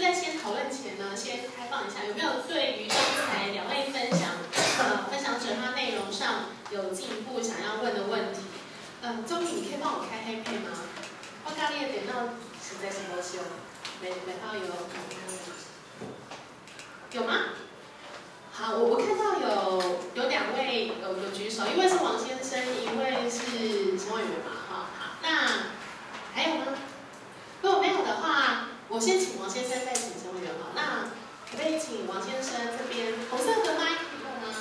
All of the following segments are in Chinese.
在先讨论前呢，先开放一下，有没有对于刚才两位分享者他内容上有进一步想要问的问题？周敏，你可以帮我开黑配吗？我刚你点到实在是无修，没到有吗？好，我看到有两位有举手，一位是王先生，一位是陈委员嘛，好，那还有吗？如果没有的话，我先请王先生，再请陈委员好。那可不可以请王先生这边红色的麦克风吗？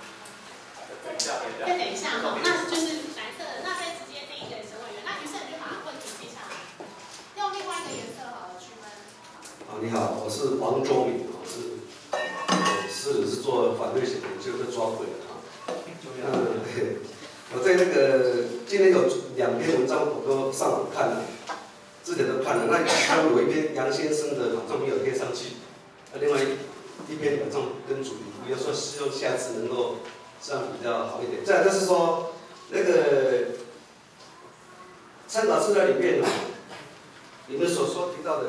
再等一下哈，那就是蓝色的，那再直接递给陈委员。那于是你就把问题记下来，用另外一个颜色好了区分。 好，你好，我是王周敏，是做反对险研究的抓鬼的哈。我在那个今天有2篇文章我都上网看了，之前都看了。那有一篇杨先生的好像没有贴上去，另外一篇好像跟主题不一样，说希望下次能够这样比较好一点。再来就是说那个参考资料里面你们所提到的。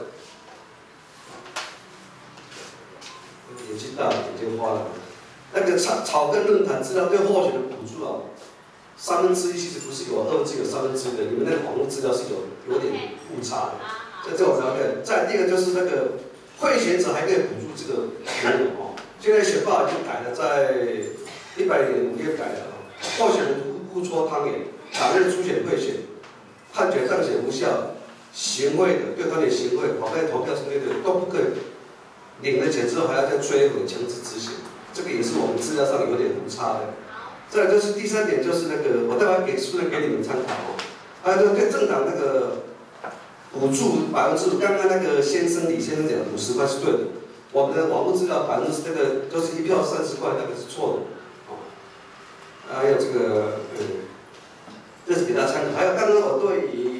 眼睛大，眼睛花了。那个草根论坛资料对候选人补助啊，1/3其实不是有2%有1/3的，你们那个网络资料是有点误差的。这我了解。再第二个就是那个贿选者还可以补助这个名额哦。现在选报已经改了，在100年5月改了啊。候选人互戳汤圆，党内初选贿选，判决当选无效，行贿的对他的行贿，跑开投票之类的都不可以。领了钱之后还要再追回强制执行，这个也是我们资料上有点误差的。再来就是第3点，就是那个我待会给书面给你们参考哦。还有对政党那个补助5%，刚刚那个李先生讲的50块是对的，我们的网络资料那个都是1票30块，那个是错的哦。还有这个这是给大家参考。还有刚刚我对于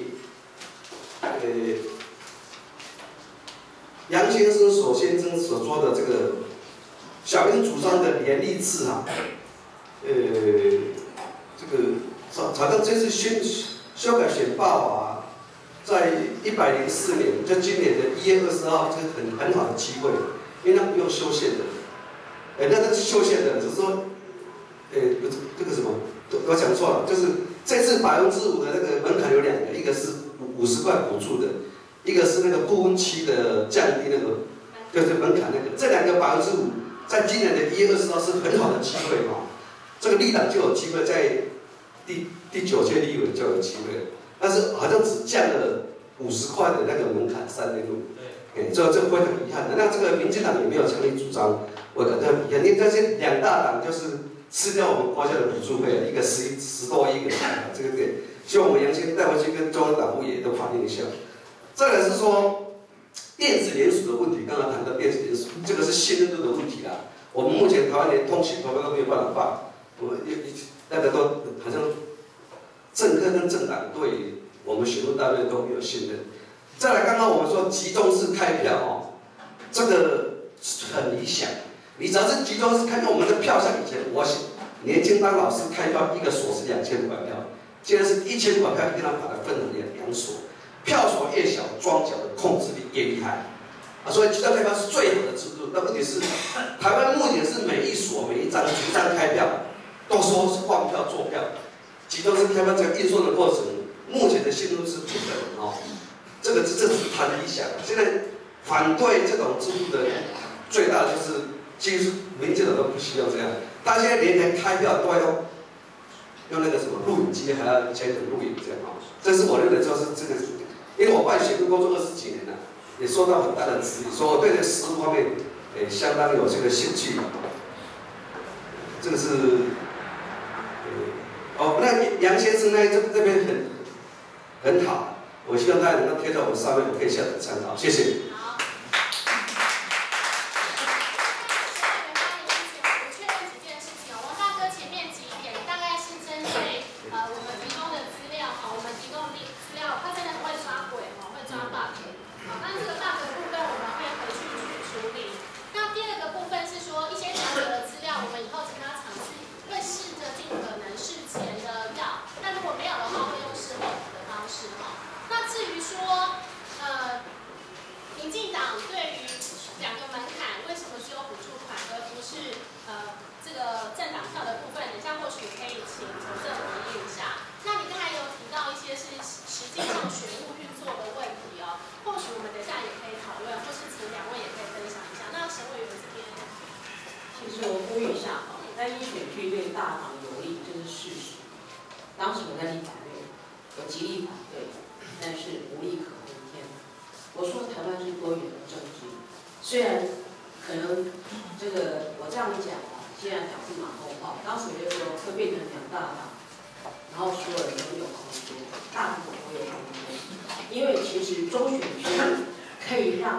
杨先生所说的这个小英主张的联立制啊，这个好像这次修改选罢法，在104年，就今年的1月20号，这个很好的机会，因为它不用修宪的，那是修宪的，只是说，这个什么，我讲错了，就是这次5%的那个门槛有2个，一个是50块补助的。一个是那个不婚期的降低那个，就是门槛那个，这2个5%，在今年的1月20号是很好的机会嘛。这个绿党就有机会在第9届立委就有机会，但是好像只降了50块的那个门槛3年路，这会很遗憾的。那这个民进党也没有强力主张，我感到很遗憾，因为这些2大党就是吃掉我们国家的补助费，一个10多亿，这个点，希望我们杨先带回去跟中央党部也都反映一下。再来是说电子联署的问题，刚刚谈到电子联署，这个是信任度的问题啦。我们目前台湾连通讯投票都没有办法办，我们大家都好像政客跟政党对我们选务单位都没有信任。再来，刚刚我们说集中式开票哦，这个很理想。你只要是集中式开票，我们的票像以前我年轻当老师开票，一个所是2500票，现在是1500票，一定要把它分成2所。票所越小，庄脚的控制力越厉害，所以集中开票是最好的制度。那问题是，台湾目前是每一所每一张逐张开票，都说是换票做票，集中式开票这个运送的过程，目前的信任度是不等哦。这是谈理想。现在反对这种制度的最大的就是，其实民进党都不希望这样，他现在连开票都要用那个什么录影机，还要前等录影这样哦。这是我认为就是这个。因为我办学术工作20几年了，也受到很大的质疑，所以我对这实务方面，相当有这个兴趣。这个是，那杨先生呢，这边很好，我希望大家能够贴在我们上面，我可以下载参考，谢谢。 民进党对于是这个政党票的部分，等一下或许可以请从政回应一下。那你刚才有提到一些是实际上选务运作的问题哦，或许我们等一下也可以讨论，或是请两位也可以分享一下。那沈委员这边， 其实我呼吁一下哈，单一选区对大党有利，这是事实。当时我在立法院，我极力反对，但是无力可回天。我说台湾是多元的政治，虽然可能这个我这样讲啊，现在讲是马后炮。当时我就说会变成两大党，然后所有人都有空间，大党都有空间。因为其实中选区可以让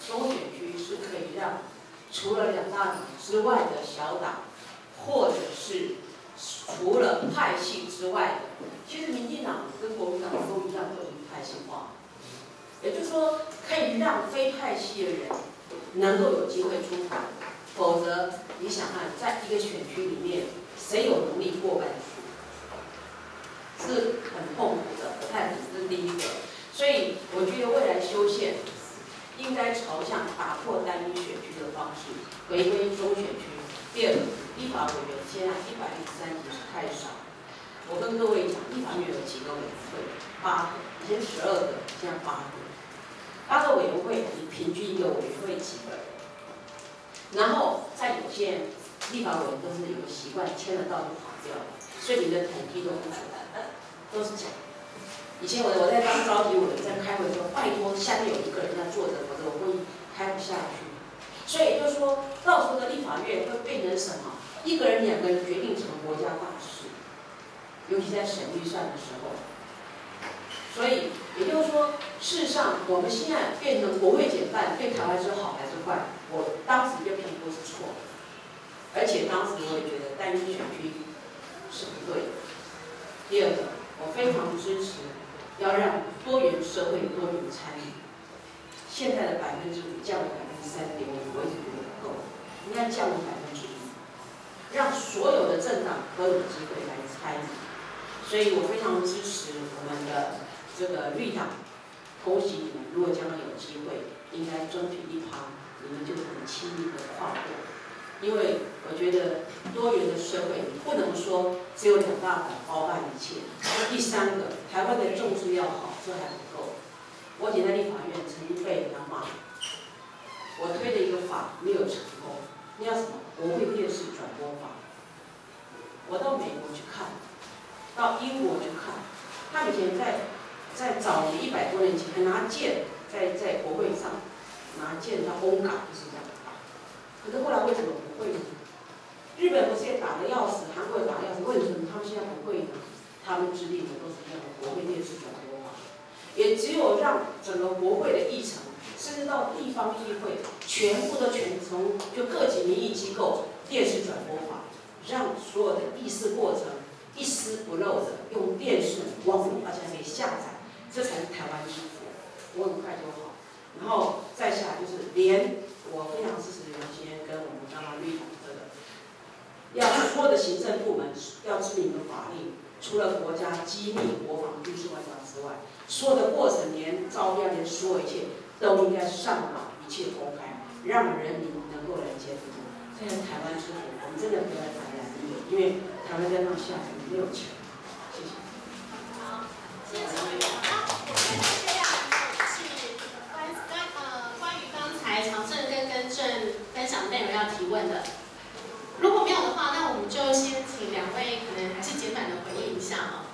除了两大党之外的小党，或者是除了派系之外的，其实民进党跟国民党都一样，都是派系化。也就是说，可以让非派系的人能够有机会出台，否则你想看，在一个选区里面，谁有能力过半数，是很痛苦的，不太可能。这是第一个。所以我觉得未来修宪应该朝向打破单一选区的方式，回归中选区。第二个，立法委员现在103席是太少。我跟各位讲，立法院有几个委员会？8个，以前12个，现在8个。8个委员会，你平均一个委员会几个人？然后在有些立法委员都是有个习惯，签了到就跑掉了，所以你的统计都不准，都是假的。以前我在当召集委员在开会的时候，拜托下面有一个人在坐着，否则我会议开不下去。所以就是说，到时候的立法院会变成什么？一个人、2个人决定成国家大事，尤其在审预算的时候。所以也就是说，事实上我们现在变成国会减半，对台湾是好还是坏？我当时就评估是错的，而且当时我也觉得单一选区是不对的。第二个，我非常支持要让多元社会多元参与。现在的5%降为3.5%，我一直觉得不够，应该降为1%，让所有的政党都有机会来参与。所以我非常支持我们的这个绿党，恭喜你们！如果将来有机会，应该争取1%，你们就很轻易的跨过。因为我觉得多元的社会，你不能说只有2大党包办一切。第三个，台湾的政治要好，这还不够。我以前在立法院曾经被人家骂，我推的一个法没有成功，那叫什么？国会电视转播法。我到美国去看，到英国去看，他以前在早年100多年前还拿剑在国会上拿剑到攻港，就是这样。可是后来为什么不会呢？日本不是也打得要死，韩国也打得要死，为什么他们现在不会呢？他们制定的都是这样的国会电视转播法，也只有让整个国会的议程，甚至到地方议会，全部都从就各级民意机构电视转播法，让所有的议事过程一丝不漏的用电视网络，而且可以下载，这才是台湾之福。我很快就好。然后再下就是连我非常支持刘先生跟我们刚刚绿党这个，要所有的行政部门要制定的法令，除了国家机密、国防、军事、外交之外，所有的过程连照片、连所有一切都应该上网，一切公开，让人民能够来监督。这是台湾之福，我们真的不要谈蓝绿，因为台湾在那下雨没有钱。谢谢。 好，谢谢委员。我现在接下来是关于刚才常正跟更正分享的内容要提问的。如果没有的话，那我们就先请2位可能还是简短的回应一下哈。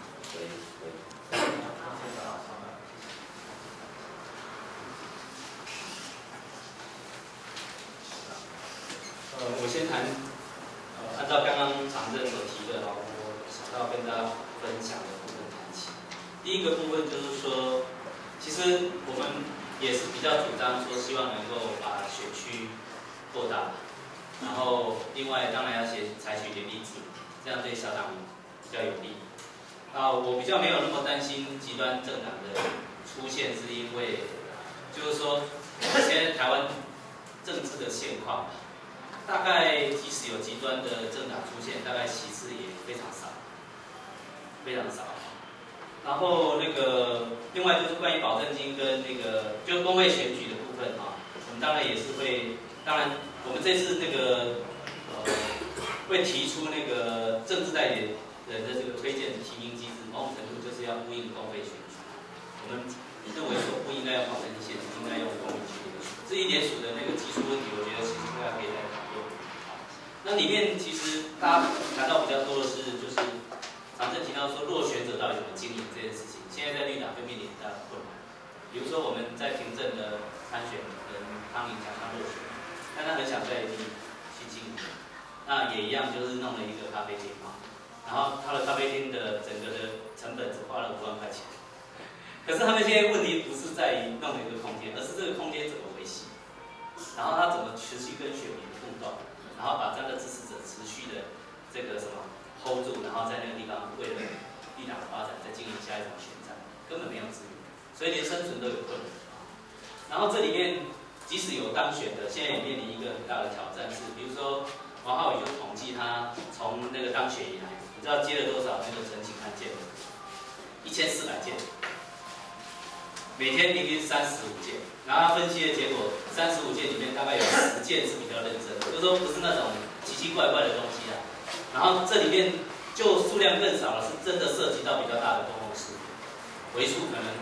我先谈，按照刚刚常正所提的哈，我想到跟大家分享的部分谈起。第一个部分就是说，其实我们也是比较主张说，希望能够把选区扩大，然后另外当然要采取联立制，这样对小党比较有利。我比较没有那么担心极端政党的出现，是因为就是说，目前台湾政治的现况。大概即使有极端的政党出现，大概席次也非常少，非常少。然后另外就是关于保证金跟就公卫选举的部分哈，我们当然也是会，当然我们这次会提出那个政治代理人的这个推荐提名机制，某种程度就是要呼应公费选举。我们认为说不应该用保证金选举，应该用公民选举。至于联署的那个技术问题，我觉得其实大家可以再讨论。那里面其实大家谈到比较多的是，就是常正提到说落选者到底怎么经营这件事情，现在在绿党会面临很大的困难。比如说我们在平镇的参选人汤颖强他落选，但他很想在地去经营，那也一样就是弄了一个咖啡厅嘛，然后他的咖啡厅的整个的成本只花了5万块钱。可是他们现在问题不是在于弄了一个空间，而是这个空间怎么维系，然后他怎么持续跟选民互动，然后把这样的支持者持续的这个什么 hold 住，然后在那个地方为了绿党的发展再进行下一场选战，根本没有资源，所以连生存都有困难。然后这里面即使有当选的，现在也面临一个很大的挑战是，比如说王浩宇就统计他从那个当选以来，你知道接了多少那个陈情案件？1400件。每天平均35件，然后他分析的结果，35件里面大概有10件是比较认真的，就是说不是那种奇奇怪怪的东西啊。然后这里面就数量更少了，是真的涉及到比较大的公共事务，为数可能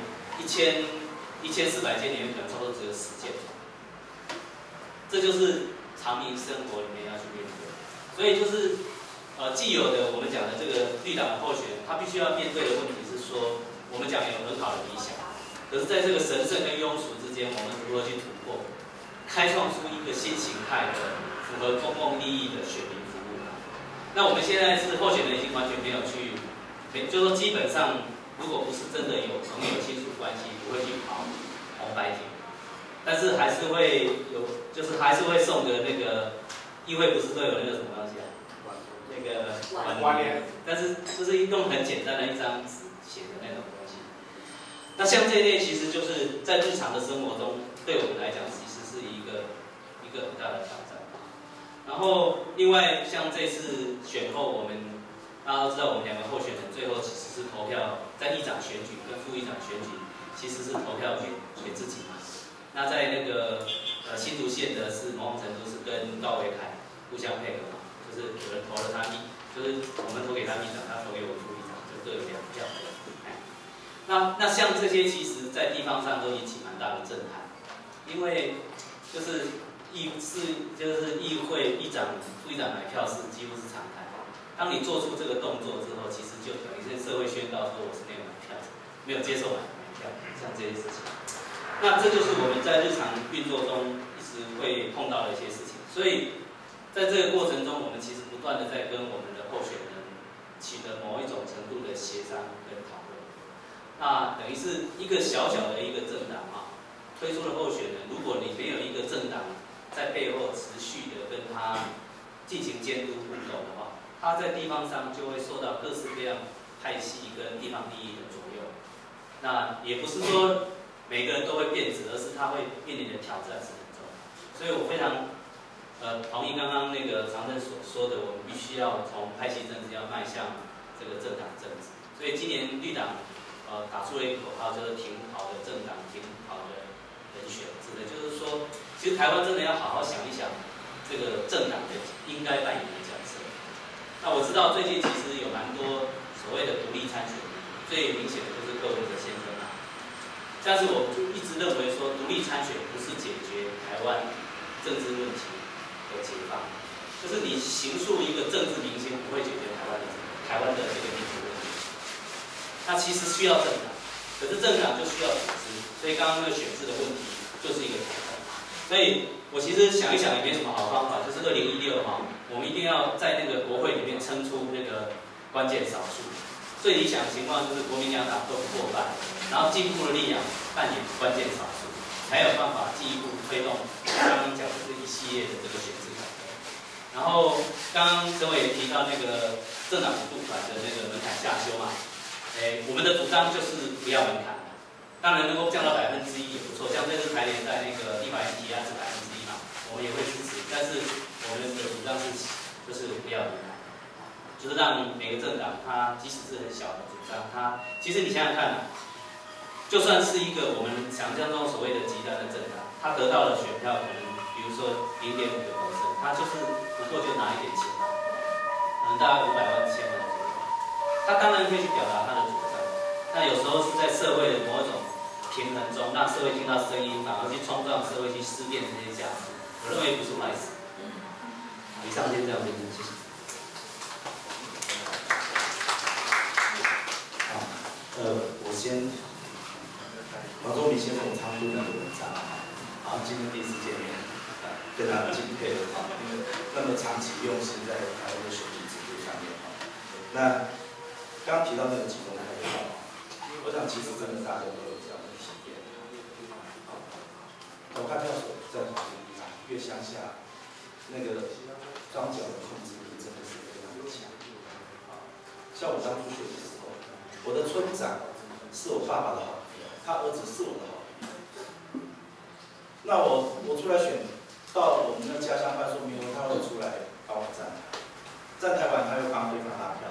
1400件里面可能差不多只有10件，这就是常民生活里面要去面对。所以就是既有的我们讲的这个绿党的候选人，他必须要面对的问题是说，我们讲有很好的理想。可是，在这个神圣跟庸俗之间，我们如何去突破，开创出一个新形态的符合公共利益的选民服务？那我们现在是候选人已经完全没有去，就是说基本上，如果不是真的有朋友亲属关系，不会去跑红白帖，但是还是会有，就是还是会送个那个议会不是都有那个什么东西啊？那个挽联，但是就是用很简单的一张纸写的那种。那像这一类，其实就是在日常的生活中，对我们来讲，其实是一个很大的挑战。然后，另外像这次选后，我们大家都知道，我们2个候选人最后其实是投票，在议长选举跟副议长选举，其实是投票给自己嘛。那在那个新竹县的是某种程度是跟高维凯互相配合嘛，就是有人投了他就是我们投给他议长，他投给我副议长，就各有2票。那像这些，其实在地方上都引起蛮大的震撼，因为就是议会议长、副议长买票是几乎是常态。当你做出这个动作之后，其实就等于是社会宣告说我是没有买票，没有接受买票，像这些事情。那这就是我们在日常运作中一直会碰到的一些事情。所以在这个过程中，我们其实不断的在跟我们的候选人取得某一种程度的协商跟讨论。那等于是一个小小的一个政党推出了候选人，如果你没有一个政党在背后持续的跟他进行监督互动的话，他在地方上就会受到各式各样派系跟地方利益的左右。那也不是说每个人都会变质，而是他会面临的挑战是很重的。所以我非常同意刚刚那个常正所说的，我们必须要从派系政治要迈向这个政党政治。所以今年绿党打出了一个口号，就是挺好的政党，挺好的人选，指的就是说，其实台湾真的要好好想一想，这个政党的应该扮演的角色。那我知道最近其实有蛮多所谓的独立参选人，最明显的就是柯文哲先生啊。但是我一直认为说，独立参选不是解决台湾政治问题的解放，就是你形塑一个政治明星，不会解决台湾的这个民主问题。那其实需要政党，可是政党就需要组织，所以刚刚那个选制的问题就是一个挑战。所以我其实想一想也没什么好方法，就是2016我们一定要在那个国会里面撑出那个关键少数。最理想的情况就是国民两党都不过半，然后进步的力量扮演关键少数，才有办法进一步推动刚刚讲的这一系列的这个选制改革。然后刚刚陈委也提到那个政党补助款的那个门槛下修嘛。我们的主张就是不要门槛，当然能够降到1%也不错。像这次台联在那个立法院提案是1%嘛，我们也会支持。但是我们的主张是就是不要门槛，就是让每个政党它即使是很小的主张，它其实你想想看就算是一个我们想象中所谓的极端的政党，它得到的选票可能比如说说0.5%，他就是不过就拿一点钱，可能大概500万、1000万左右。他当然可以去表达他的主张，但有时候是在社会的某一种平衡中，让社会听到声音，反而去冲撞社会去思辨这些价值，我认为不是坏事。以上先这样，谢谢。 我先，黄宗明先生常读那个文章啊，今天第一次见面，非常敬佩啊，因为那么长期用心在台湾的选举制度上面啊。那刚提到那个集中投票，我想其实真的大家都有这样的体验。投开票所在哪个地方，越乡下，那个庄脚的控制力真的是非常的强。像我当初选的时候，我的村长是我爸爸的好朋友，他儿子是我的好朋友。那我出来选，到我们的家乡办事民会，他会出来帮我站台，站台完他又帮对方拉票。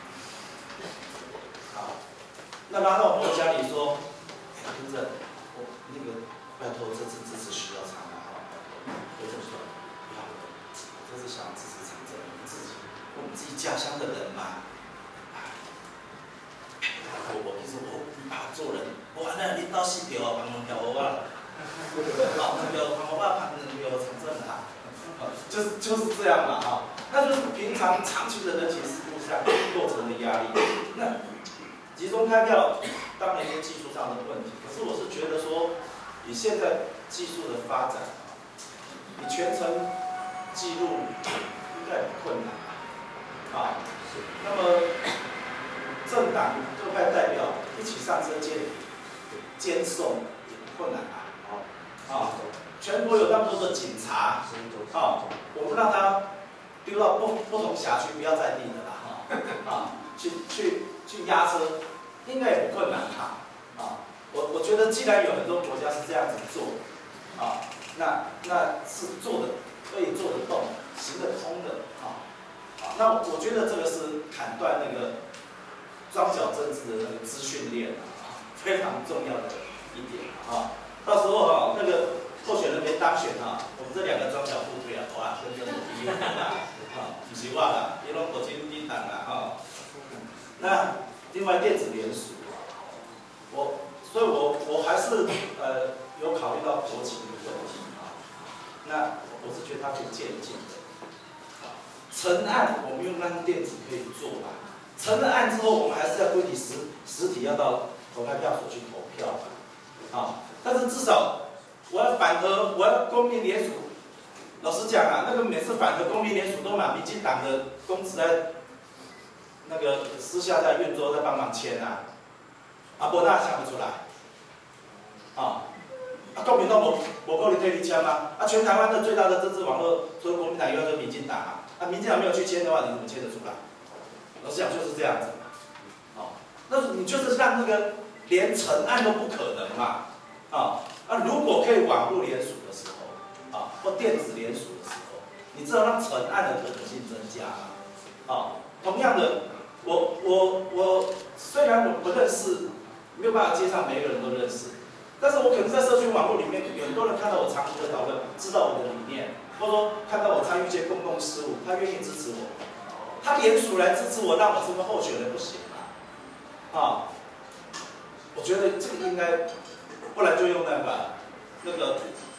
好，那拉到我们家里说，村长，我那个拜托这次支持徐耀昌啊，我就说不要，我这是想支持长征，我们自己家乡的人嘛。我其实我做人，我那领导4票，旁门票我好，那个旁门票旁人票长征啊，就是这样嘛啊，那就是平常长期的人情世故下构成的压力。那集中开票当然有技术上的问题，可是我是觉得说，以现在技术的发展，你全程记录应该不困难啊。那么政党各派代表一起上车监送也不困难啊。全国有那么多的警察，我们让他丢到不同辖区，不要在地的啦，去压车，应该也不困难我觉得既然有很多国家是这样子做，那是可以做得动，行得通的那我觉得这个是砍断那个庄脚政治的那个资讯链非常重要的一点到时候那个候选人没当选我们这2个庄脚部队哇，真的是第一名不是我啦，伊拢国军领导啦那另外电子联署，所以我还是有考虑到国情的问题那我是觉得它可以渐进的。成案我们用让电子可以做嘛，成了案之后，我们还是要规定实体要到投开票所去投票嘛，但是至少我要反核，我要公民联署。老实讲那个每次反核公民联署都拿民进党的公职在那个私下在运作，在帮忙签不那想不出来国民党没可能替你签吗？全台湾的最大的政治网络，除了国民党以外就是民进党民进党没有去签的话，你怎么签得出来？老实讲就是这样子那你就是让那个连成案都不可能嘛如果可以网络联署的时候或电子联署的时候，你至少让成案的可能性增加同样的，我虽然我不认识，没有办法接上每一个人都认识。但是我可能在社群网络里面，有很多人看到我长期的讨论，知道我的理念，或者说看到我参与一些公共事务，他愿意支持我，他联署来支持我，让我成为候选人不行我觉得这个应该，不然就用那个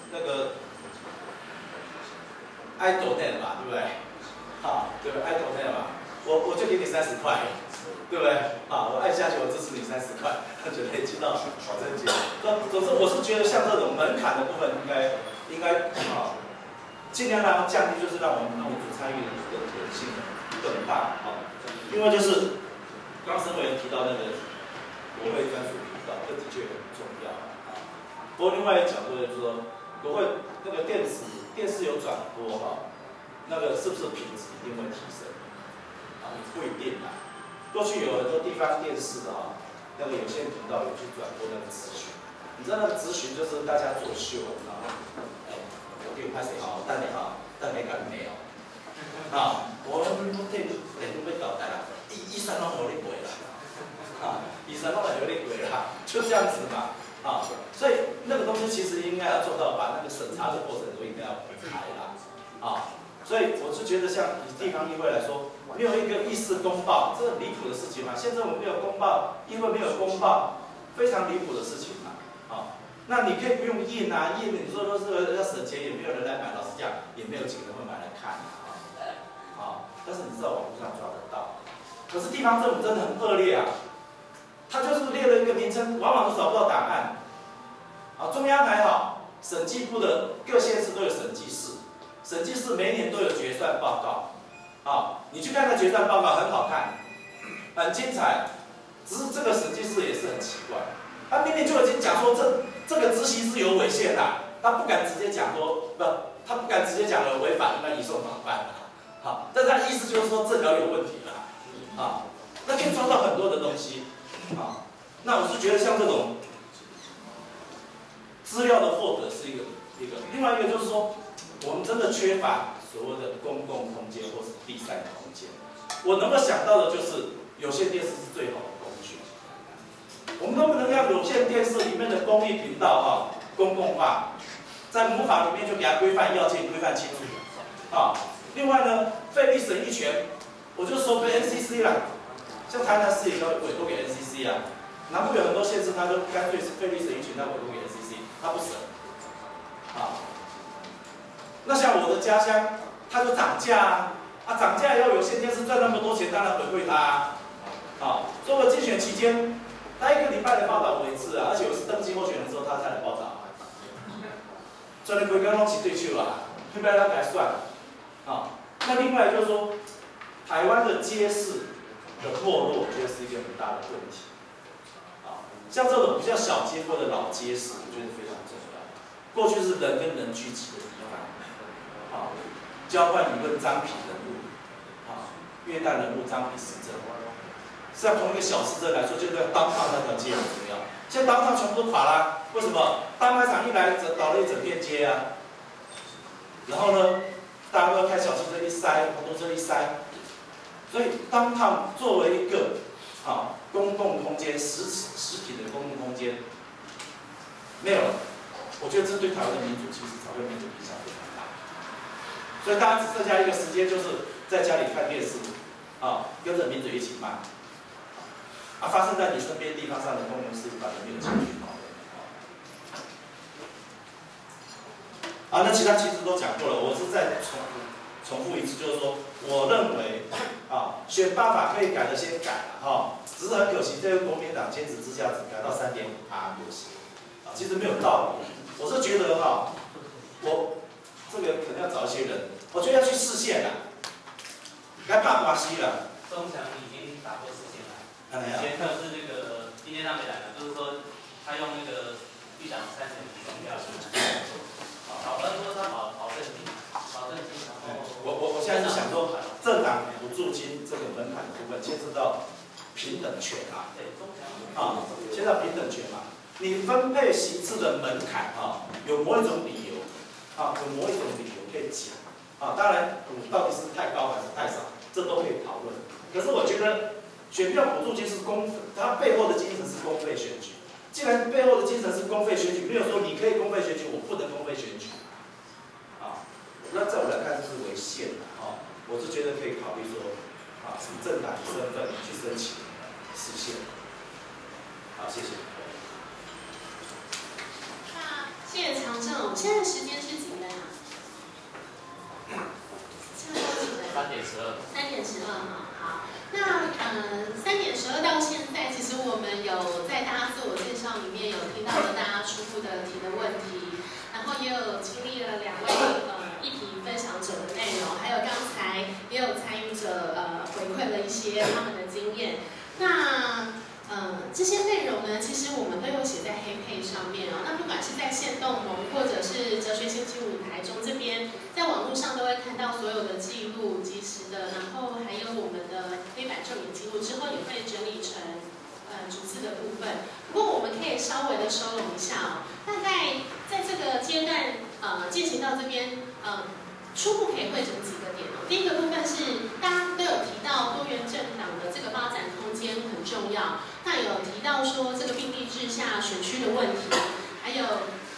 爱抖内嘛，对不对？对不对？爱抖内嘛，我就给你30块。对不对？我按下去，我支持你30块，就累积到保证金。总之，我是觉得像这种门槛的部分，应该尽量让它降低，就是让我们民主参与的可能性更大另外就是刚申委员提到那个国会专属频道，这的确很重要不过另外一个角度就是说，国会那个电视有转播那个是不是品质一定会提升？不一定过去有很多地方电视那个有线频道有去转播那个咨询，你知道那个咨询就是大家作秀我给拍谁等你等你干没有我这电都被搞大了，医生拢无你过啦医生拢来有你过啦，就这样子嘛所以那个东西其实应该该要做到把那个审查的过程都应该要分开啦，啊，所以我是觉得像以地方议会来说，没有一个议事公报，这很离谱的事情嘛。现在我们没有公报，议会没有公报，非常离谱的事情嘛，啊，那你可以不用印啊，印你说这个要省钱，也没有人来买，老实讲，也没有几个人会买来看啊，但是你知道网络上抓得到，可是地方政府真的很恶劣啊。他就是列了一个名称，往往都找不到答案。啊，中央还好，审计部的各县市都有审计室，审计室每年都有决算报告。啊，你去看那决算报告很好看，很精彩。只是这个审计室也是很奇怪，他明明就已经讲说这个执行是有违宪的，他不敢直接讲说他不敢直接讲了违法，那移送法办。好，但他的意思就是说这条有问题了。啊，那可以抓到很多的东西。啊，那我是觉得像这种资料的获得是一个，另外一个就是说，我们真的缺乏所谓的公共空间或是第三空间。我能够想到的就是有线电视是最好的工具。我们能不能让有线电视里面的公益频道公共化，在母法里面就给它规范要件，规范清楚。另外呢，费力审议权，我就收归 NCC 啦。像台南市也要委托给 NCC 啊，南部有很多县市，他就干脆是费力审议权，他委托给 NCC， 他不审。那像我的家乡，他就涨价涨价以后有线电视赚那么多钱，当然回馈他所以我竞选期间，他1个礼拜来报道我一次而且我是登记候选人之后他才来报道赚的规格拢是对手不要让他算那另外就是说，台湾的街市的没落，我觉得是一个很大的问题。像这种比较小街或者老街市，我觉得非常重要。过去是人跟人聚集的地方，交换舆论、张皮人物，约旦人物、张皮市政。像从一个小市镇来说，就是当趟那条街很重要。现在当趟全部都垮啦，为什么？大卖场一来，倒了一整片街啊。然后呢，大家都要开小汽车一塞，摩托车一塞。所以当趟作为一个公共空间，实体的公共空间没有了，我觉得这对台湾的民主其实才会民主影响非常大。所以大家只剩下一个时间，就是在家里看电视，跟着民主一起骂，发生在你身边地方上的公共事务，反而没有情绪讨论。那其他其实都讲过了，我是再重复一次，就是说，我认为选罢法可以改的先改了只是很可惜，这个国民党坚持之下只改到3.5%就行其实没有道理。我是觉得我这个可能要找一些人，我觉得要去市县了，该怕巴西了。 中强已经打过市县了，以前他是那个今天他没来了，就是说他用那个绿党35双票，好，他说他保证金， 我现在是想说，政党补助金这个门槛的部分牵涉到平等权牵涉到平等权嘛。你分配席次的门槛有某一种理由有某一种理由可以讲当然到底是太高还是太少，这都可以讨论。可是我觉得选票补助金是它背后的精神是公费选举。既然背后的精神是公费选举，没有说你可以公费选举，我不能公费选举那在我来看，这是违宪的我是觉得可以考虑说以政党的身份去申请实现。好，谢谢。 那谢谢常政，现在时间是几分现在几分？3:12。3:12好，那3:12到现在，其实我们有在大家自我介绍里面有听到了大家初步的提的问题，然后也有经历了2位议题分享者的内容，还有刚才也有参与者回馈了一些他们的经验。那这些内容呢，其实我们都有写在黑配上面那不管是在限动盟或者是哲学星期五台中这边，在网络上都会看到所有的记录，及时的，然后还有我们的黑板正脸记录，之后也会整理成逐字的部分。不过我们可以稍微的收拢一下大概在这个阶段进行到这边初步可以汇整几个点第一个部分是大家都有提到多元政党的这个发展空间很重要，那有提到说这个并立制下选区的问题，还有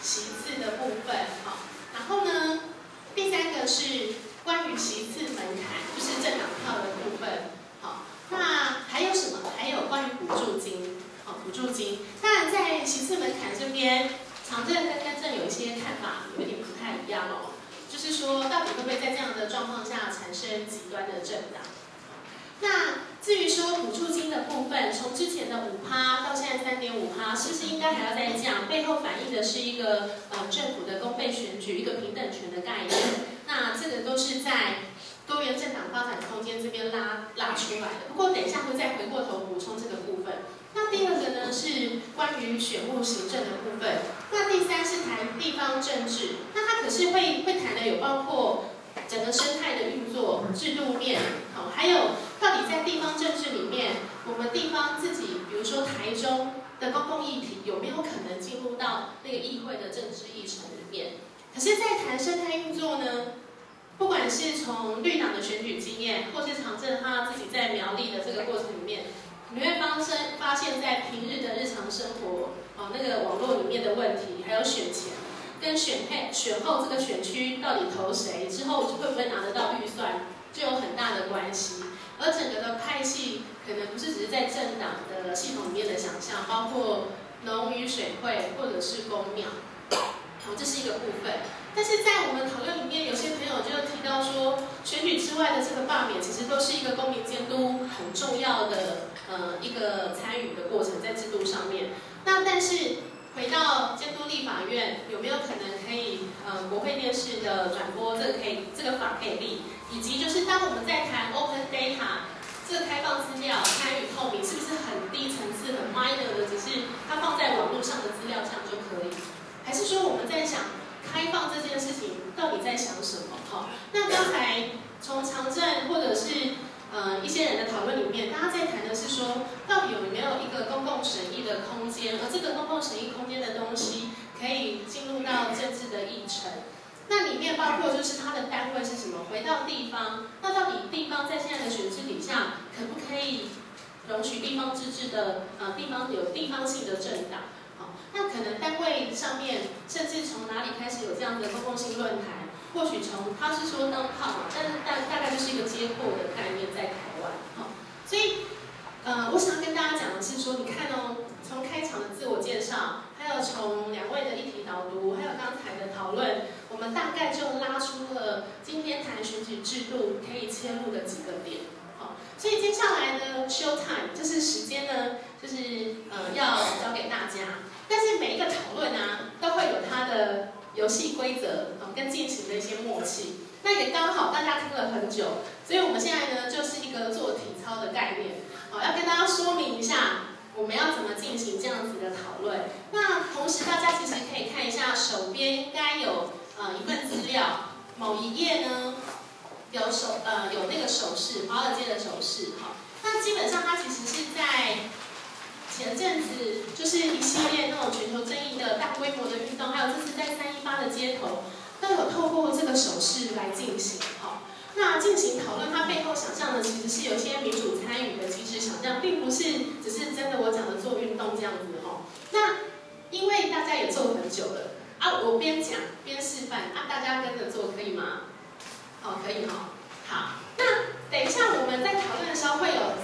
席次的部分，好，然后呢，第3个是关于席次门槛，就是政党票的部分，好，那还有什么？还有关于补助金，好，补助金。那在席次门槛这边，常政跟更正有一些看法有点不太一样哦，就是说到底会不会在这样的状况下产生极端的政党？那至于说补助金的部分，从之前的5%到现在3.5%，是不是应该还要再降？背后反映的是一个政府的公费选举，一个平等权的概念。那这个都是在多元政党发展空间这边拉出来的。不过等一下会再回过头补充这个部分。那第2个呢是关于选务行政的部分。那第3是谈地方政治。那它可是会谈的有包括整个生态的运作、制度面，好，还有到底在地方政治里面，我们地方自己，比如说台中的公共议题，有没有可能进入到那个议会的政治议程里面？可是，在谈生态运作呢，不管是从绿党的选举经验，或是常政他自己在苗栗的这个过程里面，你会发现在平日的日常生活，那个网络里面的问题，还有选前。跟选后这个选区到底投谁，之后会不会拿得到预算，就有很大的关系。而整个的派系可能不是只是在政党的系统里面的想象，包括农渔水会或者是公庙，好，这是一个部分。但是在我们讨论里面，有些朋友就提到说，选举之外的这个罢免，其实都是一个公民监督很重要的一个参与的过程，在制度上面。那但是回到监督立法院，有没有可能可以国会电视的转播，这个法可以立，以及就是当我们在谈 open data 这个开放资料、参与透明，是不是很低层次、很 minor 的，只是它放在网络上的资料上就可以？还是说我们在想开放这件事情到底在想什么？好，那刚才从常政或者是一些人的讨论里面，大家在谈的是说，到底有没有一个公共审议的空间，而这个公共审议空间的东西可以进入到政治的议程。那里面包括就是它的单位是什么？回到地方，那到底地方在现在的选制底下，可不可以容许地方自治的地方有地方性的政党？好，那可能单位上面，甚至从哪里开始有这样的公共性论坛？或许从他是说当炮嘛，但是大概就是一个接货的概念在台湾，好，所以我想要跟大家讲的是说，你看哦，从开场的自我介绍，还有从2位的议题导读，还有刚才的讨论，我们大概就拉出了今天谈选举制度可以切入的几个点，好，所以接下来呢 show time 就是时间呢，就是要交给大家，但是每一个讨论啊，都会有它的游戏规则跟进行的一些默契，那也刚好大家听了很久，所以我们现在呢就是一个做体操的概念，要跟大家说明一下我们要怎么进行这样子的讨论。那同时大家其实可以看一下手边应该有一份资料，某一页呢有那个手势，华尔街的手势，好，那基本上它其实是在前阵子就是一系列那种全球争议的大规模的运动，还有这次在318的街头，都有透过这个手势来进行。好，那进行讨论，它背后想象的其实是有些民主参与的机制想象，并不是只是真的我讲的做运动这样子哈。那因为大家也做很久了啊，我边讲边示范啊，大家跟着做可以吗？好，可以哈。好，那等一下我们在讨论的时候会有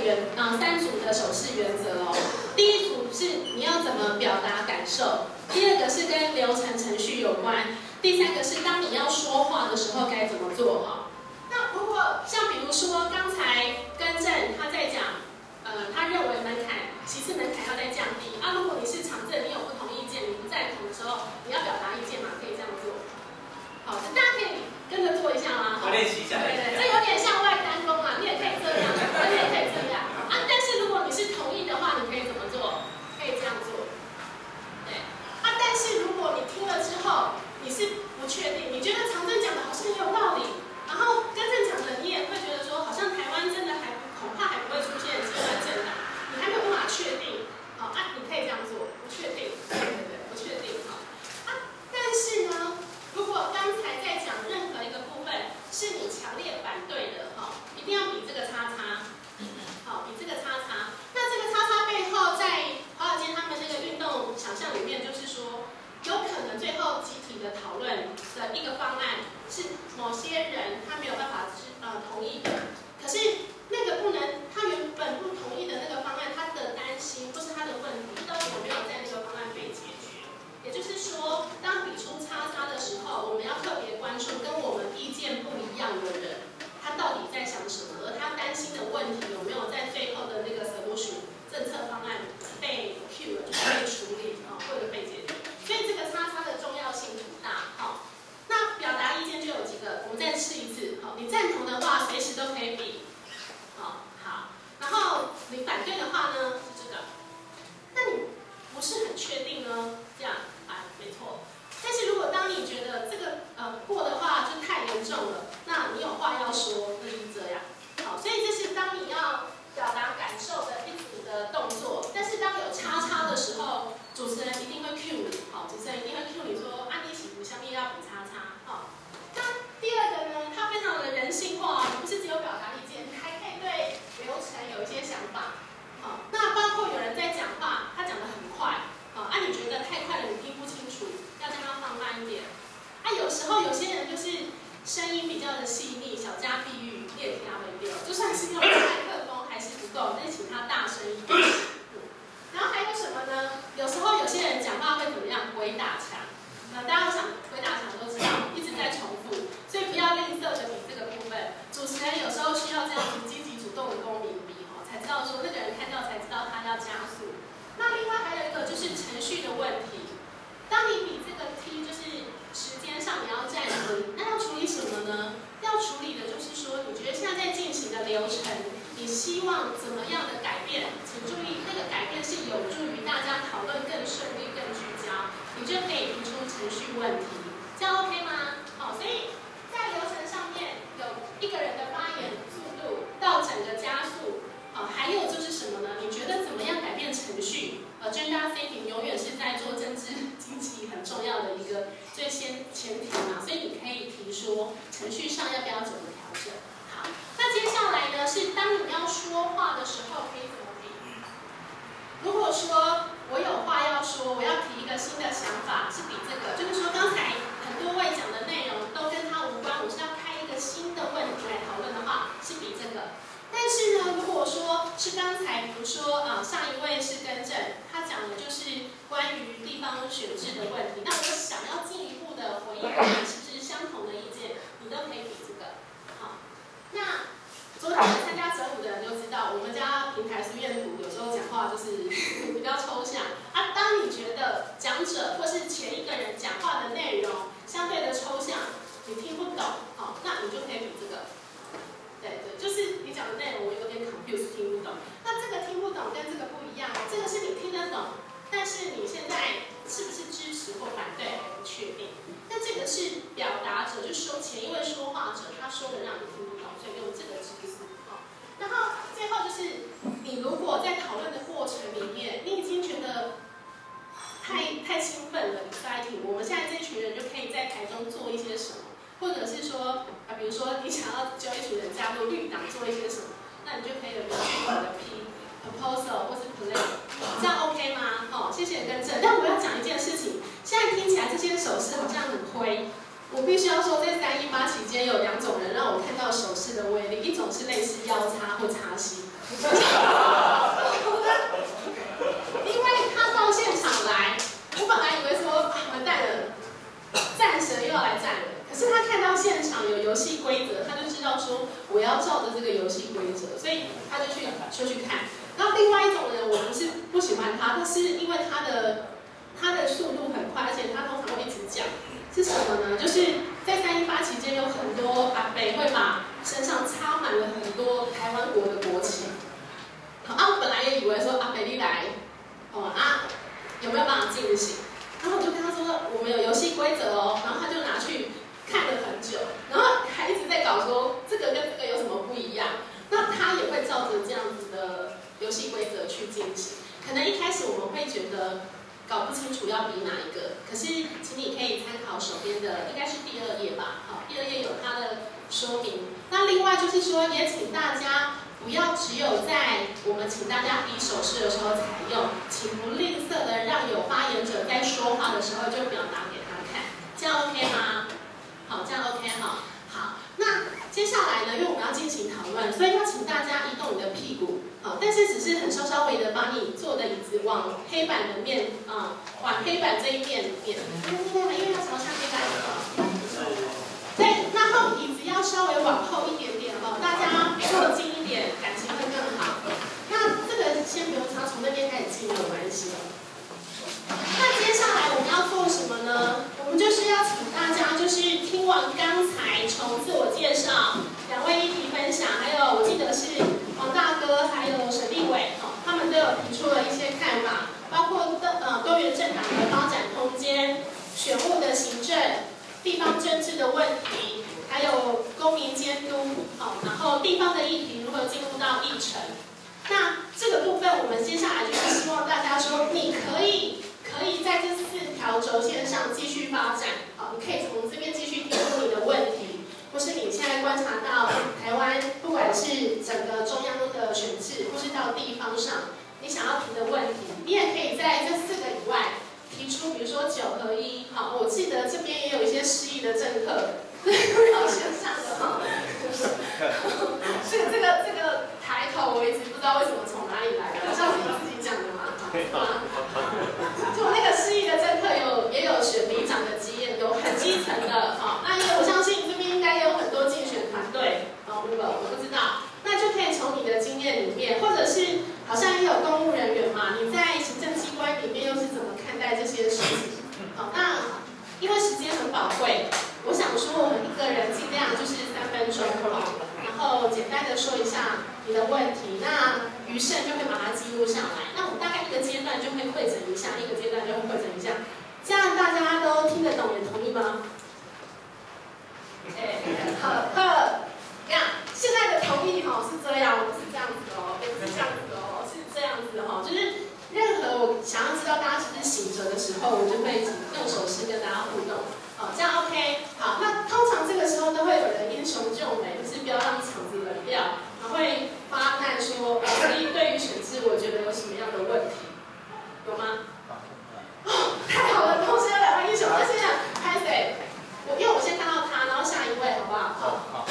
3组的手势原则哦。第一组是你要怎么表达感受，第2个是跟流程程序有关，第3个是当你要说话的时候该怎么做哈。那如果像比如说刚才更正他在讲，他认为席次门槛要再降低啊。如果你是常政，你有不同意见，你不赞同的时候，你要表达意见嘛，可以这样做。好，大家可以跟着做一下吗？ 我练习一下。 对对，这有点像外单工啊，你也可以这样，你也可以这样啊。但是如果你是同意的话，你可以怎么做？可以这样做。对啊，但是如果你听了之后，你是不确定，你觉得常政讲的好像也有道理，然后更正讲的你也会觉得说，好像台湾真的恐怕还不会出现极端政党，你还没有办法确定。好啊，你可以这样做，不确定。对，不确定。好啊，但是呢，如果刚才在讲任何一个部分是你强烈反对的，一定要比这个叉叉，好，比这个叉叉。那这个叉叉背后，在华尔街他们那个运动想象里面，就是说，有可能时候有些人就是声音比较的细腻，小家碧玉，你也听他会掉，就算是用麦克风还是不够，但是请他大声一点。然后还有什么呢？有时候有些人讲话会怎么样？鬼打墙。大家想鬼打墙都知道，一直在重复，所以不要吝啬的比这个部分。主持人有时候需要这样子积极主动的公民比才知道说那个人看到才知道他要加速。那另外还有一个就是程序的问题，当你比这个 T 就是时间上你要暂停，那要处理什么呢？要处理的就是说，你觉得现在在进行的流程，你希望怎么样的改变？请注意，那个改变是有助于大家讨论更顺利、更聚焦，你就可以提出程序问题，这样 OK 吗？好，所以在流程上面有一个人的发言速度到整个加速，好，还有就是什么呢？你觉得怎么样改变程序？Agenda setting 永远是在做政治经济很重要的一个最前提嘛，所以你可以提说程序上要不要怎么调整。好，那接下来呢是当你要说话的时候可以怎么比？如果说我有话要说，我要提一个新的想法，是比这个，就是说刚才很多位讲的内容都跟他无关，我是要开一个新的问题来讨论的话，是比这个。但是呢，如果说是刚才，比如说上一位是更正，他讲的就是关于地方选制的问题，那我想要进一步的回应，是不是相同的意见，你都可以比这个。好，那昨天来参加折舞的人就知道，我们家平台书院图有时候讲话就是比较抽象啊。当你觉得讲者或是前一个人讲话的内容相对的抽象，你听不懂，好，那你就可以比这个。对，就是你讲的内容我有点 confused， 听不懂。那这个听不懂跟这个不一样，这个是你听得懂，但是你现在是不是支持或反对还不确定。那这个是表达者，就是说前一位说话者他说的让你听不懂，所以用这个支持。然后最后就是你如果在讨论的过程里面，你已经觉得太兴奋了 exciting， 我们现在这群人就可以在台中做一些什么。或者是说比如说你想要揪一群人加入绿党做一些什么，那你就可以有一个具体的 proposal 或是 plan， 这样 OK 吗？谢谢更正。但我要讲一件事情，现在听起来这些手势好像很灰，我必须要说，在318期间有2种人让我看到手势的威力，一种是类似腰叉或叉膝，因为他到现场来，我本来以为说完蛋了，战神又要来战了。可是他看到现场有游戏规则，他就知道说我要照着这个游戏规则，所以他就去看。然后另外一种人，我不是不喜欢他，但是因为他的速度很快，而且他通常会一直讲，是什么呢？就是在318期间有很多阿伯会把身上插满了很多台湾国的国旗。好我本来也以为说阿伯你来，有没有办法进行？然后我就跟他说我们有游戏规则哦，然后他就拿去看了很久，然后还一直在搞说这个跟这个有什么不一样。那他也会照着这样子的游戏规则去进行。可能一开始我们会觉得搞不清楚要比哪一个，可是请你可以参考手边的，应该是第2页吧。好，第2页有它的说明。那另外就是说，也请大家不要只有在我们请大家比手势的时候采用，请不吝啬的让有发言者在说话的时候就表达给他看，这样 OK 吗？好，这样 OK 哈。好，那接下来呢，因为我们要进行讨论，所以要请大家移动你的屁股，好，但是只是很稍微的把你坐的椅子往黑板的面往黑板这一面点，因为要朝向黑板。对，然后椅子要稍微往后一点点大家坐近一点，感情会更好。那这个先不用抄，从那边开始记没有关系。那接下来我们要做什么呢？我们就是要请大家就是听完刚才从自我介绍、2位议题分享，还有我记得是王大哥还有沈立伟他们都有提出了一些看法，包括多元政党的发展空间、选务的行政、地方政治的问题，还有公民监督然后地方的议题如何进入到议程。那这个部分我们接下来就是希望大家说，你可以在这4条轴线上继续发展，你可以从这边继续提出你的问题，或是你现在观察到台湾不管是整个中央的选制，或是到地方上你想要提的问题，你也可以在这4个以外提出，比如说9合1，我记得这边也有一些失忆的政客，表现上的哈，这个抬头我一直不知道为什么从哪里来的，像你自己讲的嘛，就那个失忆的政客也有选里长的经验，有很基层的，好，那我相信这边应该也有很多竞选团队，我不知道，那就可以从你的经验里面，或者是好像也有公务人员嘛，你在行政机关里面又是怎么看待这些事情？好，那因为时间很宝贵，我想说我们一个人尽量就是3分钟，然后简单的说一下你的问题，那余胜就会把它记录下来。那我们大概一个阶段就会汇整一下，一个阶段就会汇整一下，这样大家都听得懂，也同意吗？这样现在的同意是这样，不是这样子哦，不是这样子哦，是这样子哦，就是任何我想要知道大家是不是醒着的时候，我就会用手势跟大家互动，这样 OK。好，那通常这个时候都会有人英雄救美，就是不要让场子冷掉，还会发难说，对于选制我觉得有什么样的问题，有吗？太好了，同时有2位英雄，那现在拍谁？因为我先看到他，然后下一位，好不好？好。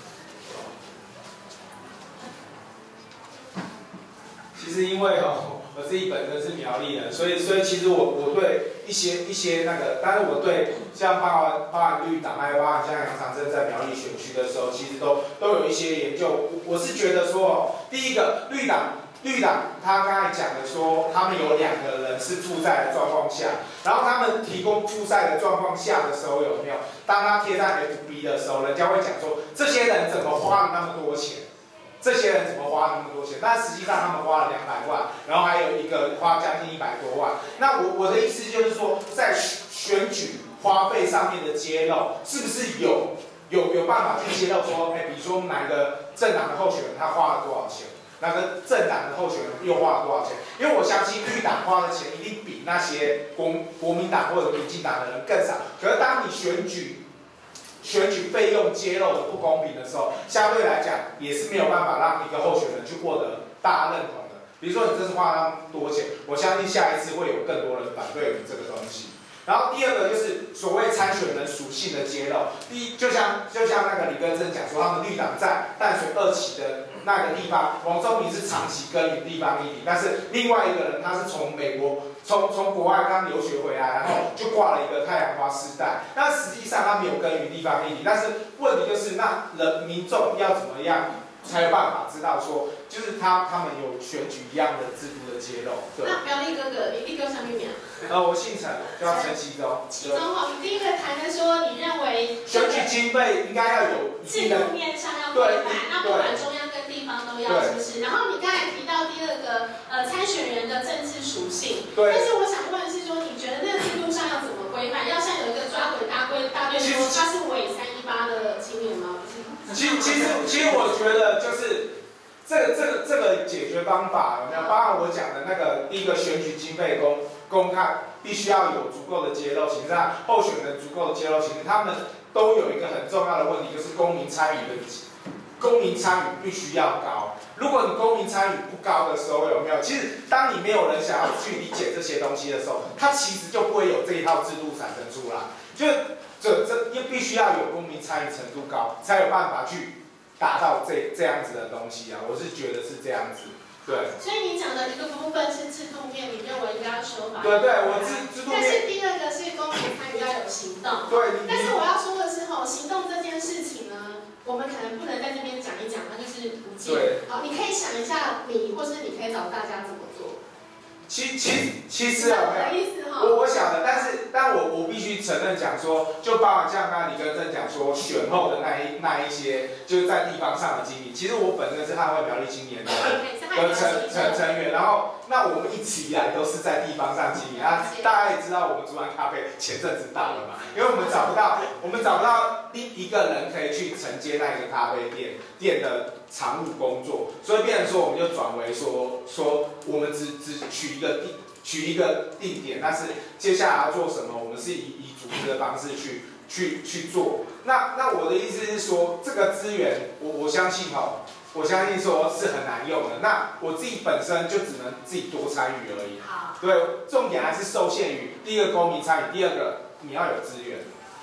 其实因为我自己本身是苗栗人，所以其实我对一些那个，但是我对像包含绿党，还有包含像杨长征在苗栗选区的时候，其实都有一些研究。我是觉得说，第一个绿党他刚才讲的说，他们有2个人是负债的状况下，然后他们提供负债的状况下的时候有没有？当他贴在 FB 的时候，人家会讲说，这些人怎么花了那么多钱？这些人怎么花那么多钱？但实际上他们花了200万，然后还有一个花将近100多万。那我的意思就是说，在选举花费上面的揭露，是不是有办法去揭露说，比如说哪个政党的候选人他花了多少钱，哪个政党的候选人又花了多少钱？因为我相信绿党花的钱一定比那些国民党或者民进党的人更少。可是当你选举费用揭露的不公平的时候，相对来讲也是没有办法让一个候选人去获得大家认同的。比如说你这次花了那么多钱，我相信下一次会有更多人反对你这个东西。然后第二个就是所谓参选人属性的揭露，就像那个李根正讲说，他们绿党在淡水2期的那个地方，王忠明是长期耕耘地方议题，但是另外一个人他是从美国从国外刚留学回来，然后就挂了一个太阳花丝带，那实际上他没有耕耘地方议题，但是问题就是那民众要怎么样才有办法知道说，就是他们有选举一样的制度的揭露。对。 那苗栗哥哥，你立哥什么名？ 我姓陈，叫陈其中。 其中你第一个谈的说，你认为选举经费应该要有制度面上要规范，那不管中央跟地方都要，是不是？然后你刚才提到第2个，参选人的政治属性。 对。 但是我想问的是说，你觉得那个制度上要怎么规范？要像有一个抓鬼大队说他是伪318的青年吗？不是。 其实我觉得就是这个解决方法有没有？包含我讲的那个第一个选举经费公开，必须要有足够的揭露，其实让候选人足够的揭露，其实他们都有一个很重要的问题，就是公民参与必须要高。如果你公民参与不高的时候，有没有？其实当你没有人想要去理解这些东西的时候，它其实就不会有这一套制度产生出来。这必须要有公民参与程度高，才有办法去达到这样子的东西啊！我是觉得是这样子。对， 所以你讲的一个部分是制度面，你认为应该要修法。 对，我制度面。 但是第2个是公民参与要有行动。 对。 但是我要说的是行动这件事情呢，我们可能不能在这边讲一讲，那就是不见。 对。 好，你可以想一下或是你可以找大家怎么做。 其实啊，我想的，但我必须承认讲说，就包含像刚才李根正讲说选后的那一些，就是在地方上的经历。其实我本身是捍卫苗栗青年的成员，然后那我们一直以来都是在地方上经营啊。大家也知道我们竹南咖啡前阵子倒了嘛，因为我们找不到一个人可以去承接那个咖啡店的常务工作，所以变成说我们就转为说我们只取一个定点，但是接下来要做什么，我们是以组织的方式去做。那我的意思是说，这个资源我相信说是很难用的。那我自己本身就只能自己多参与而已。 好。 对，重点还是受限于第一个公民参与，第2个你要有资源。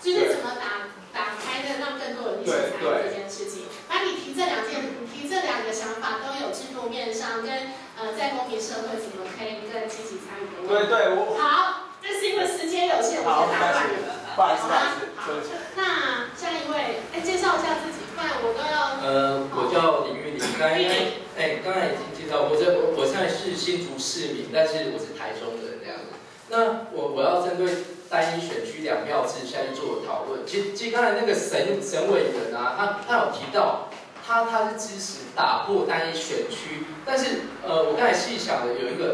就是怎么打开的，让更多人一起参与这件事情。那你提这两个想法，都有制度面上跟在公民社会怎么可以更积极参与的问题。 对， 好，这是因为时间有限，我先打断你了。 不好意思。 好，那下一位，介绍一下自己，不然我都要。 我叫林玉玲，刚才已经介绍过，我现在是新竹市民，但是我是台中人这样子。那我要针对单一选区2票制下去做讨论。其实刚才那个沈委员啊，他有提到，他是支持打破单一选区，但是我刚才细想的有一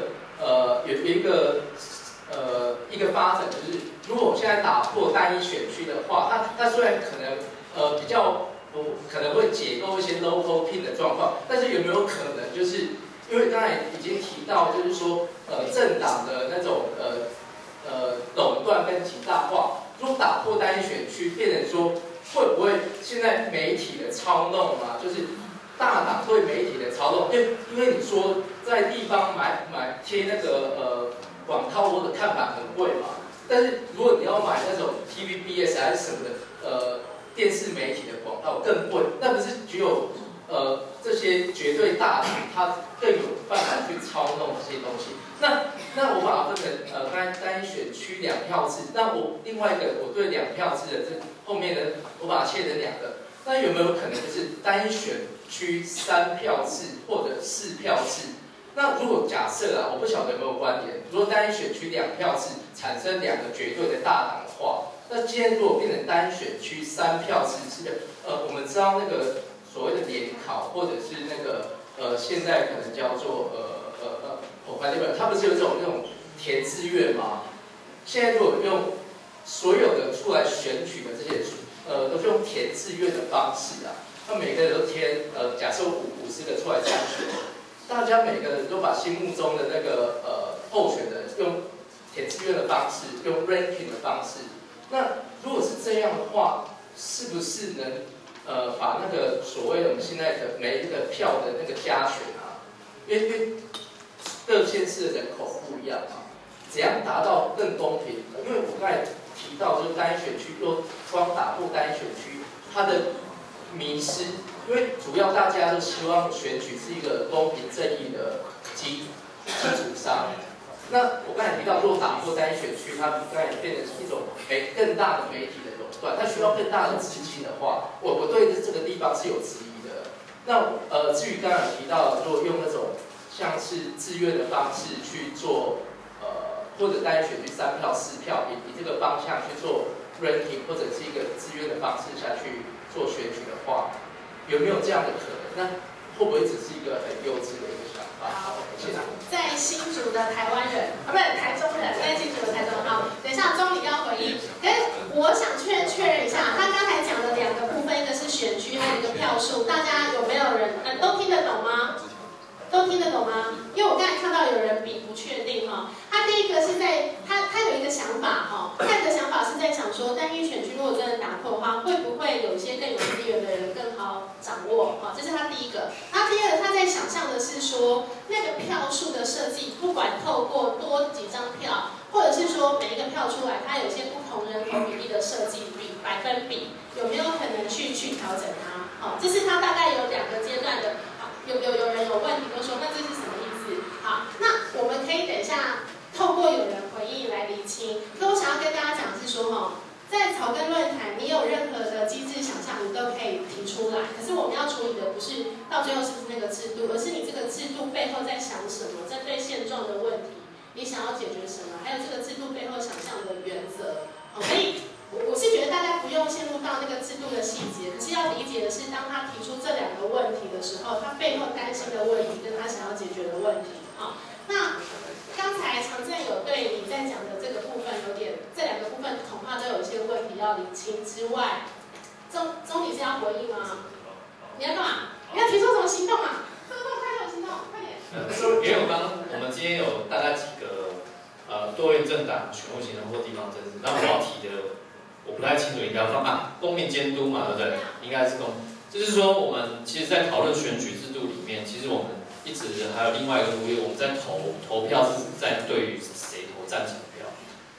个发展，就是如果我现在打破单一选区的话，它虽然可能比较可能会解构一些 local pin 的状况，但是有没有可能就是因为刚才已经提到，就是说政党的那种垄断跟极大化，如果打破单一选区，变成说会不会现在媒体的操弄啊，就是大党对媒体的操弄，因为你说在地方贴那个广告或者看板很贵嘛，但是如果你要买那种 TVBS 还是什么的电视媒体的广告更贵，那不是只有这些绝对大党它更有办法去操弄这些东西。那我把它分成单一选区2票制，那我另外一个我对2票制的这后面的我把它切成2个，那有没有可能就是单一选区3票制或者4票制？那如果假设我不晓得有没有关联，如果单一选区2票制产生2个绝对的大党的话，那今天如果变成单一选区3票制是我们知道那个所谓的联考或者是那个现在可能叫做它不是有那种填志愿吗？现在如果用所有的出来选举的这些都是用填志愿的方式啊，那每个人都填假设50个出来参选，大家每个人都把心目中的那个候选人用填志愿的方式，用 ranking 的方式，那如果是这样的话，是不是能把那个所谓的我们现在的每一个票的那个加权啊，因为各县市的人口不一样嘛，怎样达到更公平？因为我刚才提到就是单一选区，若光打破单一选区，它的迷失，因为主要大家都希望选举是一个公平正义的基础上。那我刚才提到，如果打破单一选区，它刚才变成一种更大的媒体的垄断，它需要更大的资金的话，我对这个地方是有质疑的。那至于刚才提到，如果用那种像是自愿的方式去做，或者单一选区3票4票，以这个方向去做 ranking， 或者是一个自愿的方式下去做选举的话，有没有这样的可能？那会不会只是一个很幼稚的一个想法？ 好，在新竹的台湾人不是台中人，在新竹的台中人。好，等一下钟理要回应。可是我想确认一下，他刚才讲的2个部分，一个是选区，还有一个票数，大家有没有人都听得懂吗？都听得懂吗？因为我刚才看到有人比不确定哈。他第一个是在他有一个想法哈，他有一个想法是在想说，单一选区如果真的打破的话，会不会有一些更有资源的人更好掌握？哈，这是他第一个。他第二个他在想象的是说，那个票数的设计，不管透过多几张票，或者是说每一个票出来，它有一些不同人口比例的设计百分比，有没有可能去调整它？好，这是他大概有2个阶段的。有人有问题都说，那这是什么意思？好，那我们可以等一下透过有人回应来厘清。可我想要跟大家讲是说在草根论坛，你有任何的机制想象，你都可以提出来。可是我们要处理的不是到最后是不是那个制度，而是你这个制度背后在想什么，针对现状的问题，你想要解决什么，还有这个制度背后想象的原则。所以我是觉得大家不用陷入到那个制度的细节，可是要理解的是，当他提出这2个问题的时候，他背后担心的问题跟他想要解决的问题。那刚才常正有对你在讲的这个部分有点，这2个部分恐怕都有一些问题要理清之外，钟理是要回应吗？你要干嘛？你要提出什么行动啊？快点行动，快点！ 因为我们今天有大概几个多元政党、选务行政或地方政治，那我要提的。我不太清楚应该放公民监督嘛，对不对？应该是就是说我们其实，在讨论选举制度里面，其实我们一直还有另外一个忽略，我们在投票是在对于谁投赞成票。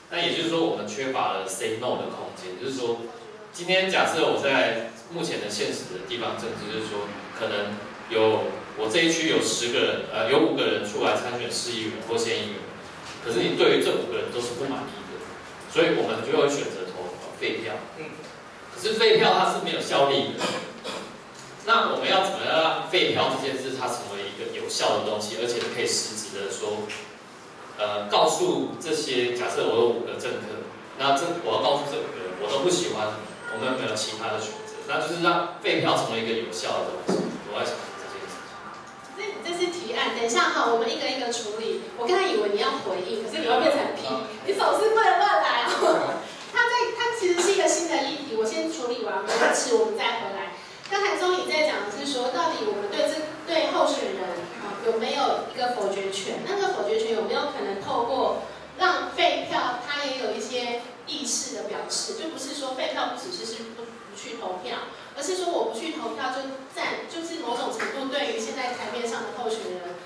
那也就是说，我们缺乏了 say no 的空间。就是说，今天假设我在目前的现实的地方政治，就是说，可能我这一区有10个人，有5个人出来参选市议员或县议员，可是你对于这5个人都是不满意的，所以我们就会选择投废票。可是废票它是没有效力的。那我们要怎么样让废票这件事它成为一个有效的东西，而且可以实质的说，告诉这些假设我有5个政客，那我要告诉这5个人我都不喜欢，我们有没有其他的选择？那就是让废票成为一个有效的东西。我在想这件事情。 这是提案，等一下哈，我们一个一个处理。我刚才以为你要回应，可是你要变成批，你总是不能乱来哦。它其实是一个新的议题，我先处理完，下次我们再回来。刚才钟颖在讲的是说，到底我们对候选人有没有一个否决权？那个否决权有没有可能透过让废票它也有一些意识的表示？就不是说废票不只是不去投票，而是说我不去投票就是某种程度对于现在台面上的候选人，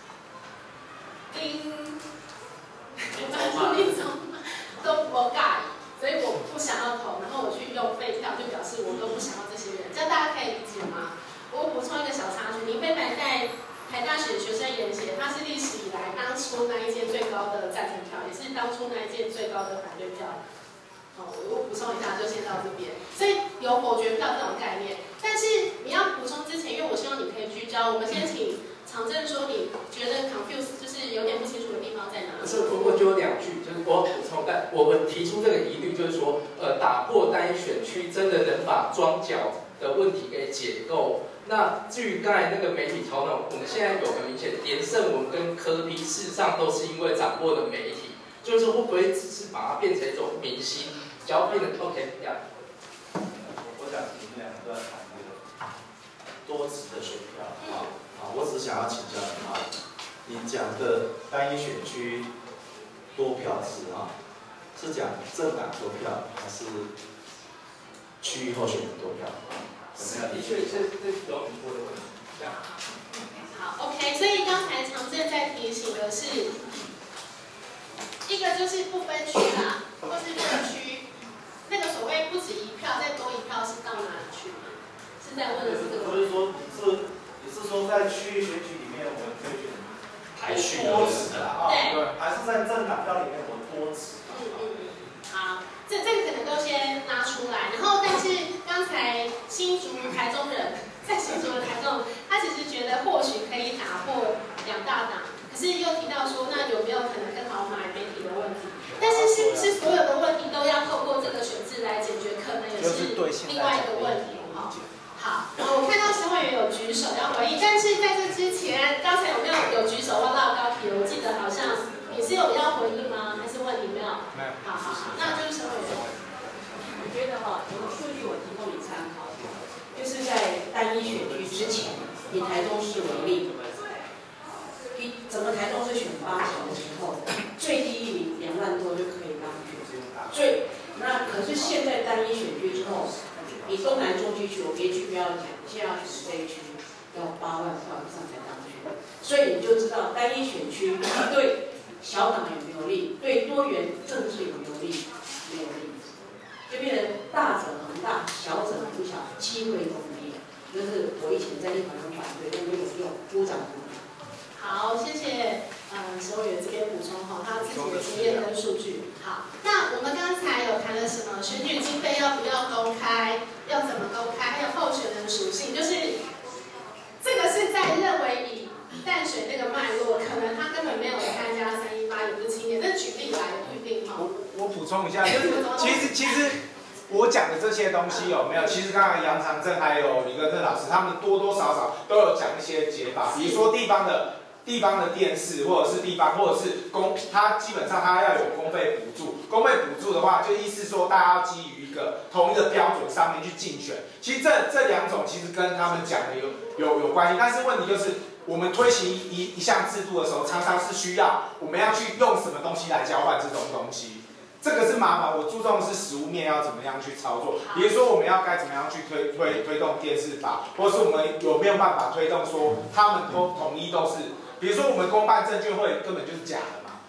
都不介意。所以我不想要投，然后我去用废票，就表示我都不想要这些人，这样大家可以理解吗？我补充一个小插曲，林飞帆在台大学生研写，他是历史以来当初那一届最高的赞成票，也是当初那一届最高的反对票。我补充一下，就先到这边。所以有否决票这种概念，但是你要补充之前，因为我希望你可以聚焦，我们先请常正说，你觉得 confuse 就是有点不清楚的地方在哪里？ 不是，我就有2句，就是我要补充，但我们提出这个疑虑，就是说，打破单一选区真的能把庄脚的问题给解构。那至于刚才那个媒体操弄，我们现在有很明显，连胜文跟柯 P 事实上都是因为掌握了媒体，就是会不会只是把它变成一种明星，只要变成 OK 这样。 我想你们2个都在谈这个多职的选票我只是想要请教你你讲的单一选区多票制是讲政党多票还是区域候选人多票？ 的确，这是有很多的问题。这样。 好 ，OK， 所以刚才常正在提醒的是，一个就是不分区啦，或是分区，那个所谓不止1票，再多1票是到哪里去吗？是在问的是这个。 就是说你是说在区域选举里面我们可以选排序多职对， 还是在政党票里面我多职？ 好，这个可能都先拉出来，然后但是刚才新竹台中人在新竹的台中，他其实觉得或许可以打破2大党，可是又提到说，那有没有可能更好买媒体的问题？但是是不是所有的问题都要透过这个选制来解决？可能也是另外一个问题哈。好，我看到沈委员有举手要回应，但是在这之前，刚才有没有举手问到高题？我记得好像你是有要回应吗？还是问题没有？ 没有。 好，那就是沈委员。 我觉得有个数据我提供你参考，就是在单一选区之前，以台中市为例，整个台中市选8席的时候，最低一名2万多就可以当选。那可是现在单一选区之后，以东南中区区，我别区不要讲，现在要选这一区，要8万票以上才当选。所以你就知道单一选区对小党有没有利，对多元政治有没有利？没有利，就变成大者恒大，小者恒小，机会都没有。这是我以前在立法院反对，但没有用，鼓掌鼓掌。 好，谢谢沈委员这边补充他自己的经验跟数据。好，那我们刚才有谈了什么？选举经费要不要公开？要怎么公开？还有候选人属性，就是这个是在认为以淡水那个脉络，可能他根本没有参加318，也不是青年，但举例来也不一定我补充一下，就是其实我讲的这些东西有没有？其实刚才杨长正还有李根正老师，他们多多少少都有讲一些解法，比如说地方的电视，或者是或者是它基本上它要有公费补助。公费补助的话，就意思说大家要基于一个同一个标准上面去竞选。其实这2种其实跟他们讲的有关系，但是问题就是我们推行一项制度的时候，常常是需要我们要去用什么东西来交换这种东西。这个是麻烦，我注重的是实务面要怎么样去操作。比如说我们该怎么样去推动电视法，或者是我们有没有办法推动说他们都统一都是。比如说我们公办证券会根本就是假的嘛，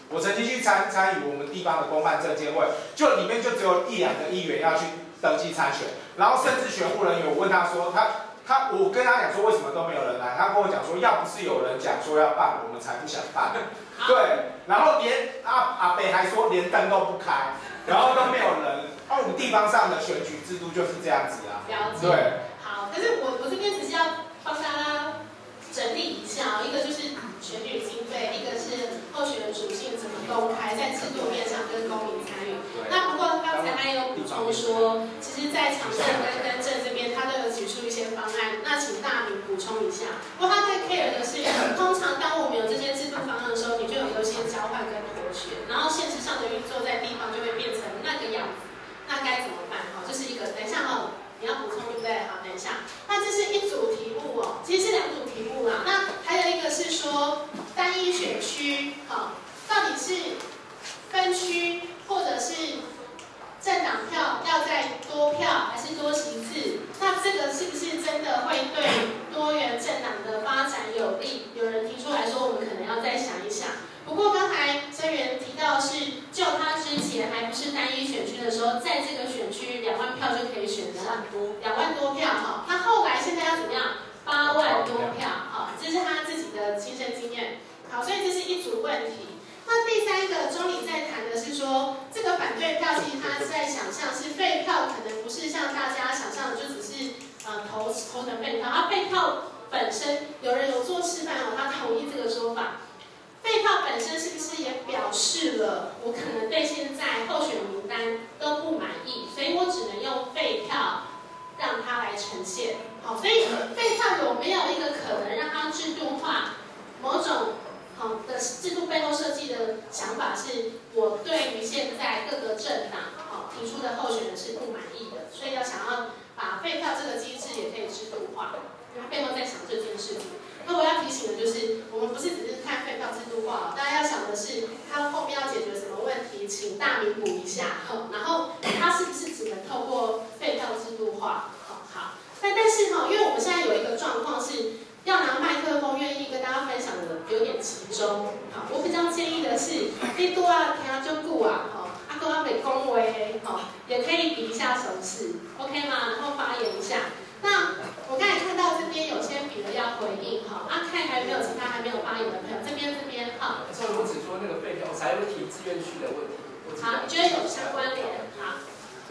我曾经去参与我们地方的公办证监会，就里面就只有1、2个议员要去登记参选，然后甚至选务人员，我问他说我跟他讲说为什么都没有人来，他跟我讲说要不是有人讲说要办，我们才不想办。对，然后连阿北还说连灯都不开，然后都没有人。我们地方上的选举制度就是这样子啊。 了解。 对。 好，可是我这边只是要帮大家整理一下，一个就是选举经费，一个是候选人属性怎么公开，在制度面上跟公民参与。那不过刚才还有补充说，其实，在长政跟政这边，他都有举出一些方案，那请大明补充一下。不过他最 care 的是，通常当我们有这些制度方案的时候，你就有优先交换跟妥协，然后现实上的运作在地方就会变成那个样子，那该怎么办？这是一个，等一下你要补充对不对？好，等一下。那这是一组题目哦，其实是2组题目啦。那还有一个是说单一选区，到底是分区或者是政党票要再多票还是多席次？那这个是不是真的会对多元政党的发展有利？有人提出来说，我们可能要再想一想。不过刚才曾源提到是，就他之前还不是单一选区的时候，在这个选区2万票就可以选上，2万多票哈。那后来现在要怎么样？8万多票，这是他自己的亲身经验。好，所以这是一组问题。那第3个，中理在谈的是说，这个反对票其实他在想象是废票，可能不是像大家想象的就只是投成废票，废票本身有人有做示范他同意这个说法。废票本身是不是也表示了我可能对现在候选名单都不满意，所以我只能用废票让它来呈现。好，所以废票有没有一个可能让它制度化？某种的制度背后设计的想法是，我对于现在各个政党提出的候选人是不满意的，所以要想要把废票这个机制也可以制度化。他背后在想这件事情。那我要提醒的就是，我们不是只是看废票制度化，大家要想的是，它后面要解决什么问题，请大明补一下。然后它是不是只能透过废票制度化？好，但是因为我们现在有一个状况是，要拿麦克风愿意跟大家分享的有点集中。好，我比较建议的是，你多啊听就顾啊，跟我北恭维，也可以比一下手势 ，OK 吗？然后发言一下。那我刚才看到这边有些笔的要回应看还没有其他还没有发言的朋友，这边所以我只说那个废票，才会提志愿区的问题。 好，你觉得有相关联？好，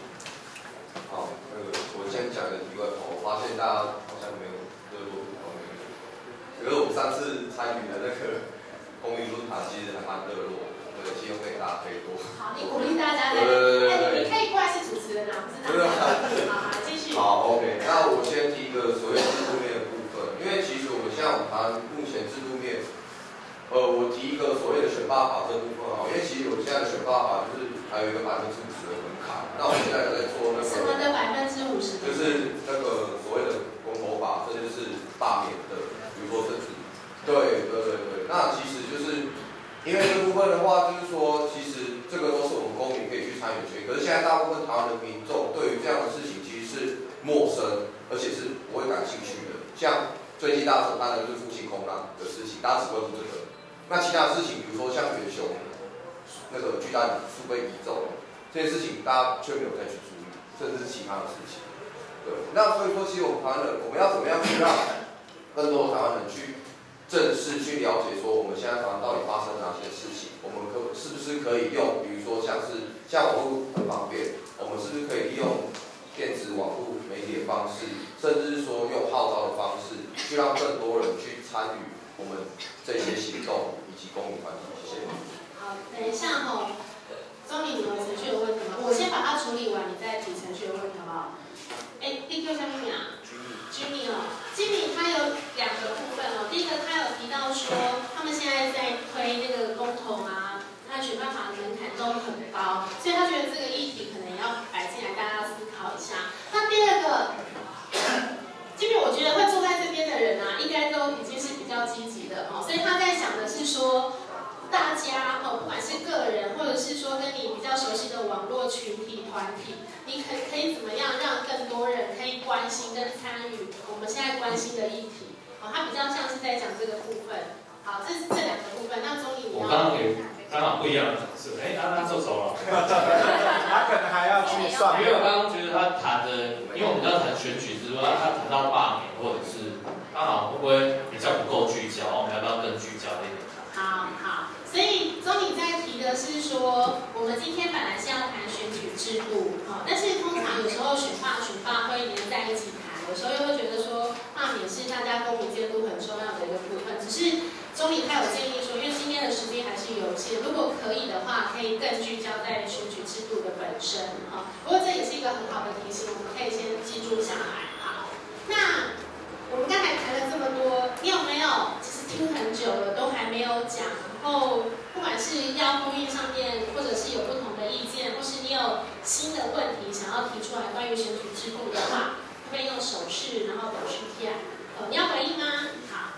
我先讲个题外话，我发现大家好像没有热络讨论，可是我们上次参与的那个公民论坛其实还蛮热络，希望大家可以多。 好，你鼓励大家你可以过来是主持人啊，不是好，继续。 好 ，OK， 那我先提一个所谓制度面的部分，因为其实我们像我们台湾目前制度面，我提一个所谓的选罢法这部分因为其实我现在的选罢法就是还有一个50%的门槛，那我现在有在做那个什么的50%， 就是那个所谓的公投法，这就是罢免的，比如说政治，对，那其实就是因为这部分的话，就是说其实这个都是我们公民可以去参与的权益，可是现在大部分台湾的民众对于这样的事情其实是陌生，而且是不会感兴趣的。像最近大家所谈的就是复兴空难的事情，大家只关注这个。那其他的事情，比如说像元雄那个巨蛋书被移走这些事情，大家却没有再去注意，甚至是其他的事情。对，那所以说，其实我们台湾人，我们要怎么样去让更多台湾人去正式去了解说，我们现在台湾到底发生哪些事情？我们是不是可以用，比如说像网络很方便，我们是不是可以利用电子网络媒体的方式，甚至是说用号召的方式，去让更多人去参与我们这些行动以及公民团体。谢谢。 好，等一下钟理，你有程序的问题吗？我先把它处理完，你再提程序的问题，好不好？第Q 下面啊 ，Jimmy 他有2个部分第一个他有提到说，他们现在在推那个公投啊，那选办法的门槛都很高，所以他觉得这个议题可能也要摆进来，大家思考一下。那第2个，Jimmy 我觉得会坐在这边的人啊，应该都已经是比较积极的所以他在想的是说，大家不管是个人，或者是说跟你比较熟悉的网络群体团体，你可以怎么样让更多人可以关心跟参与我们现在关心的议题？他比较像是在讲这个部分。好，这是这2个部分。那钟理，你要我刚刚刚好不一样的角色，他走了， 他可能还要去算。 因为我刚刚觉得他谈的，因为我们要谈选举之外，他谈到罢免或者是刚好会不会比较不够聚焦，我们要不要更聚焦一点？ 好，所以钟理在提的是说，我们今天本来是要谈选举制度，但是通常有时候选罢会连在一起谈，有时候又会觉得说罢免是大家公民监督很重要的一个部分。只是钟理他有建议说，因为今天的时间还是有限，如果可以的话，可以更聚焦在选举制度的本身不过这也是一个很好的提醒，我们可以先记住下来。好，那我们刚才谈了这么多，你有没有其实听很久了都还没有讲？然后不管是要封印上面，或者是有不同的意见，或是你有新的问题想要提出来关于选举制度的话，可以用手势然后表示提案。你要回应吗？好。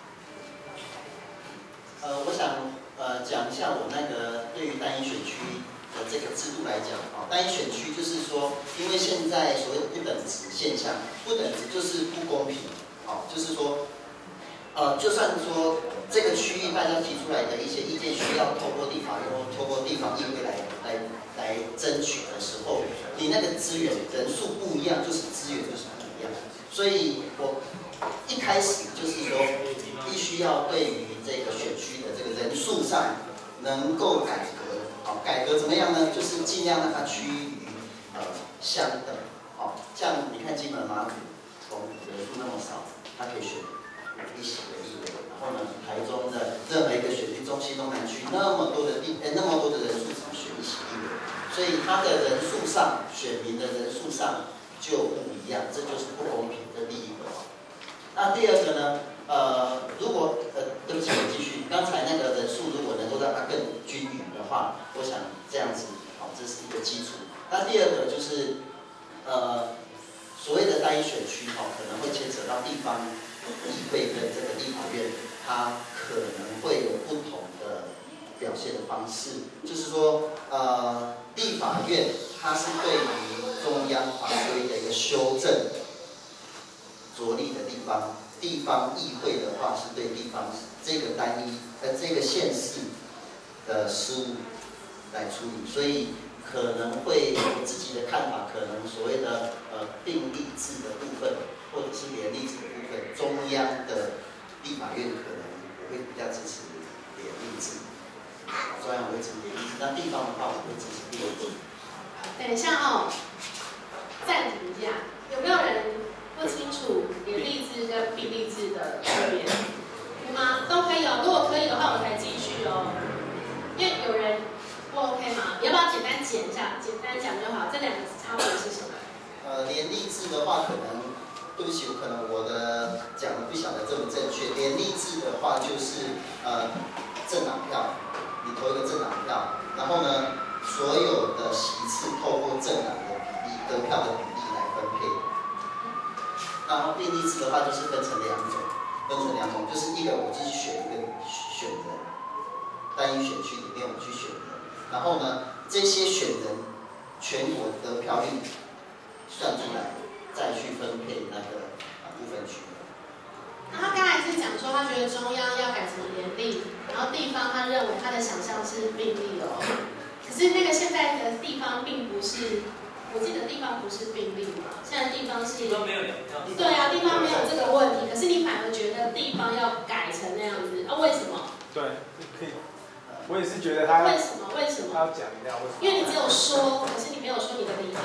我想讲一下我那个对于单一选区的这个制度来讲单一选区就是说，因为现在所谓的不等值现象，不等值就是不公平就是说就算说这个区域大家提出来的一些意见需要透过立法院或透过地方议会来争取的时候，你那个资源人数不一样，就是资源就是不一样。所以我一开始就是说，必须要对于这个选区的这个人数上能够改革改革怎么样呢？就是尽量让它趋于相等像你看金门马祖人数那么少，它可以选一席的立委，然后呢，台中的任何一个选区，中西东南区那么多的人数只选一席立委，所以它的人数上，选民的人数上就不一样，这就是不公平的第一个。那第二个呢？如果对不起，我继续。刚才那个人数如果能够让它更均匀的话，我想这样子这是一个基础。那第二个就是所谓的单一选区可能会牵扯到地方议会跟这个立法院，它可能会有不同的表现的方式。就是说立法院它是对于中央法规的一个修正着力的地方。地方议会的话是对地方这个这个县市的事务来处理，所以可能会我自己的看法，可能所谓的并立制的部分，或者是联立制的部分，中央的立法院可能我会比较支持联立制，中央我会支持联立制，那地方的话我会支持并立制。 等一下暂停一下，有没有人不清楚联立制跟并立制的区别？有吗？都可以如果可以的话，我才继续因为有人不 OK 吗？你要不要简单讲一下？简单讲就好。这两个差别是什么？ 联立制的话，可能对不起，可能我的讲的不晓得这么正确。联立制的话就是政党票，你投一个政党票，然后呢，所有的席次透过政党的比例、得票的比例来分配。然后并立制的话就是分成两种，就是一个我自己选一个选人，单一选区里面我去选人，然后呢这些选人全国得票率算出来，再去分配那个部分区。 那他刚才是讲说他觉得中央要改成联立，然后地方他认为他的想象是并立可是那个现在的地方并不是。我记得地方不是并立嘛，现在地方是地方没有两票。 对啊，地方没有这个问题，可是你反而觉得地方要改成那样子为什么？ 对，可以。我也是觉得他为什么？他要讲一下为什么？ 因为你只有说，可是你没有说你的理由。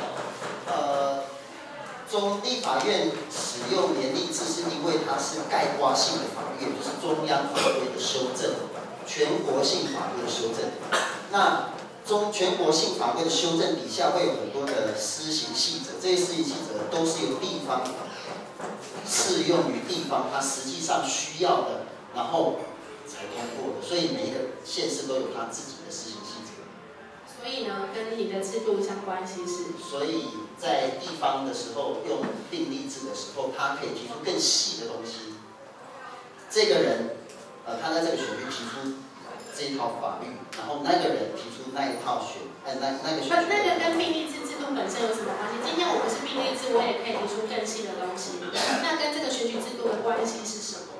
中立法院使用联立制是因为它是概括性的法律，就是中央法规的修正，全国性法规的修正。那全国性法规的修正底下会有很多的施行细则，这些施行细则都是由地方适用于地方它实际上需要的，然后才通过的，所以每一个县市都有它自己的施行细则。 所以呢，跟你的制度相关系是？所以在地方的时候用并立制的时候，它可以提出更细的东西。这个人，他在这个选区提出这一套法律，然后那个人提出那一套那个选区。 那个跟并立制制度本身有什么关系？今天我们是并立制，我也可以提出更细的东西嘛。那跟这个选举制度的关系是什么？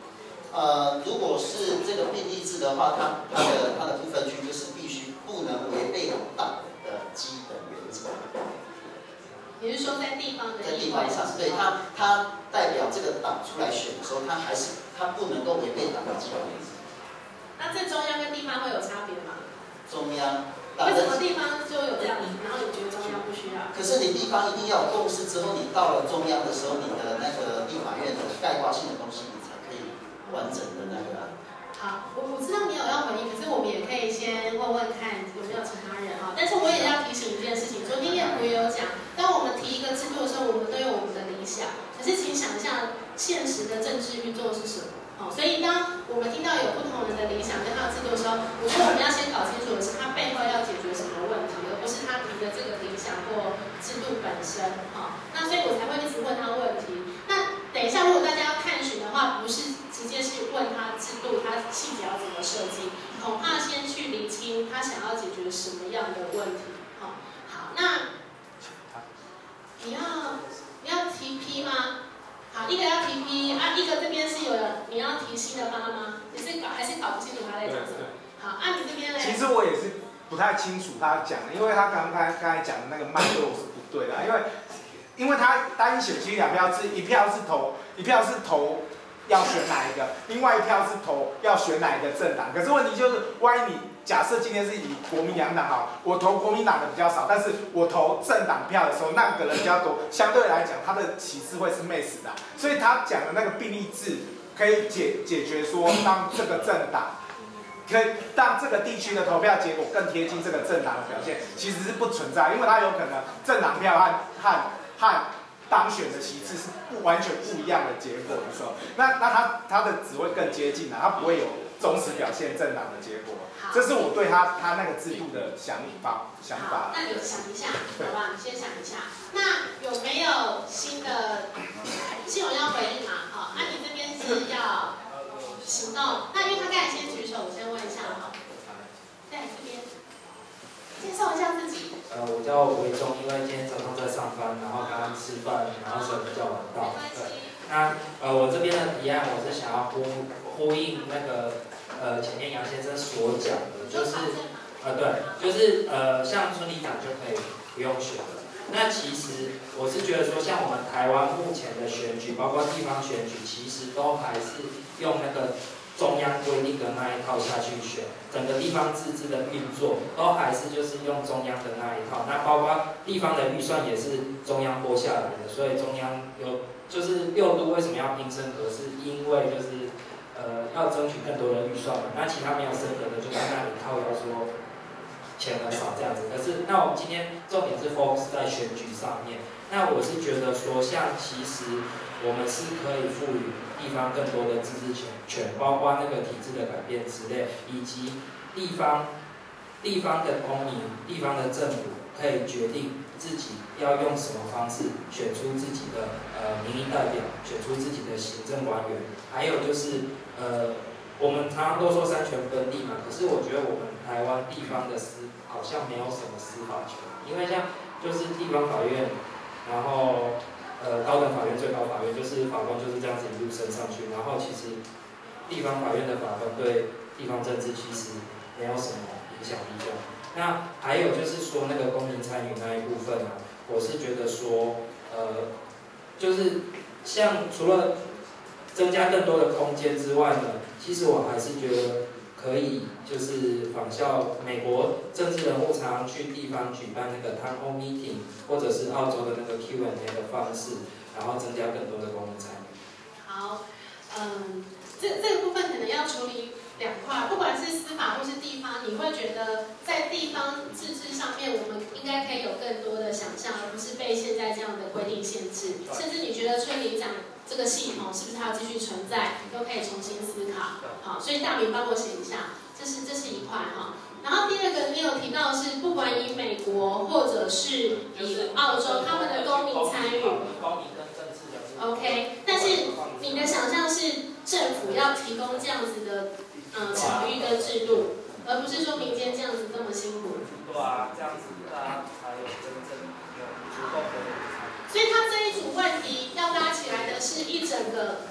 如果是这个并立制的话，它的不分区就是必须不能违背党的基本原则。 也就是说，在地方的议会上，对他代表这个党出来选的时候，他不能够违背党的基本原则。 那这中央跟地方会有差别吗？ 中央。 为什么地方就有这样子，然后你觉得中央不需要？ 可是你地方一定要有共识之后，你到了中央的时候，你的那个立法院的概括性的东西，你才可以完整的那个。 好，我知道你有要回应，可是我们也可以先问问看有没有其他人哈。但是我也要提醒一件事情，昨天叶普也有讲，当我们提一个制度的时候，我们都有我们的理想，可是请想一下现实的政治运作是什么。所以当我们听到有不同人的理想跟他的制度的时候，我觉得我们要先搞清楚的是他背后要解决什么问题，而不是他提的这个理想或制度本身。那所以我才会一直问他问题。那等一下，如果大家要看询的话，不是直接是问他制度，他细节要怎么设计，恐怕先去厘清他想要解决什么样的问题。好，那你要提批吗？好，一个要提批啊，一个这边是有你要提新的发吗？你是还是搞不清楚他在讲什么？好，你这边嘞？ 其实我也是不太清楚他讲的，因为他刚才讲的那个脉络是不对的，因为他单一选区2票制，一票是投要选哪一个，另外1票是投要选哪一个政党。可是问题就是，万一你假设今天是以国民两党好，我投国民党的比较少，但是我投政党票的时候，那个人比较多，相对来讲他的起势会是妹死的。所以他讲的那个并立制可以解决说，让这个政党可以让这个地区的投票结果更贴近这个政党的表现，其实是不存在，因为它有可能政党票和当选的席次是完全不一样的结果的时候，那他的只会更接近它不会有忠实表现政党的结果。这是我对他那个制度的想法。 好，那你想一下，好吧？你先想一下。那有没有新的新闻要回应嘛？好，你这边是要行动。那因为他刚才先举手，我先问一下哈。在这边介绍一下自己。 我叫维忠，因为今天早上在上班，然后刚刚吃饭，然后所以比较晚到。对。那我这边的提案，我是想要呼应那个前面杨先生所讲的，就是对，就是像村里长就可以不用选了。那其实我是觉得说，像我们台湾目前的选举，包括地方选举，其实都还是用那个中央规定的那一套下去选，整个地方自治的运作都还是就是用中央的那一套。那包括地方的预算也是中央拨下来的，所以中央就是6都为什么要拼升格，是因为就是要争取更多的预算嘛。那其他没有升格的就在那里靠腰说钱很少这样子。可是那我们今天重点是 focus 在选举上面。那我是觉得说，像其实我们是可以赋予地方更多的自治权，包括那个体制的改变之类，以及地方的公民、地方的政府可以决定自己要用什么方式选出自己的民意代表，选出自己的行政官员。还有就是我们常常都说三权分立嘛，可是我觉得我们台湾地方的好像没有什么司法权，因为像就是地方法院，然后高等法院、最高法院，就是法官就是这样子一路升上去，然后其实地方法院的法官对地方政治其实没有什么影响力这样。那还有就是说那个公民参与那一部分啊，我是觉得说就是像除了增加更多的空间之外呢，其实我还是觉得可以就是仿效美国政治人物常常去地方举办那个 town hall meeting， 或者是澳洲的那个 Q&A 的方式，然后增加更多的公民参与。 好，这个部分可能要处理2块，不管是司法或是地方，你会觉得在地方自治上面，我们应该可以有更多的想象，而不是被现在这样的规定限制。甚至你觉得村里长这个系统是不是还要继续存在，都可以重新思考。好，所以大明帮我写一下，这是一块哈。然后第二个，你有提到是不管以美国或者是以澳洲他们的公民参与。OK， 但是你的想象是政府要提供这样子的场域跟制度，而不是说民间这样子这么辛苦。 对啊，这样子大家才有真正有足够的。 所以他这一组问题要拉起来的是一整个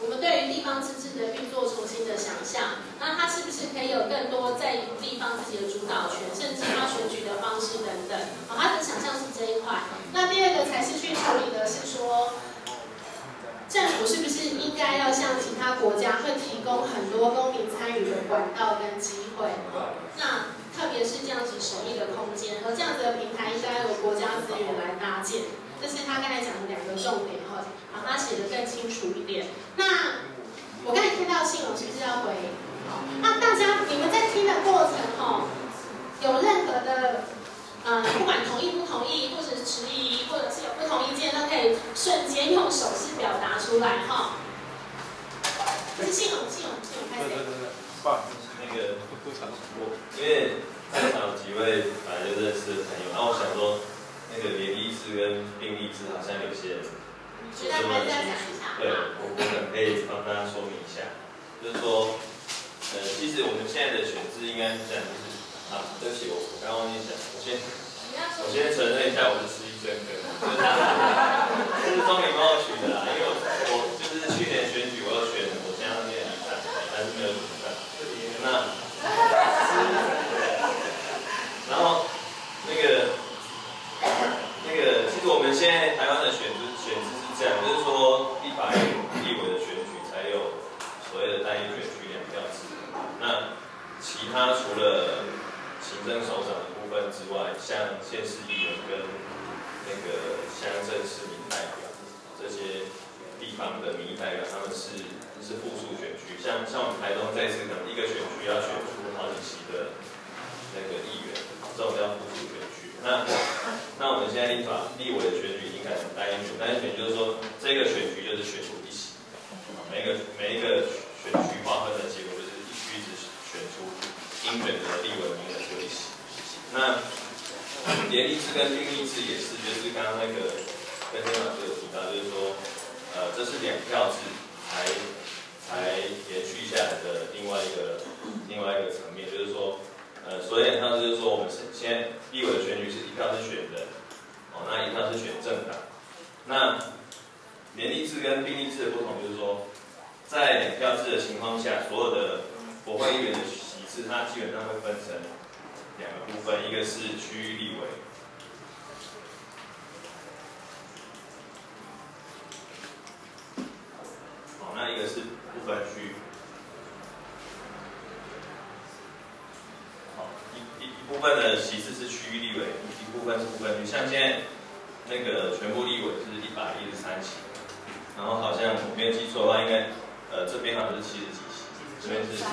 我们对于地方自治的运作重新的想象，那它是不是可以有更多在地方自己的主导权，甚至它选举的方式等等，好，他的想象是这一块。那第二个才是去处理的是说，政府是不是应该要像其他国家会提供很多公民参与的管道跟机会？那特别是这样子手艺的空间，和这样子的平台应该由国家资源来搭建。这是他刚才讲的2个重点哈，把它写得更清楚一点。那我刚才看到信，我是不是要回？好，那大家你们在听的过程哈，有任何的不管同意不同意，或者是迟疑，或者是有不同意见，都可以瞬间用手势表达出来哈。是信勇开始。 那个因为在场几位本来就认识的朋友，然后我想说，那个联立制跟并立制好像有些人觉得还是要讲一下。 对，我可能可以帮大家说明一下，就是说，其实我们现在的选制应该是这样，就是对不起，我刚刚忘记讲，我先承认一下我的失忆症梗，这是钟明帮我取的啦，因为我就是去年选举我有选我家那边的比赛，但是没有比赛，然后那个，其实我们现在台湾的选制是这样，就是说立法院立委的选举才有所谓的单一选区2票制。那其他除了行政首长的部分之外，像县市议员跟那个乡镇市民代表这些地方的民意代表，他们是复数选区。像我们台东这次可能一个选区要选出好几席的那个议员，这种叫复数选区。那我们现在立委的选举已经改成单一选，单一选就是说这个选区就是选出1席，每一个选区划分的结果就是一区只选出应选的立委名额只有1席。那联立制跟并立制也是，就是刚刚那个跟天老师有提到，就是说这是2票制才延续下来的另外一个层面，就是说。所以2票就是说，我们现在立委的选举是1票是选人，那1票是选政党。那联立制跟并立制的不同就是说，在2票制的情况下，所有的国会议员的席次，它基本上会分成2个部分，一个是区域立委。那一个是不分区。一部分的席次是区域立委，一部分是不分区。像现在那个全部立委是113席，然后好像我没有记错的话，应该这边好像是70几席，这边是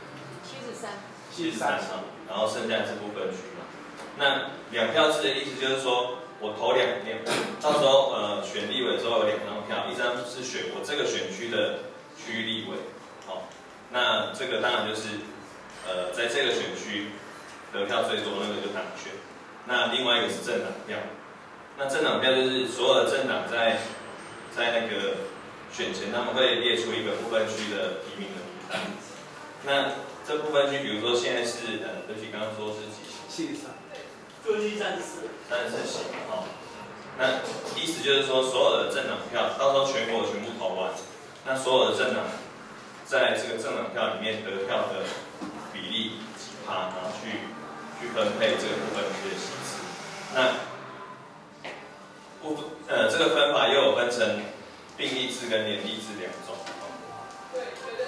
73啊，然后剩下是不分区嘛。那2票制的意思就是说，我投2票，到时候选立委的时候有2张票，一张是选我这个选区的区域立委，好，那这个当然就是在这个选区。得票最多那个就当选，那另外一个是政党票，那政党票就是所有的政党在那个选前他们会列出一个不分区的提名的名单，那这不分区比如说现在是对不起刚刚说是几席？73，就是34席，好，那意思就是说所有的政党票到时候全国全部投完，那所有的政党在这个政党票里面得票的比例几趴，然后去分配这个不分区的席次。那这个分法又有分成并立制跟联立制2种。对。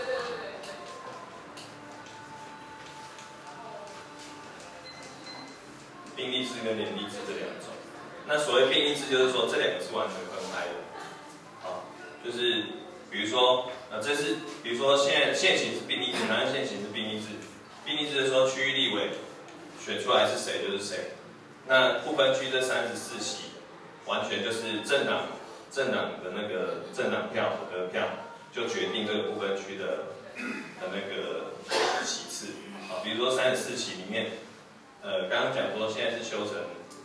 并立制跟联立制这2种。那所谓并立制就是说这2个是完全分开的。好，就是比如说这是比如说现行是并立制，台湾现行是并立制。并立制就是说区域立委选出来是谁就是谁，那不分区这34席，完全就是政党的那个政党票得票，就决定这个不分区的那个席次。好，比如说34席里面，刚刚讲说现在是修成，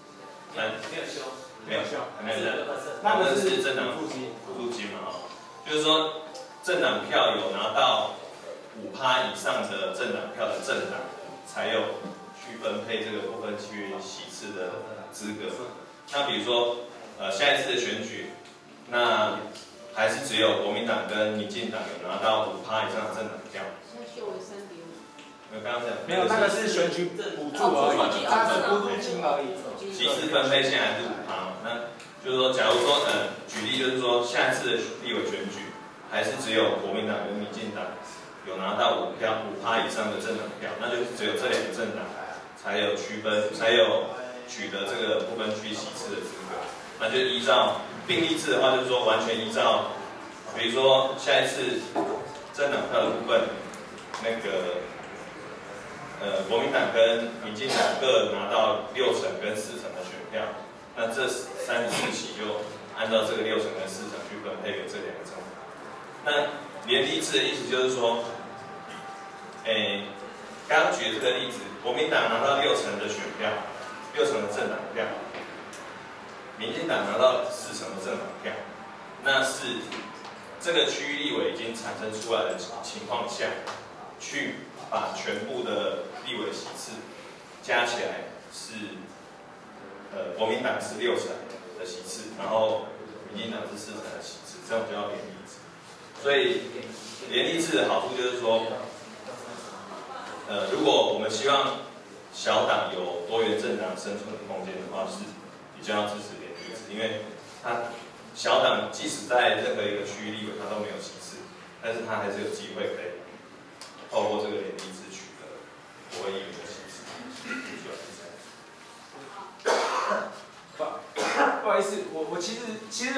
没有修，那个是政党补助金嘛，就是说政党票有拿到5%以上的政党票的政党，才有去分配这个不分区席次的资格。那比如说，下一次的选举，那还是只有国民党跟民进党有拿到5%以上的政党票？没有，刚刚讲没有，那个是选举补助而已，它是补助金而已。 席次分配现在是5%嘛？那就是说，假如说举例就是说，下一次的立委选举，还是只有国民党跟民进党有拿到5%以上的政党票，那就是只有这2个政党才有区分，才有取得这个不分区席次的资格。那就依照并立制的话，就是说完全依照，比如说下一次政党票的部分，那个国民党跟民进党各拿到6成跟4成的选票，那这34席就按照这个6成跟4成去分配给这2个政党。那联立制的意思就是说，刚举的这个例子，国民党拿到6成的选票，6成的政党票，民进党拿到4成的政党票，那是这个区域立委已经产生出来的情况下，去把全部的立委席次加起来是，国民党是6成的席次，然后民进党是4成的席次，这样就叫联立制。所以联立制的好处就是说，如果我们希望小党有多元政党生存的空间的话，是比较支持联立制，因为它小党即使在任何一个区域立委它都没有席次，但是它还是有机会可以透过这个联立制取得国会议员的席次。 不好意思，我其实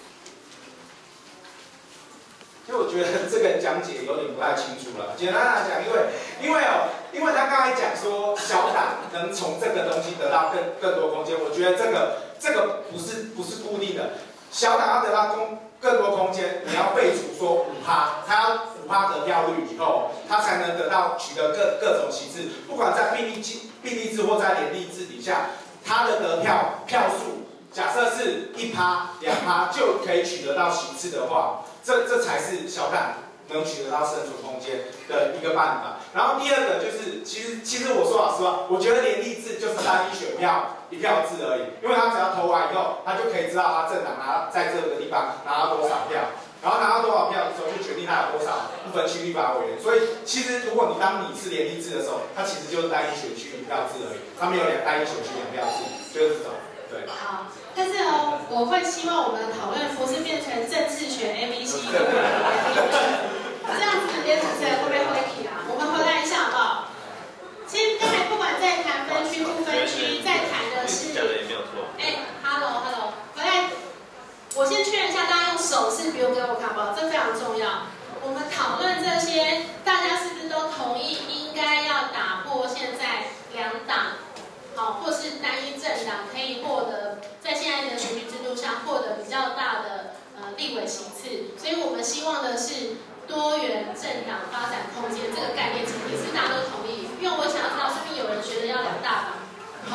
我觉得这个讲解有点不太清楚了。简单来讲，因为他刚才讲说小党能从这个东西得到更多空间，我觉得这个不是固定的。小党要得到更多空间，你要废除说5%，他要5%得票率以后，他才能取得各种席次，不管在并立制或在联立制底下，他的得票数假设是1%、2%就可以取得到席次的话，这才是小党能取得到生存空间的一个办法。然后第二个就是，其实我说老实话，我觉得联立制就是单一选票1票制而已，因为他只要投完以后，他就可以知道他政党在这个地方拿到多少票，然后拿到多少票的时候，就决定他有多少不分区立法委员。所以其实如果你是联立制的时候，它其实就是单一选区1票制而已，它没有单一选区2票制，就是这种。对。 好，但是我会希望我们的讨论不是变成政治学 ABC 的问题，这样子连主持人会不会会起啊？我们回来一下好不好？其实刚才不管在谈分区不分区，在谈的是， 讲的也没有错。 hello， 回来，我先确认一下，大家用手势不用给我看，好不好？这非常重要。我们讨论这些，大家是不是都同意应该要打破现在2党？好，或是单一政党可以获得在现在的选举制度上获得比较大的立委席次，所以我们希望的是多元政党发展空间这个概念，前提是大家都同意。因为我想要知道是不是有人觉得要2大党，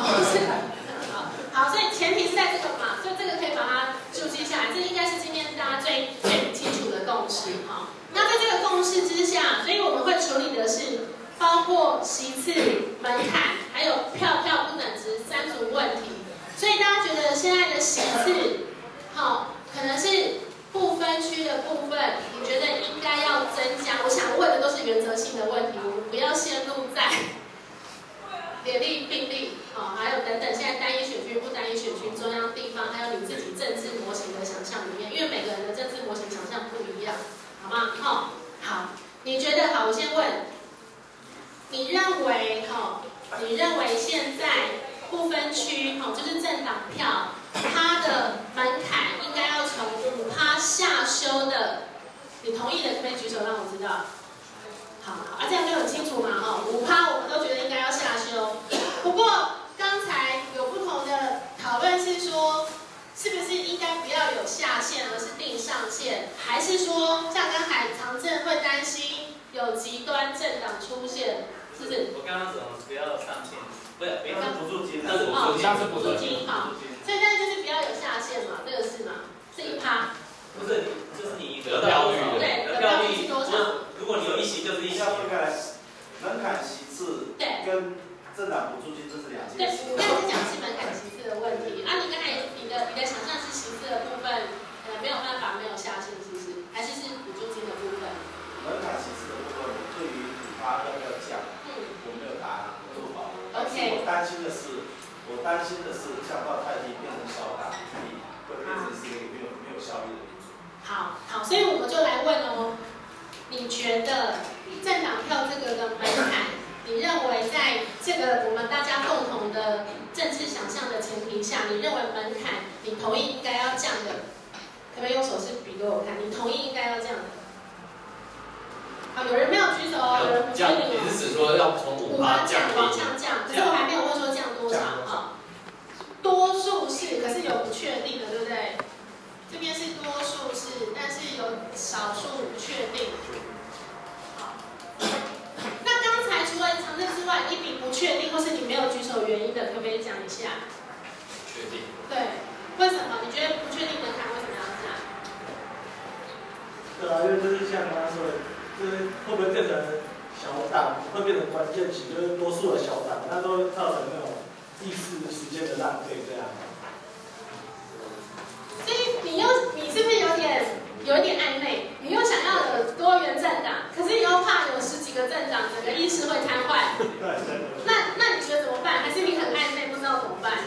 好，所以前提是在这个嘛，所以这个可以把它注记下来，这应该是今天大家最清楚的共识哈。那在这个共识之下，所以我们会处理的是包括席次门槛，还有票不等值3组问题。所以大家觉得现在的席次，可能是不分区的部分，你觉得应该要增加？我想问的都是原则性的问题，我们不要陷入在联立并立，还有等等，现在单一选区、不单一选区、中央、地方，还有你自己政治模型的想象里面，因为每个人的政治模型想象不一样，好吗？好，你觉得好？我先问，你认为现在不分区，就是政党票，它的门槛应该要从5%下修的，你同意的可不可以举手让我知道？好，这样就很清楚嘛，5%我们都觉得应该要下修。不过刚才有不同的讨论是说，是不是应该不要有下限，而是定上限？还是说像刚才常政会担心有极端政党出现，是不是？ 我刚刚讲不要上限，不是补助金， 补助金好，所以现在就是不要有下限嘛，这个是吗？是1%。 不是，就是你得票率的， 对，得票率是多少？ 如果你有1席就是1席。 要分开门槛席次跟政党补助金这是2件事。 对，我刚才讲的是门槛席次的问题。你刚才你的想象是席次的部分，没有办法没有下限，是不是？ 担心的是降到太低变成小党，会变成是一个没有效益的民主。 好，所以我们就来问哦，你觉得政党票这个的门槛，你认为在这个我们大家共同的政治想象的前提下，你认为门槛，你同意应该要降的？可不可以用手势比给我看？你同意应该要降的？好，有人没有举手哦，有人不确定哦。 你是指说要从5%降往上降？可是我还没有问说降多少啊。多数是，可是有不确定的，对不对？这边是多数是，但是有少数不确定。好，那刚才除了常认之外，一笔不确定或是你没有举手原因的，可不可以讲一下？ 确定。 对，为什么？你觉得不确定门槛为什么要降？ 对啊，因为就是像刚刚说的，就是会不会变成小党，会变成关键期，就是多数的小党，那都会造成那种议事时间的浪费这样。 所以你是不是有一点暧昧？你又想要有多元政党，可是你又怕有10几个政党，整个议事会瘫痪。 对。 那你觉得怎么办？还是你很暧昧，不知道怎么办？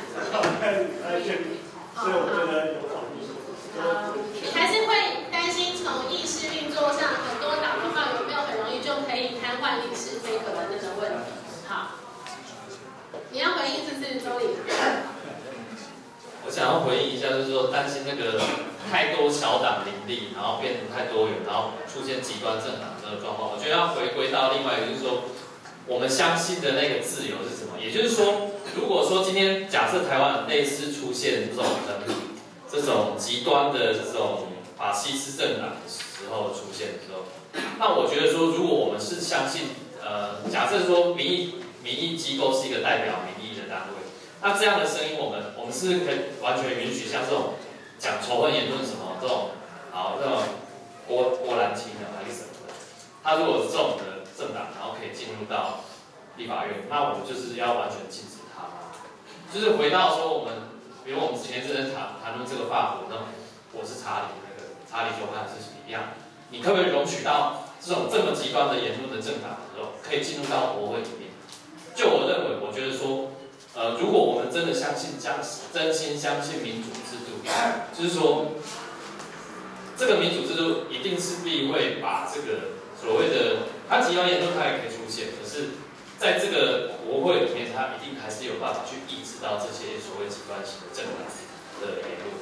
所以我觉得有考虑。 你还是会担心从议事运作上，很多党的话有没有很容易就可以瘫痪议事非可能的问题？好，你要回应是不是周理？ 我想要回应一下，就是说担心那个太多小党林立，然后变成太多元，然后出现极端政党这个状况。我觉得要回归到另外一个，就是说我们相信的那个自由是什么？也就是说，如果说今天假设台湾类似出现这种极端的这种法西斯政党的时候出现的时候，那我觉得说，如果我们是相信，假设说民意机构是一个代表民意的单位。那这样的声音，我们是不是可以完全允许像这种讲仇恨言论什么这种，这种波兰青的还是什么的，他如果是这种的政党，然后可以进入到立法院，那我们就是要完全禁止他吗？就是回到说我们，比如我们之前在谈论这个法国那种，我是查理纠判的事情一样，你可不可以容许到这种这么极端的言论的政党的时候，可以进入到国会里面？就我认为，我觉得说。如果我们真的真心相信民主制度，就是说，这个民主制度一定势必会把这个所谓的它极端言论它也可以出现，可是在这个国会里面，它一定还是有办法去抑制到这些所谓极端型的政党的言论。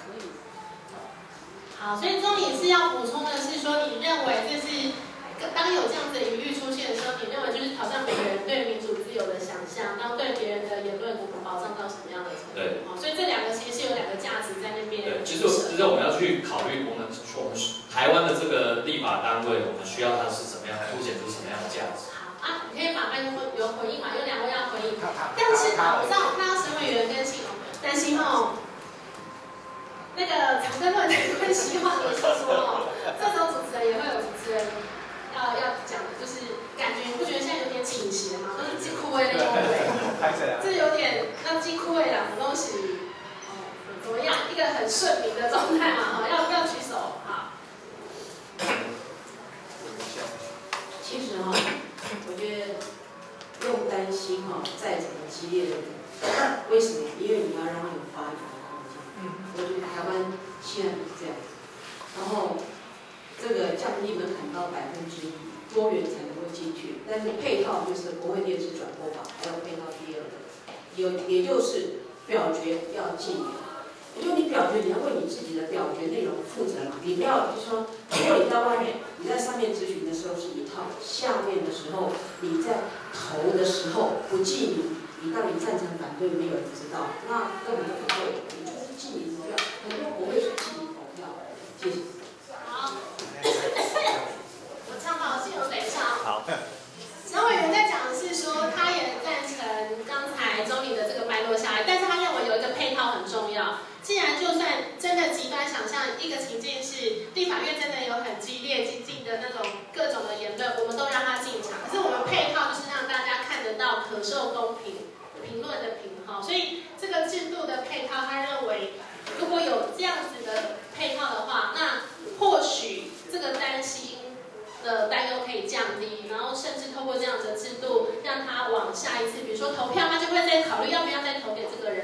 好，所以钟理是要补充的是说，你认为这是当有这样子的疑虑出现的时候，你认为就是挑战每个人对民主自由的想象，然后对别人的言论我们保障到什么样的程度？ 对。 所以这两个其实是有两个价值在那边。 对，其实我们要去考虑我们台湾的这个立法单位，我们需要它是怎么样凸显出什么样的价值？ 好啊，你可以把麦克风有回应嘛？有2位要回应。但是我知道我看到沈委员跟信宏，但信宏。那个长征论会希望的是说，这时候主持人也会有主持人要讲的，就是感觉你不觉得现在有点倾斜吗？都是几枯萎的用语，这有点那几枯萎两个东西，怎么样？一个很顺民的状态嘛，要举手好。 其实我觉得不用担心再怎么激烈的，为什么？因为你要让他有发言。我觉得台湾现在就是这样，然后这个降低门槛到1%，多元才能够进去。但是配套就是国会电视转播法，还有配套第2个，也就是表决要禁言。也就你表决，你要为你自己的表决内容负责嘛。你不要就是说，如果你在外面，你在上面咨询的时候是一套，下面的时候你在投的时候不记名，你到底赞成反对没有人知道，那根本就不对。记名投票，很多国会是记名投票。谢谢。 好，我唱到信宏等一下。 好。 沈委员在讲的是说，他也赞成刚才钟理的这个脉络下来，但是他认为有一个配套很重要。既然就算真的极端想象一个情境是立法院真的有很激烈激进的那种各种的言论，我们都让他进场。可是我们配套就是让大家看得到可受公平评论的评号，所以这个制度的配套，他认为如果有这样子的配套的话，那或许这个担心的担忧可以降低，然后甚至透过这样的制度，让他往下一次，比如说投票，他就会再考虑要不要再投给这个人。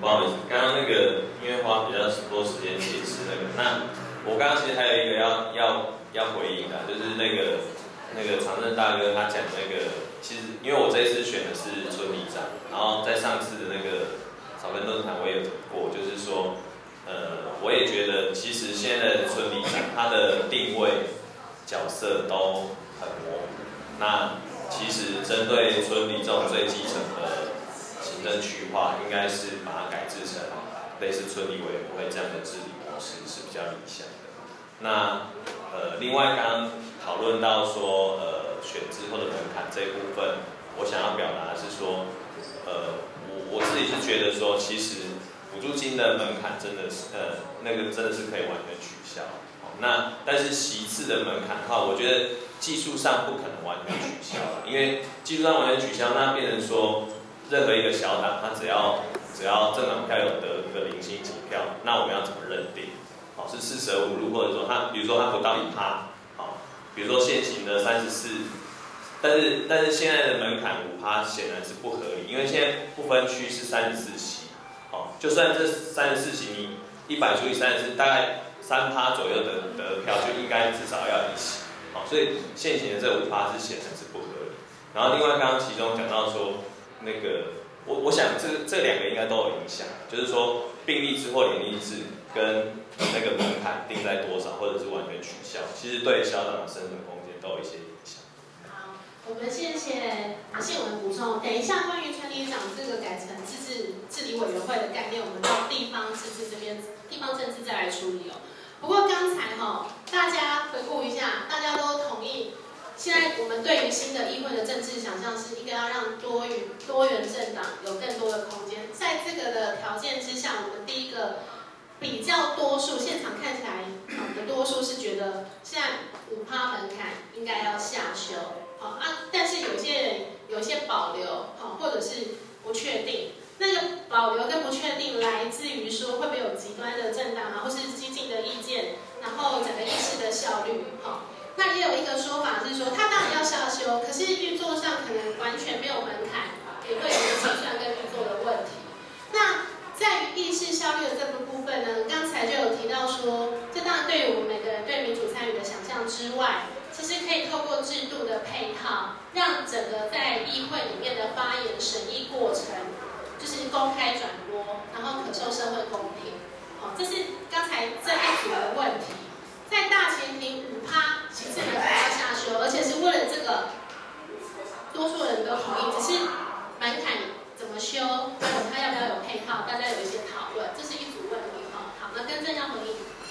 不好意思，刚刚那个因为花比较多时间解释那个，那我刚刚其实还有一个要回应的，就是那个长正大哥他讲那个，其实因为我这一次选的是村里长，然后在上次的那个草根论坛我也有讲过，就是说，我也觉得其实现在的村里长他的定位角色都很模糊，那其实针对村里这种最基层的行政区划，应该是把它改制成类似村里委员会这样的治理模式是比较理想的。那另外刚刚讨论到说选制或者门槛这一部分，我想要表达的是说，我自己是觉得说，其实补助金的门槛真的是那个真的是可以完全取消。那但是席次的门槛的话，我觉得技术上不可能完全取消，因为技术上完全取消，那变成说任何一个小党，他只要政党票有得一个零星几票，那我们要怎么认定？好，是四舍五入，或者说他比如说他不到1%，好，比如说现行的34，但是现在的门槛5%显然是不合理，因为现在不分区是34席，好，就算这34席你100除以34，大概3%左右得票就应该至少要1席，好，所以现行的这5%是显然是不合理。然后另外刚刚其中讲到说那个，我想这两个应该都有影响，就是说并立制或联立制跟那个门槛定在多少，或者是完全取消，其实对小党的生存空间都有一些影响。 好，我们谢谢谢文补充。等一下关于村里长这个改成治理委员会的概念，我们到地方自治这边地方政治再来处理哦。不过刚才大家回顾一下，大家都同意。现在我们对于新的议会的政治想象是应该要让多元政党有更多的空间。在这个的条件之下，我们第一个比较多数，现场看起来的多数是觉得现在5%门槛应该要下修，但是有些人有一些保留，或者是不确定。那个保留跟不确定来自于说会不会有极端的政党或是激进的意见，然后整个议事的效率，那也有一个说法是说，它当然要下修，可是运作上可能完全没有门槛，也会有一个计算跟运作的问题。那在于议事效率的这个部分呢，刚才就有提到说，这当然对于我们每个人对民主参与的想象之外，其实可以透过制度的配套，让整个在议会里面的发言审议过程，就是公开转播，然后可受社会公平。这是刚才这一组的问题。在大前提5%其次门槛要下修，而且是为了这个多数人都同意，只是门槛怎么修，还有它要不要有配套，大家有一些讨论，这是一组问题好，那更正要回应。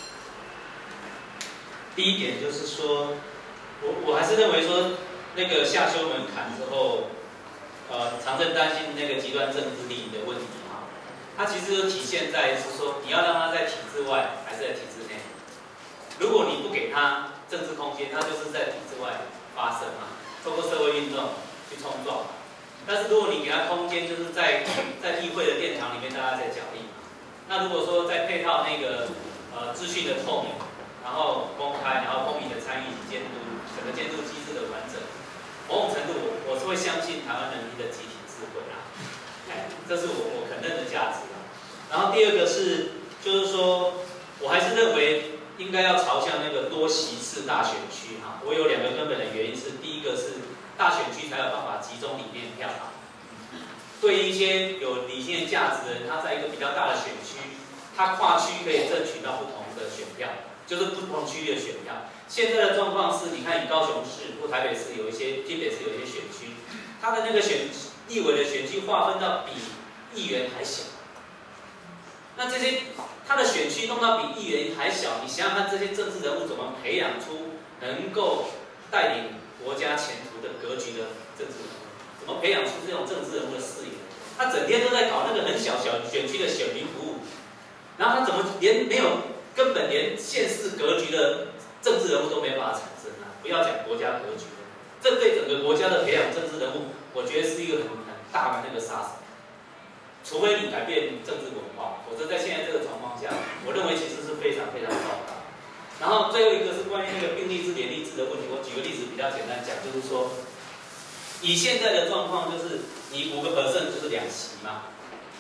第一点就是说，我还是认为说那个下修门槛之后，常正担心那个极端政治利益的问题它其实体现在是说你要让它在体制外还是在体制内。如果你不给他政治空间，他就是在体制外发生嘛，透过社会运动去冲撞。但是如果你给他空间，就是在议会的殿堂里面，大家在角力嘛。那如果说在配套那个资讯的透明，然后公开，然后公民的参与监督，整个监督机制的完整，某种程度我是会相信台湾人民的集体智慧啦。这是我肯认的价值啦。然后第二个是，就是说我还是认为。应该要朝向那个多席次大选区我有2个根本的原因是，第一个是大选区才有办法集中理念票对于一些有理念价值的人，他在一个比较大的选区，他跨区可以争取到不同的选票，就是不同区域的选票。现在的状况是，你看以高雄市或台北市有一些、新北市有一些选区，他的那个立委的选区划分到比议员还小。那这些他的选区弄到比议员还小，你想想看，这些政治人物怎么培养出能够带领国家前途的格局的政治人物？怎么培养出这种政治人物的视野？他整天都在搞那个很小选区的选民服务，然后他怎么根本连县市格局的政治人物都没办法产生啊？不要讲国家格局了，这对整个国家的培养政治人物，我觉得是一个很大的那个杀手。除非你改变政治文化，否则在现在这个状况下，我认为其实是非常非常糟糕。然后最后一个是关于那个并立制、联立制的问题，我举个例子比较简单讲，就是说，以现在的状况，就是你5%就是2席嘛，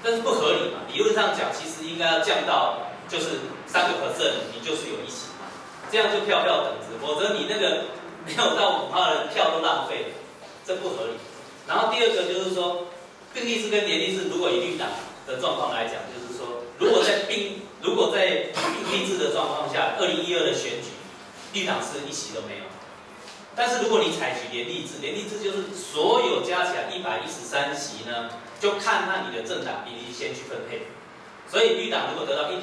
但是不合理嘛。理论上讲，其实应该要降到就是3%，你就是有1席嘛，这样就票票等值，否则你那个没有到5%的票都浪费了，这不合理。然后第二个就是说，并立制跟联立制，如果以绿党的状况来讲，就是说，如果在并立制的状况下，2012的选举，绿党是1席都没有。但是如果你采取联立制，联立制就是所有加起来113席呢，就看你的政党比例先去分配。所以绿党如果得到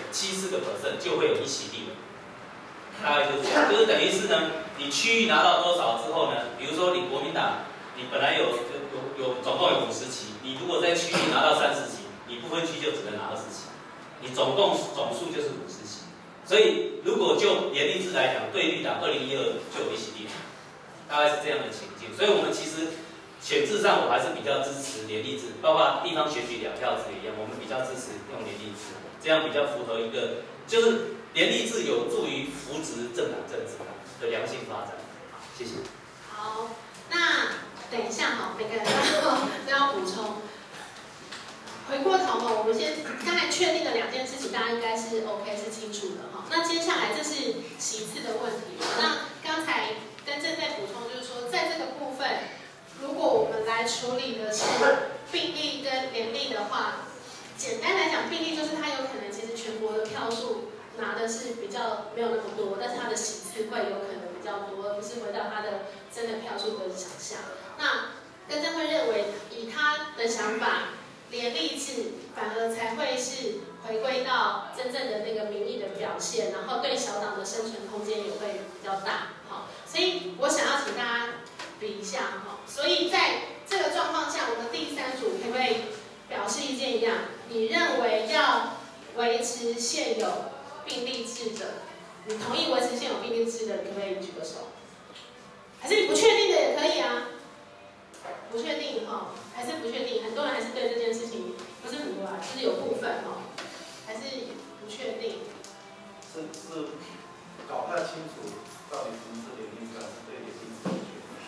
1.74%，就会有1席立委。大概就是这样，就是等于是呢，你区域拿到多少之后呢？比如说你国民党，你本来有总共有50席，你如果在区域拿到30席，你不分区就只能拿20席，你总数就是50席。所以如果就联立制来讲，对绿党2012就有1席立委，大概是这样的情境。所以我们其实选制上我还是比较支持联立制，包括地方选举2票制一样，我们比较支持用联立制，这样比较符合一个就是联立制有助于扶植政党政治的良性发展。好，谢谢。 好，那等一下哈，每个人都要补充。回过头哈，我们先刚才确定的2件事情，大家应该是 OK 是清楚的哈。那接下来这是席次的问题。那刚才跟正在补充，就是说在这个部分，如果我们来处理的是并立跟联立的话，简单来讲，并立就是它有可能其实全国的票数拿的是比较没有那么多，但是它的席次会有可能比较多，而不是回到它的真的票数的想象。那更正会认为，以他的想法，联立制反而才会是回归到真正的那个民意的表现，然后对小党的生存空间也会比较大。好，所以我想要请大家比一下哈。所以在这个状况下，我们第3组可不可以表示意见一样？你认为要维持现有并立制的，你同意维持现有并立制的，你可不可以举个手？还是你不确定的也可以啊？不确定哈，还是不确定？很多人还是对这件事情不是很多啊，就是有部分哈，还是不确定。 是搞不太清楚到底什么是联立制，还是对联立制不确定。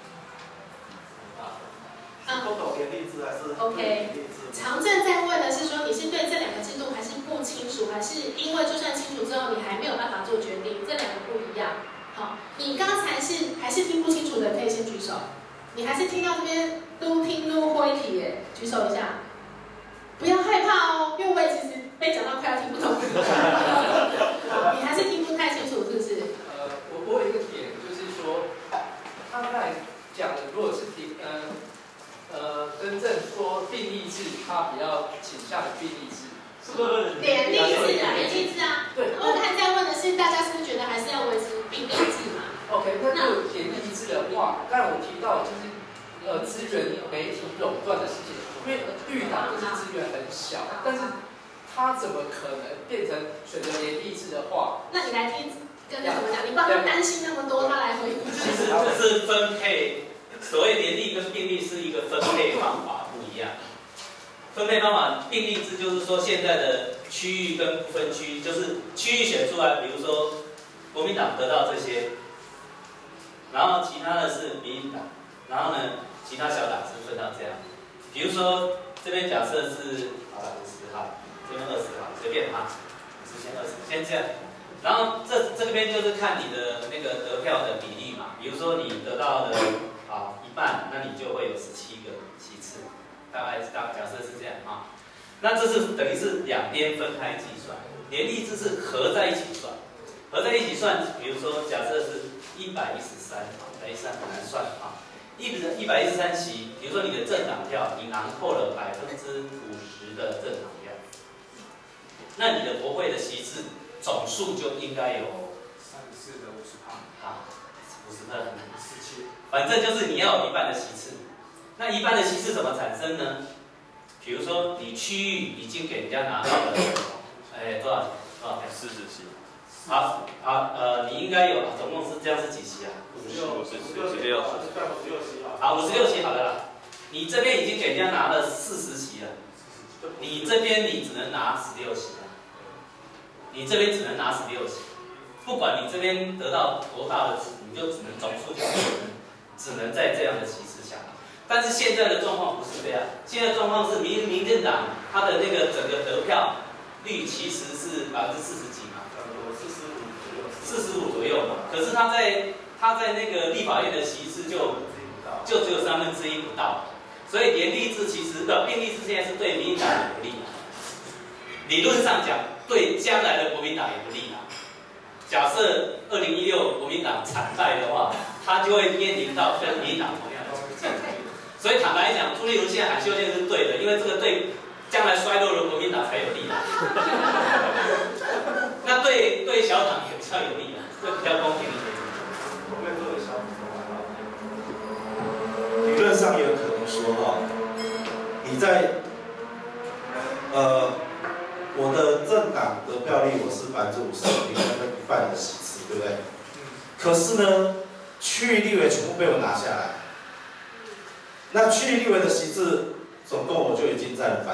是不懂联立制还是 ？OK。常正在问的是说，你是对这2个制度还是不清楚，还是因为就算清楚之后，你还没有办法做决定？这2个不一样。好，你刚才还是听不清楚的，可以先举手。你还是听到这边都听都会题耶，举手一下。不要害怕哦，因为我也其实被讲到快要听不懂。好，你还是听不太清楚，是不是？ 我有一个点就是说，他在讲的，如果是更正说并立制，他比较倾向于并立制， 是不是？ 联立制啊，联立制啊。 对。 我看在问的是，大家是不是觉得还是要维持并立制嘛 ？OK， 那如果联立制的话，刚才我提到就是资源媒体垄断的事情，因为绿党就是资源很小，但是他怎么可能变成选择联立制的话？ 那你来听跟怎么讲？你帮他担心那么多，他来回答。 其实这是分配，所谓联立跟并立是一个分配方法不一样。分配方法，并立制就是说现在的区域跟不分区，就是区域选出来，比如说国民党得到这些，然后其他的是民进党，然后呢，其他小党是分到这样。比如说这边假设是50号，这边20号，随便哈，10先20，先这样。然后这边就是看你的那个得票的比例嘛，比如说你得到的1半，那你就会有17个席次，大概假设是这样啊。那这是等于是两边分开计算，联立制是合在一起算，合在一起算，比如说假设是113，113很难算啊，113席，比如说你的政党票，你囊括了50%的政党票，那你的国会的席次总数就应该有 34的50%， 啊，50%很17，反正就是你要有1半的席次。那1半的席次怎么产生呢？比如说你区域已经给人家拿到了，多少 40席。 好，你应该有，总共是这样是几席啊 ？56席。 好，56席好了啦。你这边已经给人家拿了40席了，你这边你只能拿16席了，你这边只能拿16席，不管你这边得到多大的，你就只能总数就只能在这样的席次下。但是现在的状况不是这样，现在状况是民进党它的那个整个得票率其实是40%几嘛，45左右嘛。可是他在那个立法院的席次就只有1/3不到，所以连立制其实并立制现在是对民进党也不利的。理论上讲，对将来的国民党也不利啊。假设2016国民党惨败的话，他就会面临到跟民进党同样的境遇。所以坦白讲，朱立伦现在喊修宪是对的，因为这个对将来衰落的国民党才有利的。那对小党也比较有利啊，会比较公平一点。 理论上也有可能说哈，你在我的政党得票率我是50%，平均一半的席次，对不对？可是呢，区域立委全部被我拿下来，那区域立委的席次总共我就已经占了51%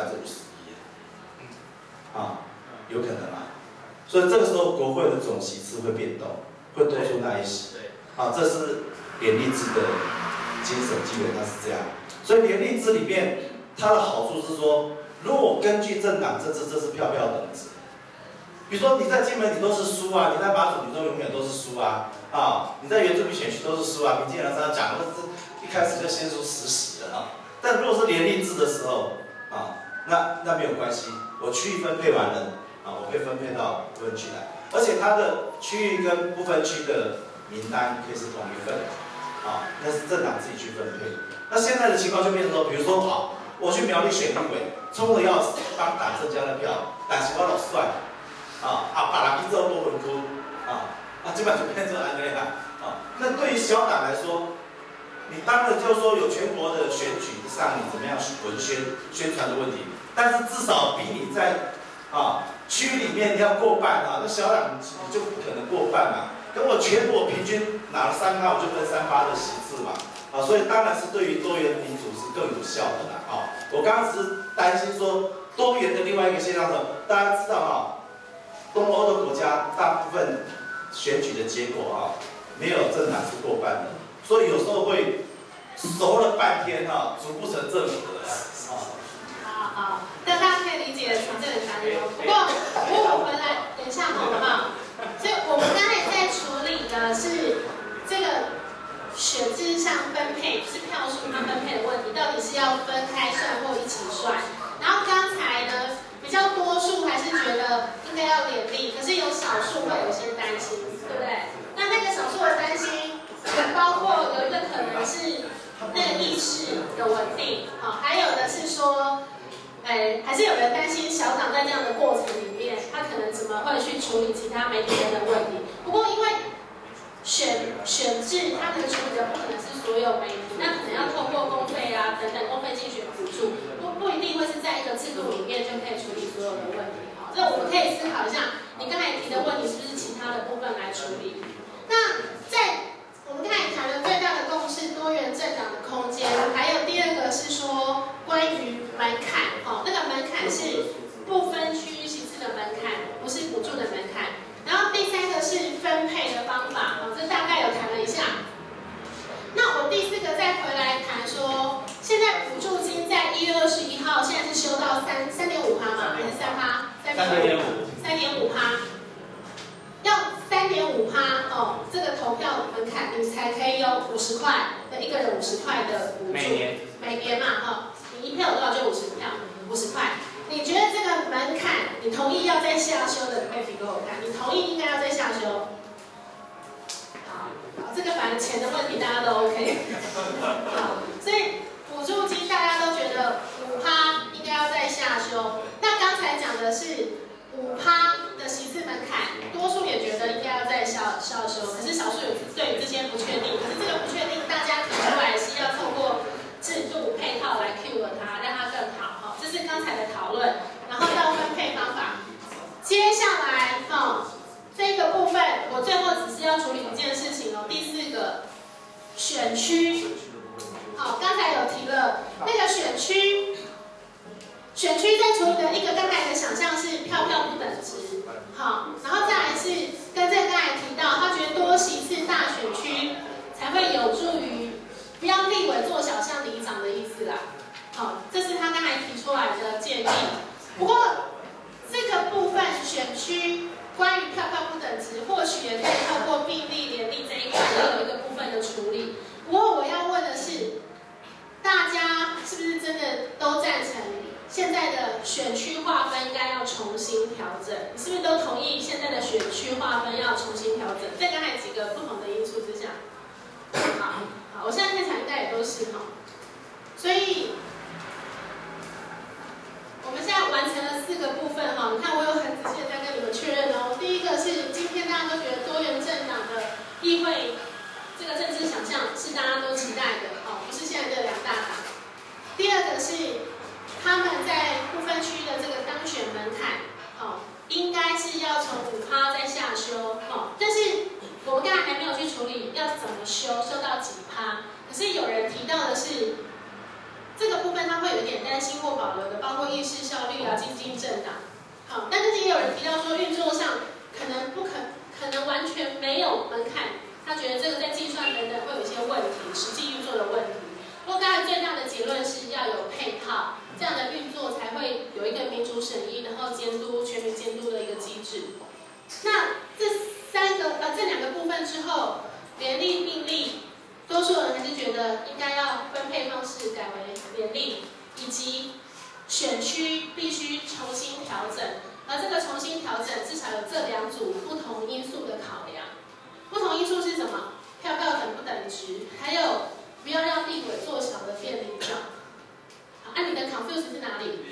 了，啊，有可能啊。所以这个时候国会的总席次会变动，会多出那一席，啊，这是联立制的精神，基本上是这样。所以联立制里面它的好处是说，如果根据政党政治，这是票等值。比如说你在金门你都是输啊，你在马祖你都永远都是输啊，你在原住民选区都是输啊。民进党这样讲，一开始就先输10席了啊。但如果是联立制的时候那没有关系，我区域分配完了我可以分配到不分区来，而且它的区域跟不分区的名单可以是同一份那是政党自己去分配。那现在的情况就变成说，比如说我去苗栗选立委，冲着要帮党增加的票，但是我老算把人去做多轮窟基本上就变成安内啦那对于小党来说，你当然就是说有全国的选举上你怎么样文宣传的问题，但是至少比你在区里面你要过半那小党你就不可能过半嘛。跟我全国平均拿了3%，我就分3%的席次嘛所以当然是对于多元民主是更有效的啦我刚刚只是担心说多元的另外一个现象呢，大家知道东欧的国家大部分选举的结果没有政党是过半的，所以有时候会熟了半天组不成政府的好，但大家可以理解从这个担忧。不过我回来等一下好不好？所以我们刚才在处理的是这个选制上分配，就是票数它分配的问题，到底是要分开算或一起算？然后刚才呢，比较多数还是觉得应该要联立，可是有少数会有些担心，对不对？那个少数的担心，包括有一个可能是那个意识的稳定，还有的是说。还是有人担心小党在这样的过程里面，他可能怎么会去处理其他媒体人的问题？不过因为选制，它能处理的不可能是所有媒体，那可能要透过公费等等公费竞选补助，不一定会是在一个制度里面就可以处理所有的问题。这我们可以思考一下，你刚才提的问题是不是其他的部分来处理？那在我们刚才谈了最大的共识，多元政党的空间，还有第二个是说关于门槛，那个门槛是不分区域席次的门槛，不是补助的门槛。然后第三个是分配的方法，这大概有谈了一下。那我第四个再回来谈说，现在补助金在1月21号，现在是修到3.5%吗？还是3.5%？3.5%。要3.5%这个投票门槛，你才可以有50块的一个人50块的补助，每年嘛你一票多少就50块。你觉得这个门槛，你同意要再下修的，你可以比给我看，你同意应该要再下修？好，这个反正钱的问题大家都 OK。好，所以补助金大家都觉得5%应该要再下修。那刚才讲的是5%的席次门槛，多数也觉得应该要再下修，可是少数有对于这些不确定。可是这个不确定，大家提出来是要透过制度配套来 cue 它，让它更好。这是刚才的讨论，然后到分配方法。接下来这个部分，我最后只是要处理一件事情第4个选区。刚才有提了那个选区在处理的一个刚才的想象是票不等值，然后再来是跟这个刚才提到，他觉得多席次大选区才会有助于不要立委做小像里长的意思啦。这是他刚才提出来的建议。 现在的选区划分应该要重新调整？你是不是都同意现在的选区划分要重新调整？在刚才几个不同的因素之下，好，我现在看起来应该也都是哈。所以，我们现在完成了4个部分哈。你看，我有很仔细的在跟你们确认哦。第一个是今天大家都觉得多元政党的议会这个政治想象是大家都期待的哦，不是现在这2大党。第二个是他们在不分区的这个当选门槛，哦，应该是要从5%再下修，哦，但是我们刚才还没有去处理要怎么修到几%。可是有人提到的是，这个部分他会有点担心或保留的，包括议事效率啊、激进政党，好，但是也有人提到说运作上可能完全没有门槛，他觉得这个在计算等等会有一些问题，实际运作的问题。不过，当然最大的结论是要有配套，这样的运作才会有一个民主审议，然后监督、全民监督的一个机制。那这2个部分之后，联立并立，多数人还是觉得应该要分配方式改为联立，以及选区必须重新调整。而这个重新调整，至少有这2组不同因素的考量。不同因素是什么？票等不等值，还有不要让立委做小的便利票。好，你的 confuse 是哪里？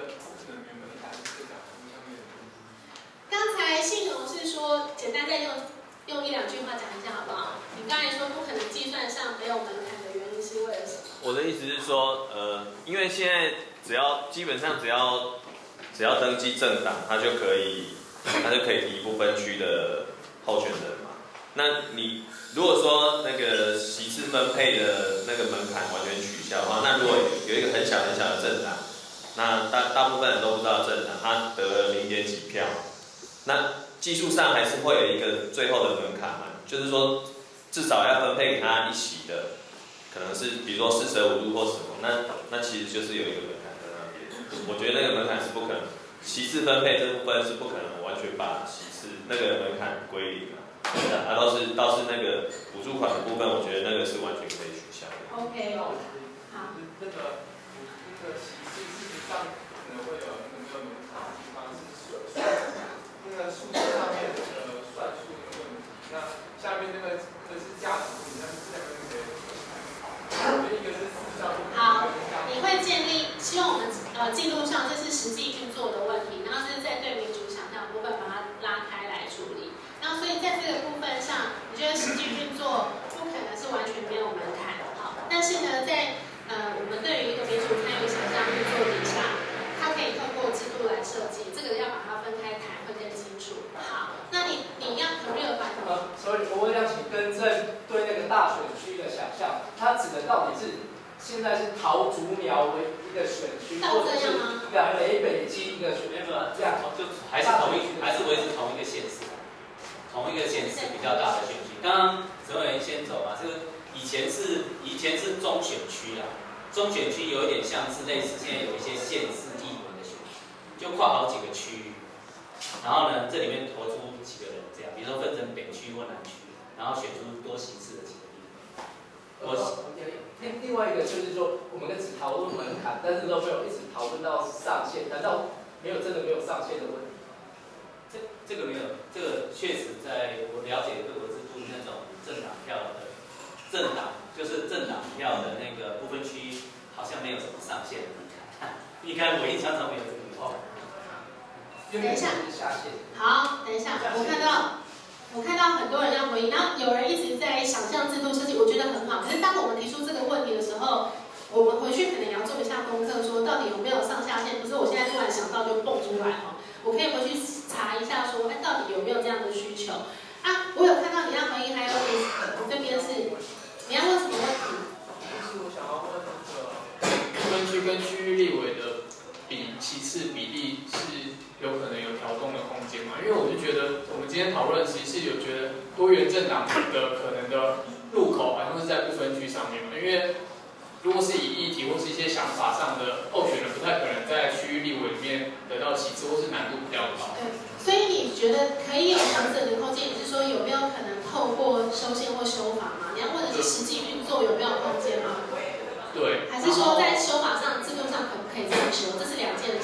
刚才信荣是说，简单再用1、2句话讲一下好不好？你刚才说不可能计算上没有门槛的原因是为了什么？ 我的意思是说，因为现在基本上只要登记政党，他就可以提不分区的候选人嘛。那你如果说那个席次分配的那个门槛完全取消的话，那如果有一个很小的政党，那大部分人都不知道政党，他得了0.几票，那技术上还是会有一个最后的门槛嘛，就是说至少要分配给他1席的，可能是比如说45度或什么，那其实就是有一个门槛在那边。我觉得那个门槛是不可能，席次分配这部分是不可能完全把席次那个门槛归零的。倒是那个补助款的部分，我觉得那个是完全可以取消的。 OK， 好。 那个席次事实上可能会有那个门槛的地方是那个数字上面的算数的问题。那下面那个是加总，那是2个一个是4项。 好，你会建立，希望我们记录上这是实际运作的问题，然后这是在对民主想象部分把它拉开来处理。然后所以在这个部分上，你觉得实际运作不可能是完全没有门槛的，好，但是呢，在我们对于一个民主参与想象运作底下，它可以透过制度来设计，这个要把它分开谈会更清楚。好，那你要 career 版所以我想请更正对那个大选区的想象，它指的到底是现在是桃竹苗为一个选区，或者是北北基一个选区， 这样就还是维持同一个县市。同一个县市比较大的选区，刚刚陈委员先走嘛，这个以前是中选区啦，中选区有一点像是类似现在有一些县市议员的选区，就跨好几个区域，然后呢这里面投出几个人这样，比如说分成北区或南区，然后选出多席次的几个地方。 另外一个就是说，我们只讨论门槛，但是都没有一直讨论到上限，难道真的没有上限的问题？ 这个没有，这个确实在我了解各国制度那种政党票的就是政党票的那个不分区，好像没有什么上限的门槛。应该我印象中没有这个哦。 等一下，好，等一下，我看到很多人要回应，然后有人一直在想象制度设计，我觉得很好。可是当我们提出这个问题的时候，我们回去可能也要做一下功课，说到底有没有上下限？不是我现在突然想到就蹦出来哦，我可以回去查一下说，到底有没有这样的需求啊？我有看到你要回应，还有你这边是你要问什么问题？ 就是我想要问分区跟区域立委的席次比例是有可能有调动的空间嘛？因为我就觉得我们今天讨论其实是有觉得多元政党的可能的入口好像是在不分区上面嘛，因为如果是以议题或是一些想法上的候选人，不太可能在区域立委里面得到席次，或是难度比较高。 所以你觉得可以有调整的空间？你是说有没有可能透过修宪或修法吗？你要问的是实际运作有没有空间吗？ 对。 还是说在修法上、制度上可不可以这样修？这是2件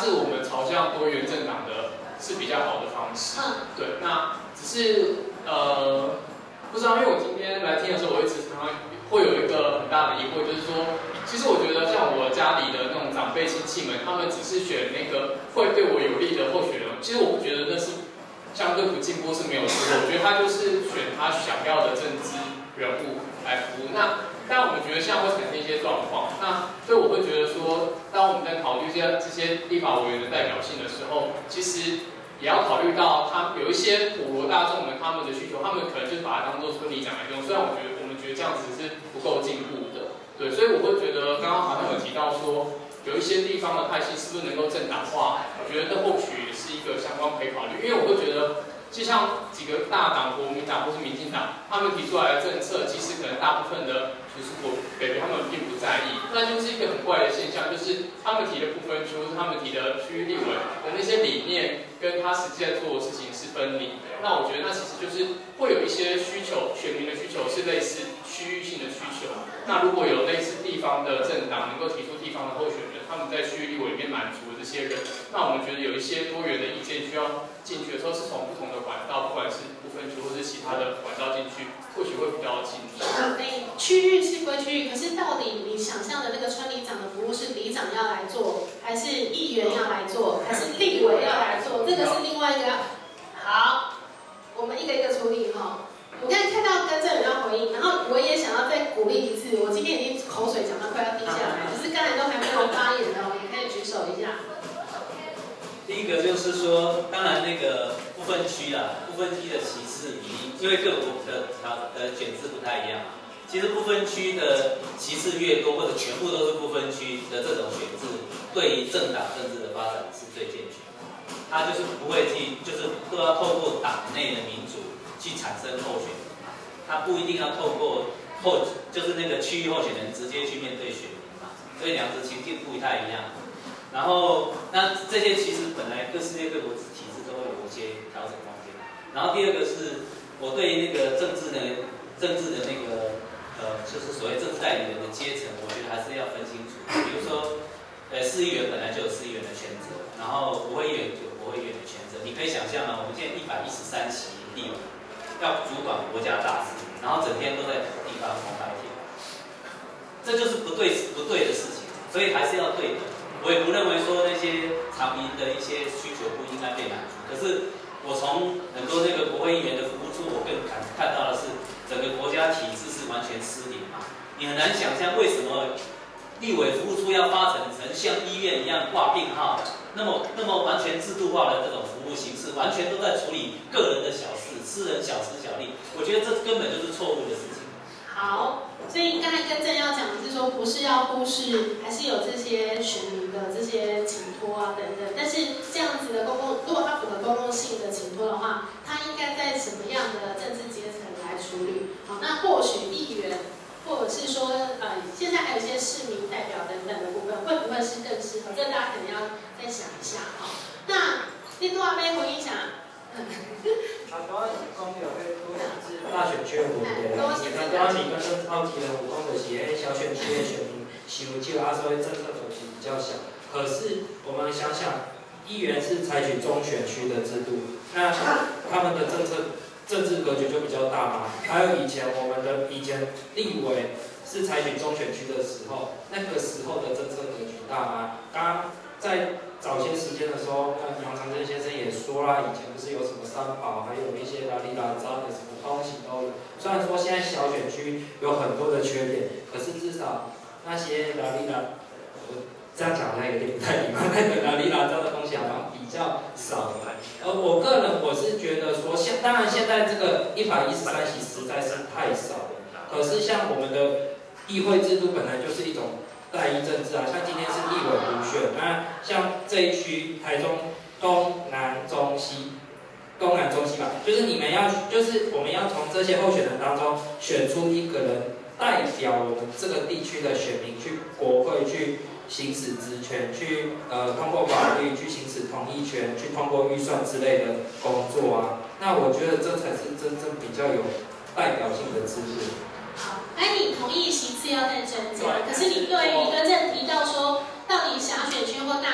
是我们朝向多元政党的是比较好的方式。对，那只是不知道，因为我今天来听的时候，我一直常常会有一个很大的疑惑，就是说，其实我觉得像我家里的那种长辈亲戚们，他们只是选那个会对我有利的候选人，其实我不觉得那是相对不进步是没有错，我觉得他就是选他想要的政治人物来服务。那但我们觉得现在会产生一些状况，那所以我会觉得说，当我们在考虑这些立法委员的代表性的时候，其实也要考虑到他有一些普罗大众们他们的需求，他们可能就是把它当做村里长来用。虽然我们觉得这样子是不够进步的，对，所以我会觉得刚刚好像有提到说，有一些地方的派系是不是能够政党化？我觉得这或许也是一个相关可以考虑，因为我会觉得，就像几个大党，国民党或是民进党，他们提出来的政策，其实可能大部分的就是北北他们并不在意，那就是一个很怪的现象，就是他们提的不分区，或是他们提的区域立委的那些理念，跟他实际在做的事情是分离的。那我觉得那其实就是会有一些需求，选民的需求是类似区域性的需求。那如果有类似地方的政党能够提出地方的候选人，他们在区域立委里面满足了这些人，那我们觉得有一些多元的意见需要进去的时候，是从不同的管道，不管是不分区或是其他的管道进去，或许会比较进去。 区域是归区域，可是到底你想象的那个村里长的服务是里长要来做，还是议员要来做，还是立委要来做？这个是另外一个。好，我们一个一个处理哈。我刚才看到跟正要回应，然后我也想要再鼓励一次。我今天已经口水讲到快要滴下来，就是刚才都还没有发言的，也可以举手一下。 第一个就是说，当然那个不分区啦，不分区的歧视比例，因为各国的选制不太一样。其实不分区的歧视越多，或者全部都是不分区的这种选制，对于政党政治的发展是最健全的。他就是不会去，就是都要透过党内的民主去产生候选人，他不一定要透过就是那个区域候选人直接去面对选民嘛，所以两者情境不太一样。然后那这些其实本来各世界各国体制都会有一些调整空间。然后第二个是我对于那个政治的那个就是所谓政治代理人的阶层，我觉得还是要分清楚。比如说，市议员本来就有市议员的权责，然后国会议员有国会议员的权责。你可以想象啊，我们现在113席立委要主管国家大事，然后整天都在地方红白帖，这就是不对的事情。所以还是要对等。我也不认为说那些常民的一些需求不应该被满足。可是我从很多那个国会议员的服务处，我更看到的是整个国家体制是完全失灵嘛。你很难想象为什么立委服务处要发展成像医院一样挂病号，那么完全制度化的这种服务形式，完全都在处理个人的小事，私人小事小利。我觉得这根本就是错误的事情。 好，所以刚才跟正要讲的是说，不是要忽视，还是有这些选民的这些请托啊等等。但是这样子的如果它符合公共性的请托的话，它应该在什么样的政治阶层来处理？好，那或许议员，或者是说现在还有一些市民代表等等的部分，会不会是更适合？这大家可能要再想一下哈。那另外再回应一下。 刚刚讲到大选区的问题，刚刚你跟郑浩提了5公的是小选区的选民少，所以政策可能比较小。可是我们想想，议员是采取中选区的制度，那他们的政治格局就比较大嘛。还有以前立委是采取中选区的时候，那个时候的政策格局大吗？刚刚在早些时间的时候，杨长征先生也说啦，以前不是有什么三宝，还有一些拉里拉扎的什么东西都有。虽然说现在小选区有很多的缺点，可是至少那些拉里拉，我这样讲好像有点不太礼貌，那个拉里拉扎的东西好像比较少。我个人我是觉得说，当然现在这个113席实在是太少了。可是像我们的议会制度本来就是一种代议政治啊，像今天是立委补选，那像这一区台中东南中西吧，就是我们要从这些候选人当中选出一个人代表我们这个地区的选民去国会去行使职权，去通过法律，去行使同意权，去通过预算之类的工作啊。那我觉得这才是真正比较有代表性的制度。 好，你同意席次要再增加，可是你对于跟正提到说，到底小选区或大选区或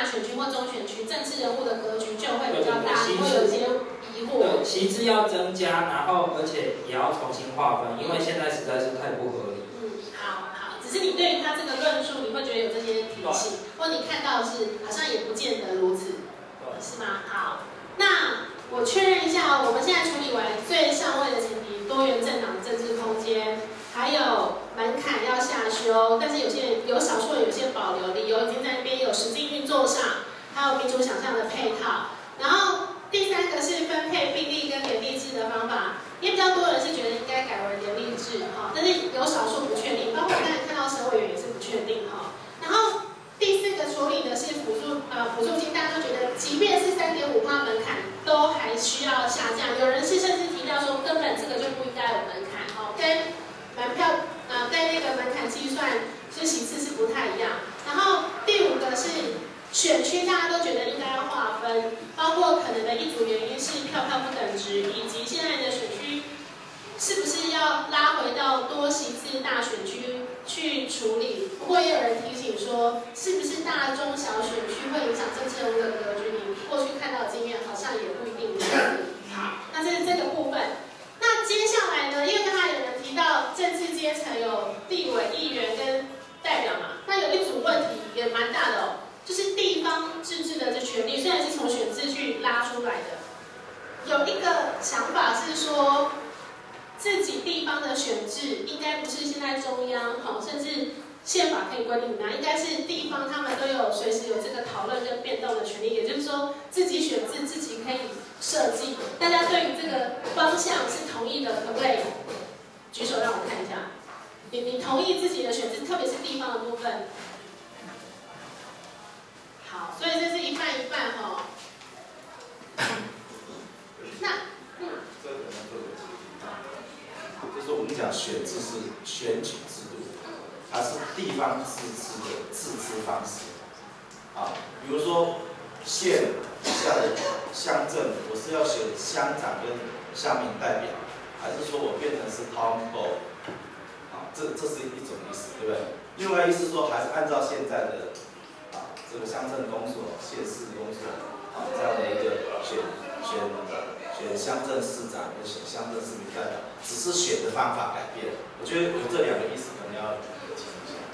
或中选区，政治人物的格局就会比较大，你会有一些疑惑。 对，旗帜要增加，然后而且也要重新划分，因为现在实在是太不合理。 好，只是你对于他这个论述，你会觉得有这些提醒，或你看到的是好像也不见得如此，是吗？好，那我确认一下哦，我们现在处理完最上位的前提，多元政党政治空间，还有门槛要下修，但是有少数人有些保留，理由已经在那边有实际运作上，还有民主想象的配套。然后第三个是分配并立跟联立制的方法，因为比较多人是觉得应该改为联立制哈，但是有少数不确定，包括我刚才看到省委员也是不确定哈。然后第四个处理的是辅助金，大家都觉得即便是3.5%门槛都还需要下降，有人是甚至提到说根本这个就不应该有门槛哦，跟门票跟那个门槛计算是席次是不太一样。然后第五个是选区，大家都觉得应该要划分，包括可能的一组原因是票不等值，以及现在的选区是不是要拉回到多席次大选区去处理。不过也有人提醒说，是不是大中小选区会影响政治人物的格局？你过去看到的经验好像也不一定是。好，那这是这个部分。那接下来呢？因为刚才有人提到政治阶层有立委、议员跟代表嘛，那有一组问题也蛮大的哦，就是地方自治的这权利，虽然是从选制去拉出来的，有一个想法是说，自己地方的选制应该不是现在中央甚至宪法可以规定的，应该是地方他们都有随时有这个讨论跟变动的权利，也就是说自己选制自己可以设计。大家对于这个方向是同意的，可不可以举手让我看一下？你同意自己的选制，特别是地方的部分？好，所以这是一半一半哈。那这个就是我们讲选制是选举制度，它是地方自治的自治方式。比如说县下的乡镇，我是要选乡长跟乡民代表，还是说我变成是 town hall？ 这是一种意思，对不对？另外意思说，还是按照现在的这个乡镇公所、县市公所这样的一个选乡镇市长跟选乡镇市民代表，只是选的方法改变。我觉得有这两个意思，可能要提一下。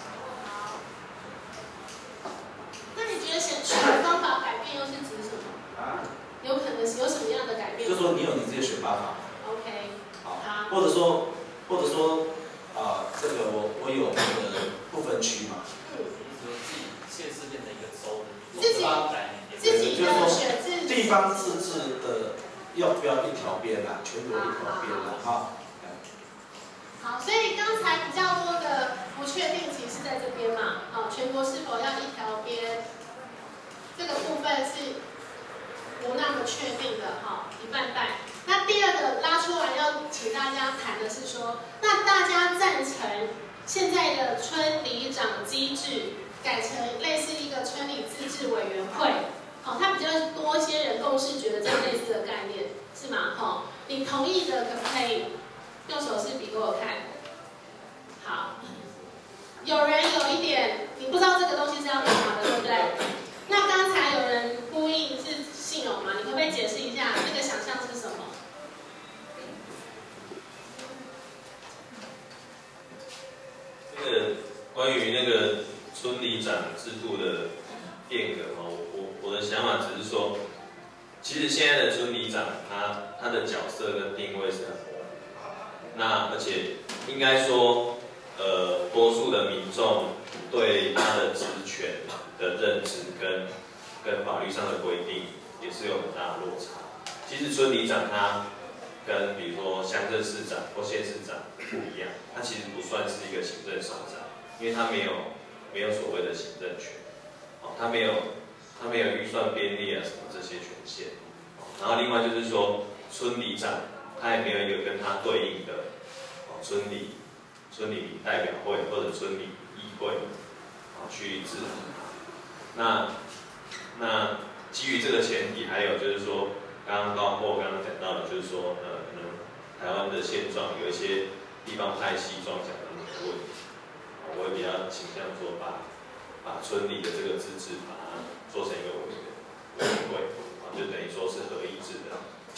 那你觉得选的方法改变又是指什么？有可能是有什么样的改变？ 就是说你有你自己的选办法。 OK。好。 或者说这个我有那个不分区嘛。 县市变成一个州的， 自己的选制， 地方自治的要不要一条边啊？全国一条边啊？ 好，所以刚才比较多的不确定其实在这边嘛，全国是否要一条边，这个部分是不那么确定的一半半。那第二个拉出来要请大家谈的是说，那大家赞成现在的村里长机制改成类似一个村里自治委员会，它比较多一些人共识觉得这样类似的概念，是吗？你同意的可不可以用手势比给我看？好，有人有一点你不知道这个东西是要干嘛的，对不对？那刚才有人呼应是信友嘛？你可不可以解释一下这个想象是什么？ 这个关于那个村里长制度的变革我的想法只是说，其实现在的村里长他的角色跟定位是很模糊，那而且应该说，多数的民众对他的职权的认知跟法律上的规定也是有很大的落差。其实村里长他跟比如说乡镇市长或县市长不一样，他其实不算是一个行政首长，因为他没有所谓的行政权，他没有预算编列什么这些权限，然后另外就是说村里长他也没有一个跟他对应的村里代表会或者村里议会去制衡他。那基于这个前提，还有就是说，刚刚讲到的，就是说，可能台湾的现状有一些地方派系装甲的问题，我会比较倾向说把把村里的这个自治把它做成一个委员会，就等于说是合议制的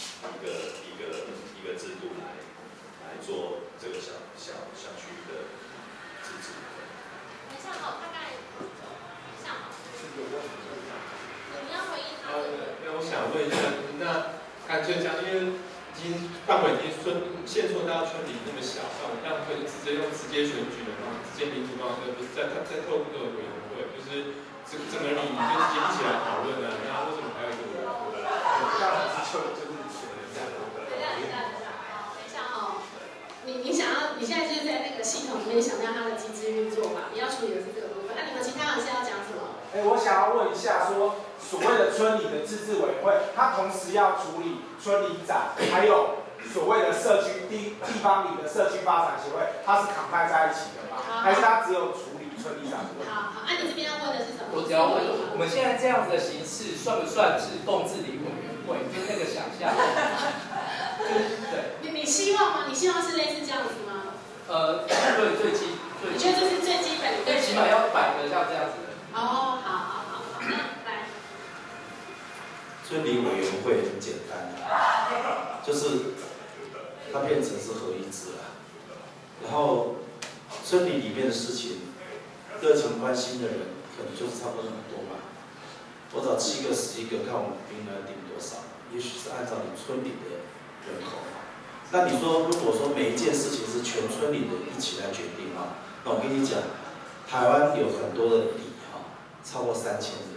一个制度来做这个小区的自治。 等一下哦，大概等一下哦。你要回应他的。 那我想问一下，那干脆讲，因为已经范围已经限缩到村里那么小，那我们让可以直接选举的方式，直接民主方式，不是再透过委员会，就是整个里就直接一起来讨论啊。那为什么还有一个委员会？当然是就是选人这样。 等一下哦，你想要你现在就是在那个系统里面想让它的机制运作嘛？你要处理的是这个部分。那你们其他人是要讲什么？ 我想要问一下说。所谓的村里的自治委员会，它同时要处理村里长，还有所谓的社区地方里的社区发展协会，它是combine在一起的吗？还是它只有处理村里长的问题？ 好，你这边要问的是什么？ 我只要问，我们现在这样子的形式算不算是共治理委员会？就是那个想象。对。 你希望吗？你希望是类似这样子吗？ 对，最基。 你觉得这是最基本的？ 最起码要摆的像这样子的。 哦，好，那来。 村里委员会很简单就是它变成是合议制了，然后村里里面的事情，热情关心的人可能就是差不多那么多吧。我找7个、11个，看我们名额定多少，也许是按照你村里的人口。那你说，如果说每一件事情是全村里的一起来决定啊，那我跟你讲，台湾有很多的里超过3000人。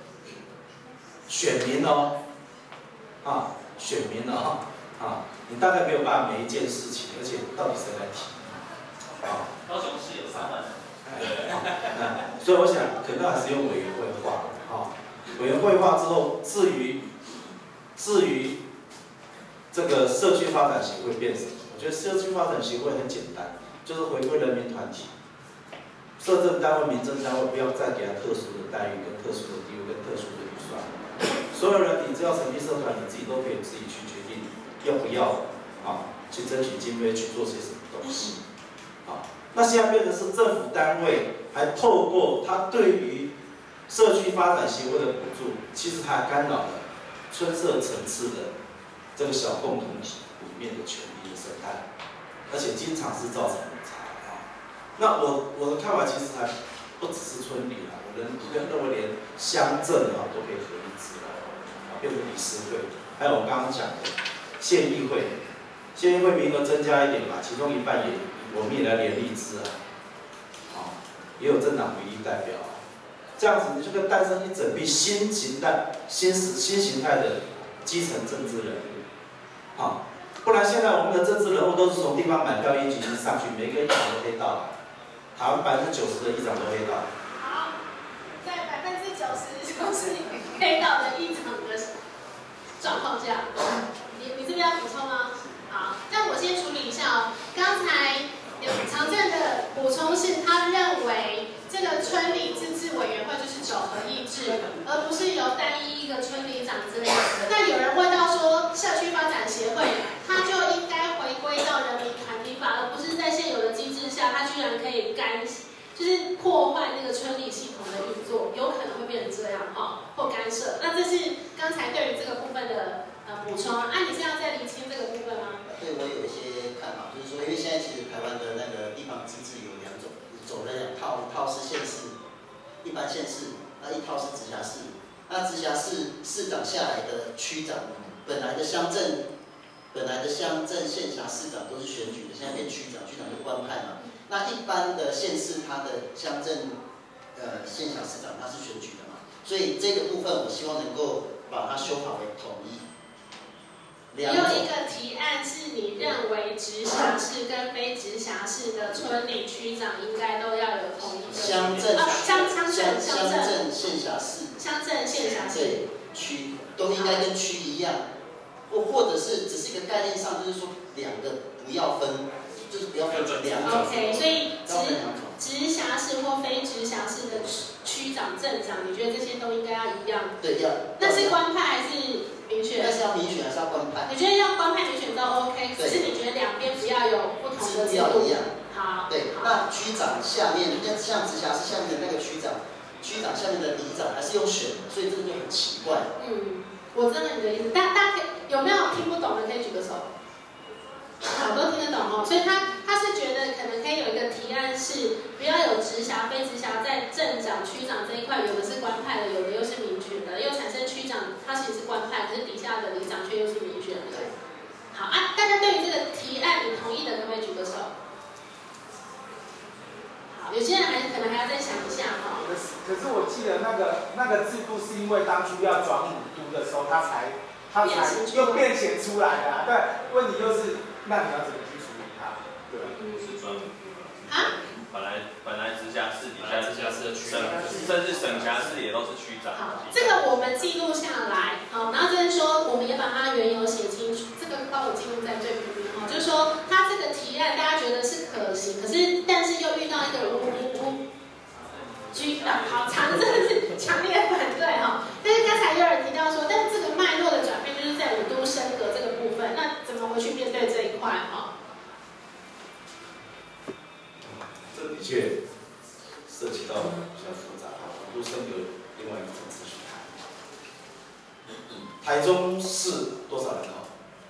选民哦，选民哦，你大概没有办法每一件事情，而且到底谁来提？ 高雄市有3万人。 所以我想，可能还是用委员会化，委员会化之后，至于这个社区发展协会变什么？我觉得社区发展协会很简单，就是回归人民团体。社政单位、民政单位不要再给他特殊的待遇、跟特殊的地位、跟特殊的预算。所有人，你只要成立社团，你自己都可以自己去决定要不要去争取经费去做些什么东西。那现在变成是政府单位还透过他对于社区发展协会的补助，其实还干扰了村社层次的这个小共同体里面的权利的生态，而且经常是造成摩擦。那我的看法其实还不只是村里我认为连乡镇都可以合议制变成理事会，还有我刚刚讲的县议会名额增加一点吧，其中一半我们也来联立制也有政党比例代表这样子你就可以诞生一整批新形态的基层政治人物不然现在我们的政治人物都是从地方买票一级一上去，每个议长都黑道台湾90%的议长都黑道。 好，在90%就是黑道的议长的状况下，你这边要补充吗？好，那我先处理一下刚才常政的补充是，他认为这个村里自治委员会就是走合议制，而不是由单一一个村里长之类的。那有人问到说，社区发展协会，它就应该回归到人民团体法，而不是在现有的机制下，它居然可以就是破坏那个村里系统的运作，有可能会变成这样或干涉。那这是刚才对于这个部分的补充。你是要再厘清这个部分吗？ 对，我有一些看法，就是说，因为现在其实台湾的那个地方自治有2种，走了2套，一套是县市，一般县市，那一套是直辖市。那直辖市市长下来的区长，本来的乡镇县辖市长都是选举的，现在变区长，区长就官派嘛。那一般的县市，它的乡镇县辖市长他是选举的嘛，所以这个部分我希望能够把它修法为统一。 你有一个提案是你认为直辖市跟非直辖市的村里区长应该都要有统一的乡镇县辖市， 乡镇县辖市区都应该跟区一样，或者是只是一个概念上，就是说2个不要分，就是不要分成2种。 OK， 所以直辖市或非直辖市的区长、镇长，你觉得这些都应该要一样？ 对，要。 那是官派还是民选？ 那是要民选还是要官派？ 你觉得要官派民选都 OK， 只是你觉得两边不要有不同的制度？ 要一样。 好。 对，那区长下面，像直辖市下面的那个区长区长下面的里长还是用选的，所以这个就很奇怪。 我知道你的意思，大家有没有听不懂的可以举个手？好，都听得懂哦。所以他是觉得可能可以有一个提案是，不要有直辖、非直辖，在镇长、区长这一块，有的是官派的，有的又是民选的，又产生区长他其实是官派，可是底下的里长却又是民选的。好啊，大家对于这个提案你同意的，可不可以举个手？好，有些人可能还要再想一下哈。 可是我记得那个制度是因为当初要转5都的时候，它才又变显出来的、啊。对，问题就是，那你要怎么去处理它？对， 是专门啊？ 本来直辖市底下直辖市的区长，甚至省辖市也都是区长。 好，这个我们记录下来，好，然后这边说我们也把它缘由写清楚，这个帮我记录在最边哈，就是说他这个提案大家觉得是可行，可是但是又遇到一个好长，真的是强烈反对哈。但是刚才有人提到说，但是这个脉络的转变就是在5都升格这个部分，那怎么回去面对这一块哈？ 这的确涉及到比较复杂5都升格另外一个层次去谈。台中市多少人口？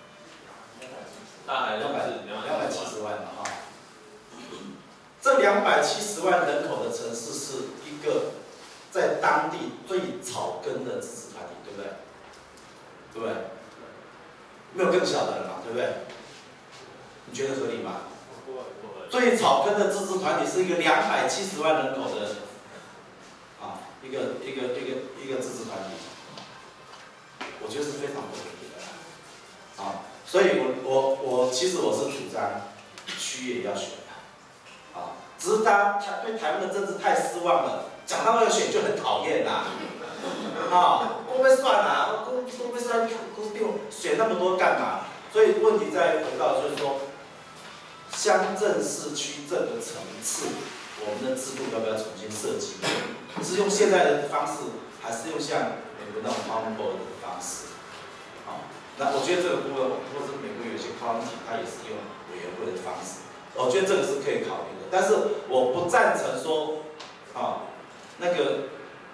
大概 270万嘛哈。这270万人口的城市是一个在当地最草根的自治团体，对不对？对不对？没有更小的了嘛，对不对？你觉得合理吗？最草根的自治团体是一个270万人口的一个自治团体，我觉得是非常不合理的所以我其实我是主张区也要选的只是他对台湾的政治太失望了，讲到要选就很讨厌啦会不会算啊？会不会算？选那么多干嘛？所以问题在回到就是说，乡镇市区这个层次，我们的制度要不要重新设计？是用现在的方式，还是用像美国那种 town board 的方式？那我觉得这个部分，或是美国有些 county 它也是用委员会的方式，我觉得这个是可以考虑的。但是我不赞成说，那个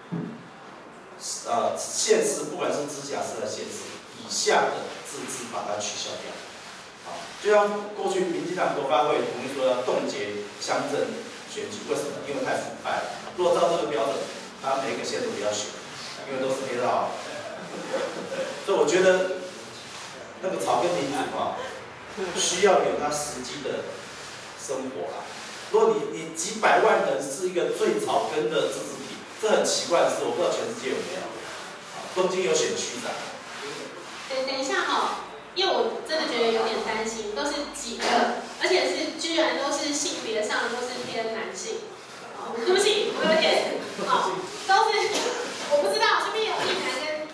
县市不管是直辖市的县市以下的自治把它取消掉。就像过去民进党国发会同意说要冻结乡镇选举，为什么？因为太腐败了。如果照这个标准，他每一个县都不要选，因为都是黑道。所以我觉得那个草根民主需要有他实际的生活啦。如果你几百万人是一个最草根的自治体，这很奇怪的事，我不知道全世界有没有。东京有选区长。 等一下因为我真的觉得有点担心，都是几个，而且是居然都是性别上都是偏男性。对不起，我有点都是我不知道这边有一男跟，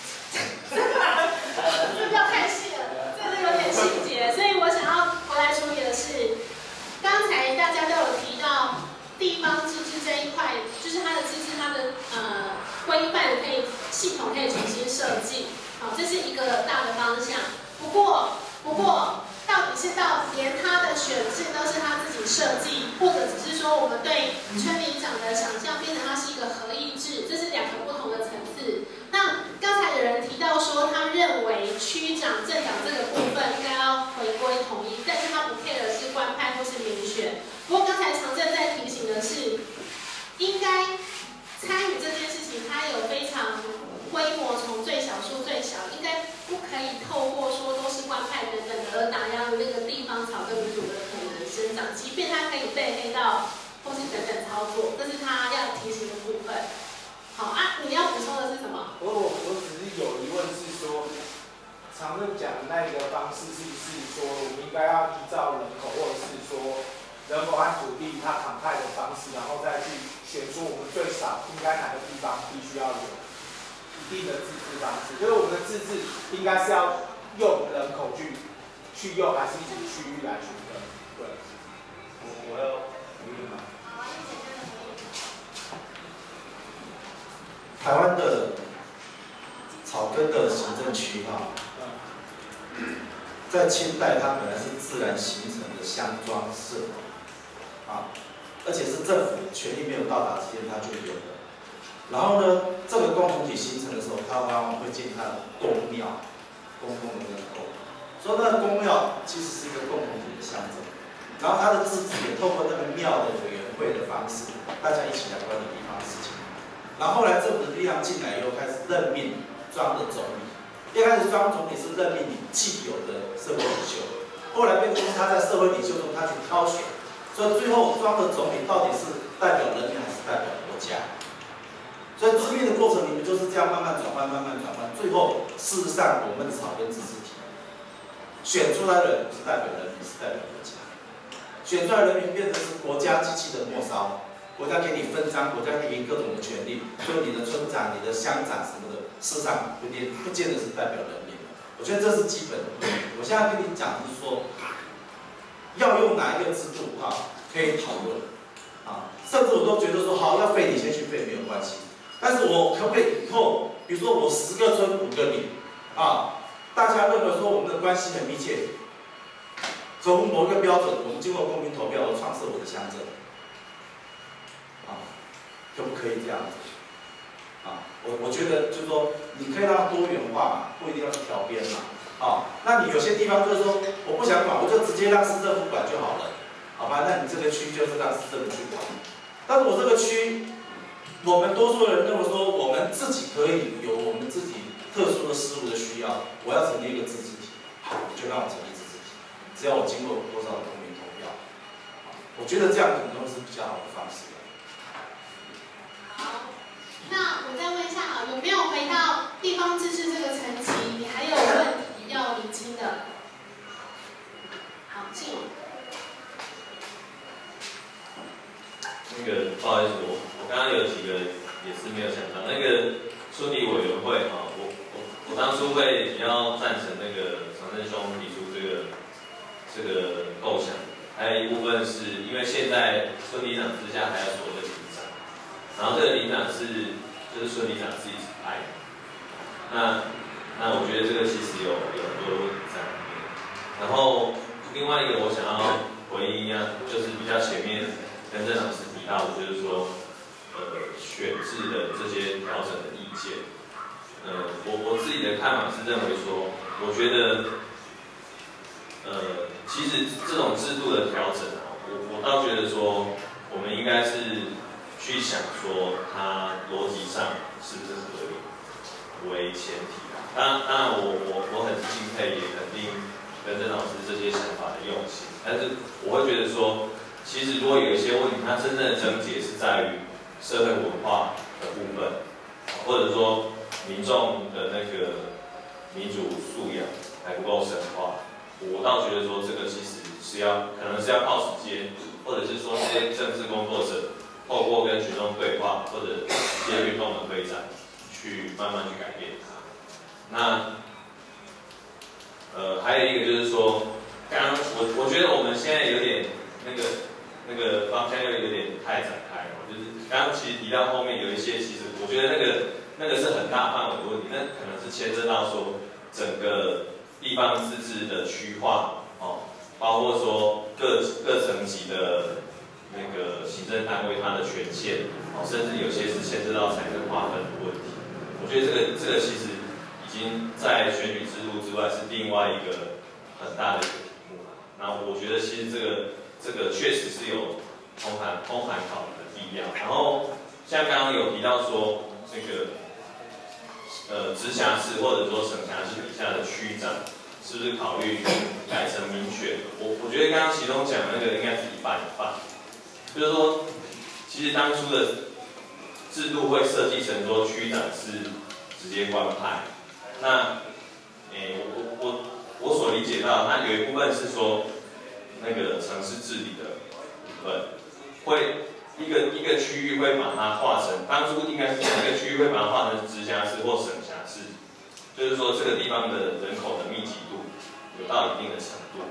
这不要太细了，这有点细节，所以我想要回来处理的是，刚才大家都有提到地方自治这一块，就是它的自治，它的规范系统可以重新设计，这是一个大的方向。不过，到底是连他的选制都是他自己设计，或者只是说我们对村里长的想象变成它是一个合议制，这是2个不同的层次。那刚才有人提到说，他认为区长、镇长这个部分应该要回归统一，但是他不 care 的是官派或是民选。不过刚才常正在提醒的是，应该参与这件事情，它有非常规模从最小数最小，应该不可以透过说都是官派等等的而打压那个地方草根民主的可能生长，即便它可以被黑道或是等等操作，这是他要提醒的部分。好你要补充的是什么？ 我只是有疑问是说，常正讲的那个方式是不是说我们应该要依照人口，或者是说人口和土地它敞开的方式，然后再去选出我们最少应该哪个地方必须要有一定的自治方式，就是我们的自治应该是要用人口去用，还是以区域来区分？对。 我要台湾的草根的行政区在清代它本来是自然形成的乡庄社而且是政府权力没有到达之前它就有了然后呢，这个共同体形成的时候，它往往会建他的公庙，公共的那个公，所以那个公庙其实是一个共同体的象征。然后它的自治也透过那个庙的委员会的方式，大家一起来管理地方的事情。然后后来政府的力量进来以后，开始任命庄的总理。一开始庄总理是任命你既有的社会领袖，后来变成他在社会领袖中他去挑选，所以最后庄的总理到底是代表人民还是代表国家？所以治命的过程里面就是这样慢慢转换，慢慢转换，最后事实上我们草根自治体选出来的人不是代表人民，是代表国家。选出来的人民变成是国家机器的末梢，国家给你分章，国家给你各种的权利，所以你的村长、你的乡长什么的，事实上不见得是代表人民。我觉得这是基本的问题。我现在跟你讲就是说，要用哪一个制度可以讨论甚至我都觉得说好要废你先去废没有关系。但是我可不可以以后，比如说我10个村5个里，大家认为说我们的关系很密切，从某一个标准，我们经过公民投票而创设我的乡镇，可不可以这样子？我觉得就是说，你可以让它多元化嘛，不一定要去调编嘛，那你有些地方就是说我不想管，我就直接让市政府管就好了，好吧？那你这个区就是让市政府去管，但是我这个区。我们多数人认为说，我们自己可以有我们自己特殊的事物的需要，我要成立一个自治体，好，我就让我成立自治体，只要我经过多少的公民投票，我觉得这样可能是比较好的方式。 好，那我再问一下有没有回到地方自治这个层级，你还有问题要厘清的？好，静。 那个不好意思，我刚刚有几个也是没有想到，那个村里委员会我当初会比较赞成那个常正兄提出这个构想，还有一部分是因为现在村里长之下还有所谓的里长，然后这个里长就是村里长自己派的，那我觉得这个其实有很多的问题在里面，然后另外一个我想要回应一下，就是比较前面跟郑老师提到的，就是说，选制的这些调整的意见，我自己的看法是认为说，我觉得，其实这种制度的调整我倒觉得说，我们应该是去想说，它逻辑上是不是合理为前提当然我很敬佩，也肯定跟郑老师这些想法的用心，但是我会觉得说。其实，如果有一些问题，它真正的症结是在于社会文化的部分，或者说民众的那个民主素养还不够深化。我倒觉得说，这个其实是可能是要靠时间，或者是说这些政治工作者透过跟群众对话，或者一些运动的推展，去慢慢去改变它。那还有一个就是说，刚刚我觉得我们现在有点那个方向又有点太展开了，就是刚刚其实提到后面有一些，其实我觉得那个是很大范围的问题，那可能是牵涉到说整个地方自治的区划包括说各层级的那个行政单位它的权限甚至有些是牵涉到财政划分的问题。我觉得这个其实已经在选举制度之外是另外一个很大的一个题目了。那我觉得其实这个确实是有通函考虑的必要。然后像刚刚有提到说这个直辖市或者说省辖市底下的区长，是不是考虑改成民选？我觉得刚刚其中讲的那个应该是一半一半，就是说其实当初的制度会设计成说区长是直接官派。那我所理解到，那有一部分是说。那个城市治理的部分，会一个区域会把它划成，当初应该是一个区域会把它划成直辖市或省辖市，就是说这个地方的人口的密集度有到一定的程度。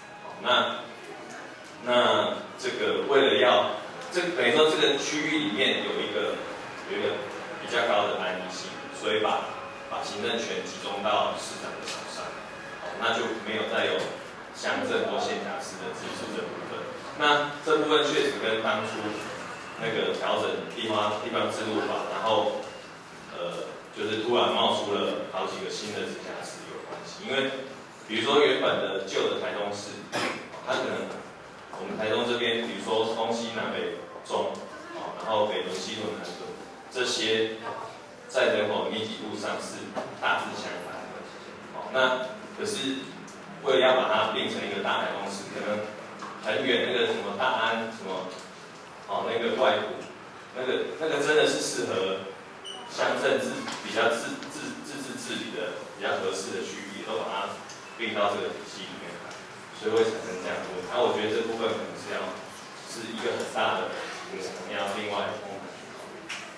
那这个为了要等于说这个区域里面有一个比较高的单一性，所以把行政权集中到市长的手上，那就没有再有。乡镇或县辖市的自治这部分，那这部分确实跟当初那个调整地方制度法，然后就是突然冒出了好几个新的直辖市有关系。因为比如说原本的旧的台东市，它可能我们台东这边，比如说东西南北中，然后北屯、西屯、南屯这些，在人口密集度上是大致相反的。那可是为了要把它变成一个大台东市，可能很远那个什么大安什么，那个外埔，那个真的是适合乡镇比较自治理的比较合适的区域，都把它并到这个体系里面来，所以会产生这样的问题。我觉得这部分可能是一个很大的可能要另外通盘去考虑。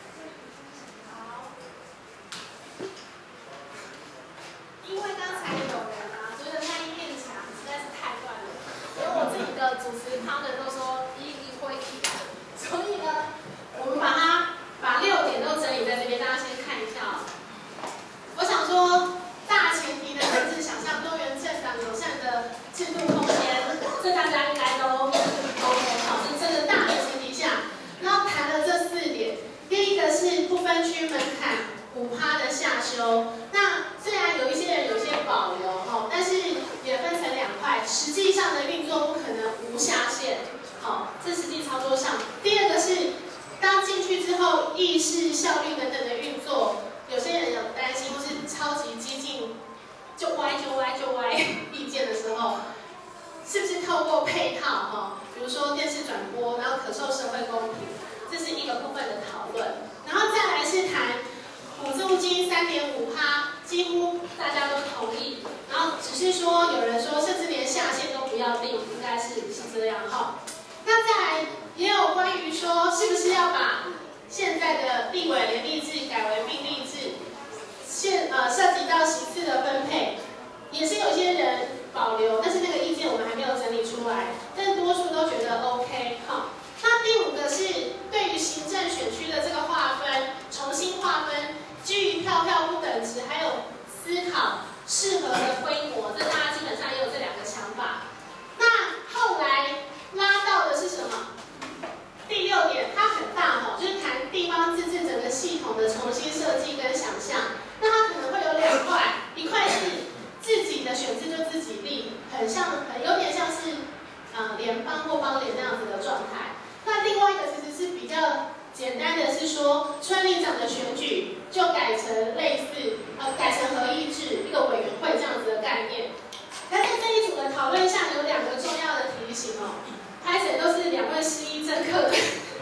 因为刚才有人觉得那一面墙实在是太乱了，连我自己的主持他们都说一会起来，所以呢，我们把6点都整理在这边，大家先看一下。我想说，大前提的政治想象多元政党友善的制度空间，这大家应该都 OK 好，是这个大的前提下，然后谈了这4点，第一个是不分区门槛5%的下修，那虽然有一些人有些保留但是也分成2块，实际上的运作不可能无下限，这实际操作上。第二个是当进去之后，议事效率等等的运作，有些人有担心或是超级激进，就歪意见的时候，是不是透过配套比如说电视转播，然后可受社会公平，这是一个部分的讨论。然后再来是谈补助金3.5%，几乎大家都同意。然后只是说有人说，甚至连下限都不要定，应该是这样那再来也有关于说，是不是要把现在的立委联立制改为并立制？涉及到席次的分配，也是有些人保留，但是那个意见我们还没有整理出来，但多数都觉得 OK 那第5个是对于行政选区的这个划分，重新划分，基于票不等值，还有思考适合的规模，这大家基本上也有这2个想法。那后来拉到的是什么？第6点，它很大就是谈地方自治整个系统的重新设计跟想象。那它可能会有2块，一块是自己的选制就自己立，有点像是联邦或邦联那样子的状态。那另外一个其实是比较简单的是说，村里长的选举就改成类似改成合议制，一个委员会这样子的概念。但在这一组的讨论下，有2个重要的提醒拍谁都是2位师医政客的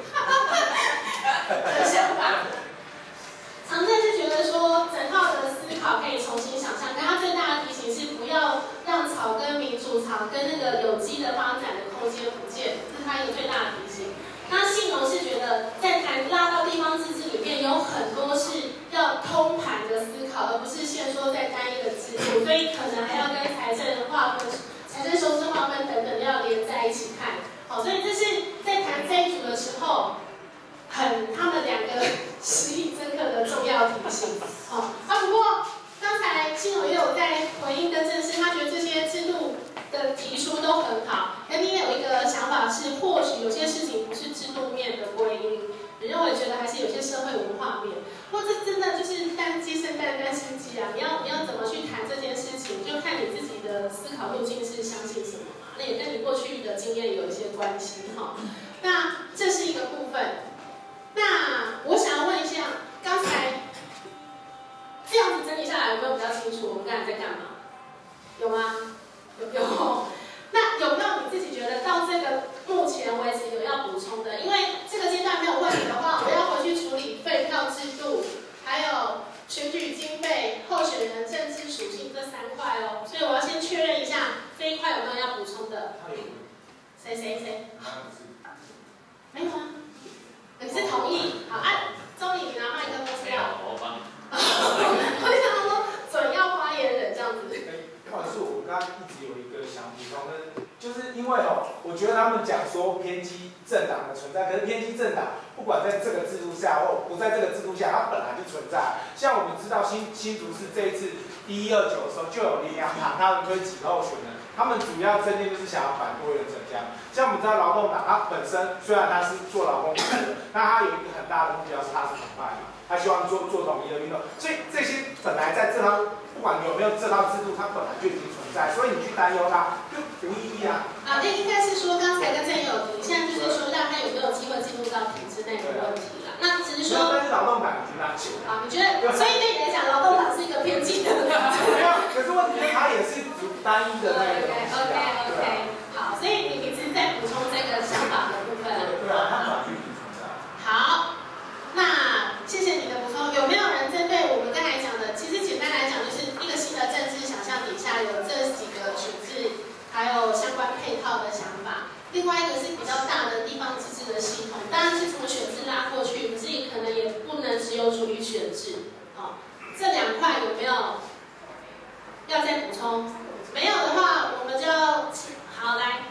想法。常正是觉得说，整套的思考可以重新想象，但他最大的提醒是不要让草根民主、草根那个有机的发展的空间不见，这是他一个最大的提醒。那信农是觉得，在谈拉到地方自治里面，有很多是要通盘的思考，而不是限缩在单一的制度，所以可能还要跟财政划分、财政收支划分等等要连在一起看。所以这是在谈这一组的时候。他们2个实力政客的重要提醒不过刚才信农也有在回应跟正视，他觉得这些制度的提出都很好，但你也有一个想法是，或许有些事情不是制度面的归因，你认为觉得还是有些社会文化面，或这真的就是单鸡生蛋，蛋生鸡你要怎么去谈这件事情，就看你自己的思考路径是相信什么嘛，那也跟你过去的经验有一些关系那这是一个部分。那我想要问一下，刚才这样子整理下来，有没有比较清楚我们刚才在干嘛？有吗？有。那有没有你自己觉得到这个目前为止有要补充的？因为这个阶段没有问题的话，我要回去处理废票制度，还有选举经费、候选人政治属性这3块所以我要先确认一下这一块有没有要补充的。谁？没有吗？你是同意？好，周理，你拿麦克风出来。 我帮你。 我就想说，准要发言人这样子。 不好意思，我刚刚一直有一个想补充的，就是因为我觉得他们讲说偏激政党的存在，可是偏激政党不管在这个制度下或不在这个制度下，它本来就存在。像我们知道新竹市这一次第129的时候，就有林良堂他们推几个候选人， 他们主要政见就是想要反多元成家。像我们知道劳动党，它本身虽然它是做劳工服务的，但它有一个很大的目标是它是统派嘛，它希望做统一的运动。所以这些本来在这套不管有没有这套制度，它本来就已经存在，所以你去担忧它就无意义啊。 啊，那应该是说刚才跟郑友提，现在就是说让他有没有机会进入到体制内的问题啦。那只是说， 但是劳动党已经让写了。 啊，你觉得？所以对你来讲，劳动党是一个偏激的。 没有，可是问题是它也是单一的那个东西啊。 OK， 好，所以你只是在补充这个想法的部分。 对啊，它法律已经存在。 好，那谢谢你的补充。有没有人针对我们刚才讲的？其实简单来讲，就是一个新的政治想象底下有这几个处置，还有相关配套的想法。另外一个是比较大的地方自治的系统，当然是从选制拉过去，可是也可能也不能只有处于选制。好，这两块有没有要再补充？没有的话，我们就好来。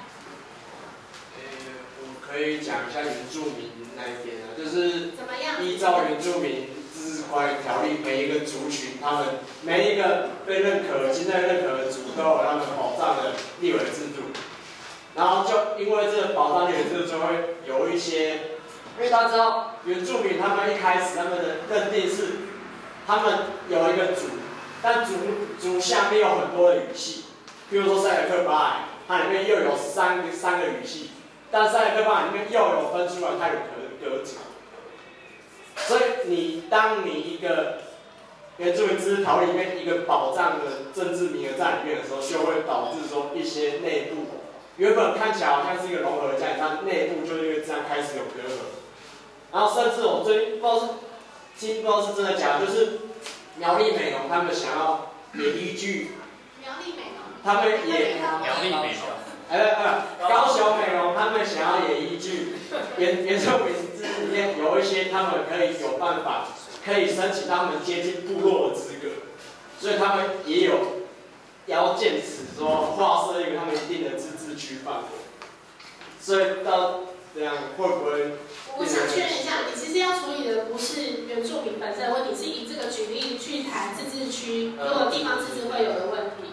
我可以讲一下原住民那一边啊，就是怎么样？ 依照原住民自治管理条例，每一个族群，他们每一个被认可、经在认可的族都有他们保障的立委制度。然后就因为这个保障立委制度，就会有一些，因为大家知道原住民他们一开始他们的认定是，他们有一个族，但族下面有很多的语系，比如说塞尔克巴莱，它里面又有三个语系。但塞尔克巴莱里面又有分出来，它有格子，所以当你一个原住民自治条例里面一个保障的政治名额在里面的时候，就会导致说一些内部原本看起来好像是一个融合的家庭，但内部就因为这样开始有隔阂，然后甚至我最近不知道是真的假的，就是苗栗美容他们想要也依据苗栗美容， 他们也苗栗美容。 高雄美容他们想要也依据原住民自治里面有一些他们可以有办法可以申请他们接近部落的资格，所以他们也有要件此说划设一个他们一定的自治区范围，所以到这样会不会？ 我想确认一下，你其实要处理的不是原住民本身的问题，是以这个举例去谈自治区如果地方自治会有的问题。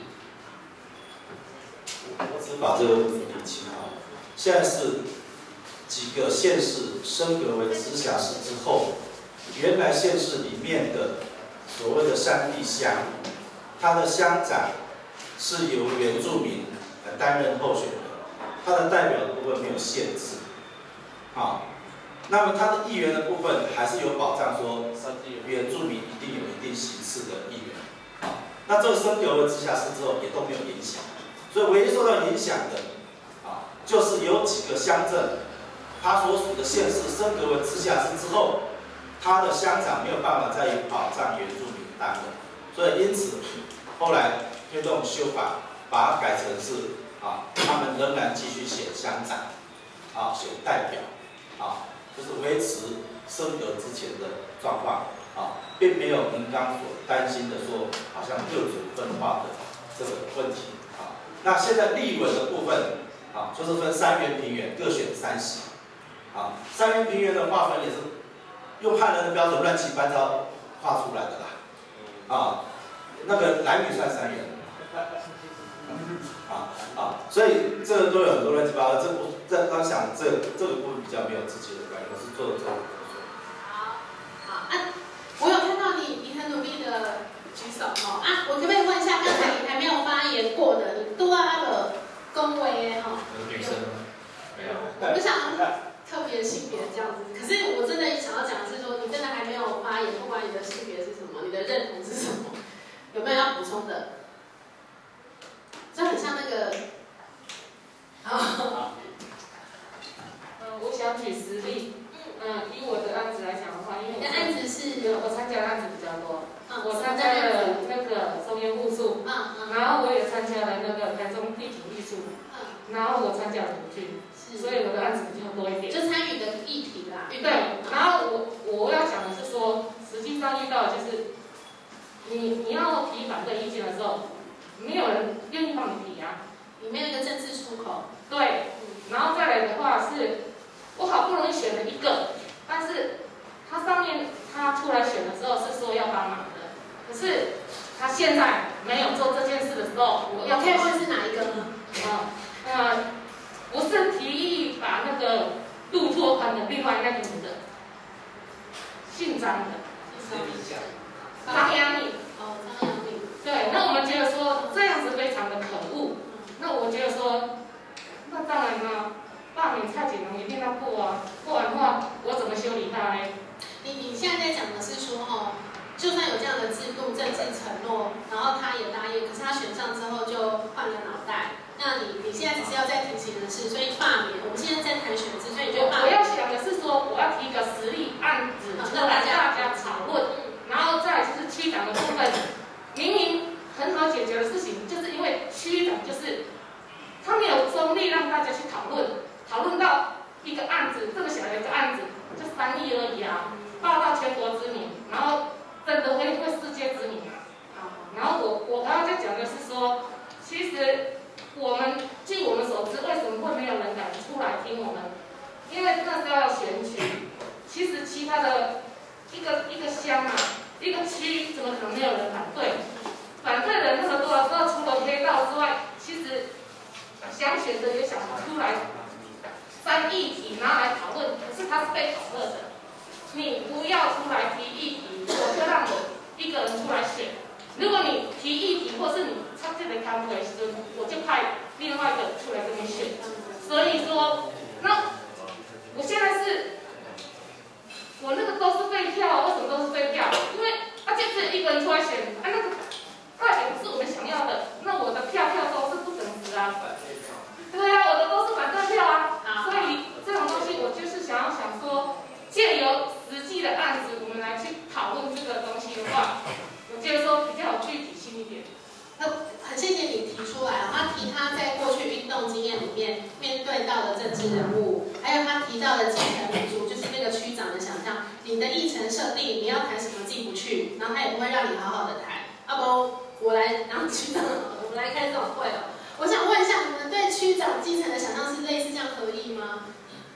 我只把这个问题理清啊。现在是几个县市升格为直辖市之后，原来县市里面的所谓的山地乡，它的乡长是由原住民来担任候选人，他的代表的部分没有限制，啊，那么他的议员的部分还是有保障，说原住民一定有一定席次的议员，啊，那这个升格为直辖市之后也都没有影响。所以唯一受到影响的，啊，就是有几个乡镇，它所属的县市升格为直辖市之后，它的乡长没有办法再以保障原住民担任，所以因此后来推动修法，把它改成是啊，他们仍然继续选乡长，啊，选代表，啊，就是维持升格之前的状况，啊，并没有您刚所担心的说，好像各族分化的这个问题。那现在立委的部分，啊，就是分3员平原，各选3席，啊，3员平原的划分也是用汉人的标准乱七八糟画出来的啦，啊，那个男女算3员，所以这个都有很多乱七八糟，这刚想这个部分比较没有直接的关系，我是做这个。 好，我有看到你很努力的举手哦，啊，我可不可以问一下，刚才你还没有发言过的，你多阿的恭维哈？ 女生没有。 我不想特别性别这样子，可是我真的想要讲的是说，你真的还没有发言，不管你的性别是什么，你的认同是什么，有没有要补充的？这很像那个， 我想举实例。以我的案子来讲的话，因为你的案子是我参加的案子比较多，我参加了那个松烟互助，然后我也参加了那个台中地景艺术，然后我参加了舞剧，所以我的案子比较多一点。 就参与的议题啦。 对，然后我要讲的是说，实际上遇到的就是你要提反对意见的时候，没有人愿意帮你提啊， 你没有一个政治出口。 对，然后再来的话是。我好不容易选了一个，但是他上面他出来选的时候是说要帮忙的，可是他现在没有做这件事的时候， 我可以问是哪一个吗？ 不是提议把那个路拓宽的另外那个女的，姓张的，张阳敏。对，那我们觉得说这样子非常的可恶。那我觉得说，那当然啦，罢免蔡锦龙一定要过啊，过完的话我怎么修理他呢？ 你现在在讲的是说就算有这样的制度、政治承诺，然后他也答应，可是他选上之后就换了脑袋。那你现在只是要再提醒的是，所以罢免。我们现在在谈选制，所以你觉得罢免？ 我要想的是说，我要提一个实例案子出来，大家讨论。然后再来就是区长的部分，明明很好解决的事情，就是因为区长就是他没有中立让大家去讨论，讨论到一个案子这么小的一个案子，就3亿而已啊，报到全国知名，然后真的会世界知名啊。然后我还要再讲的是说，其实据我们所知，为什么会没有人敢出来听我们？因为那时候要选举，其实其他的一个乡一个区怎么可能没有人反对？反对人那么多的时候，除了黑道之外，其实想选的也想出来3议题拿来讨论，可是他是被讨论的。你不要出来提议题，我就让你一个人出来选。如果你提议题，或是你他这个摊位时，我就派另外一个出来跟你选。所以说，那我现在是，我那个都是废票，为什么都是废票？因为就只有一个人出来选，那个代表不是我们想要的，那我的票都是不等值啊。对啊，我的都是反对票啊。所以这种东西，我就是想说，借由实际的案子，我们来去讨论这个东西的话，我觉得说比较有具体性一点。 那很谢谢你提出来他提他在过去运动经验里面面对到的政治人物，还有他提到的基层民主，就是那个区长的想象。你的议程设定，你要谈什么进不去，然后他也不会让你好好的谈。要不我来当区长，我们来开这种会哦。我想问一下，你们对区长基层的想象是类似这样合意吗？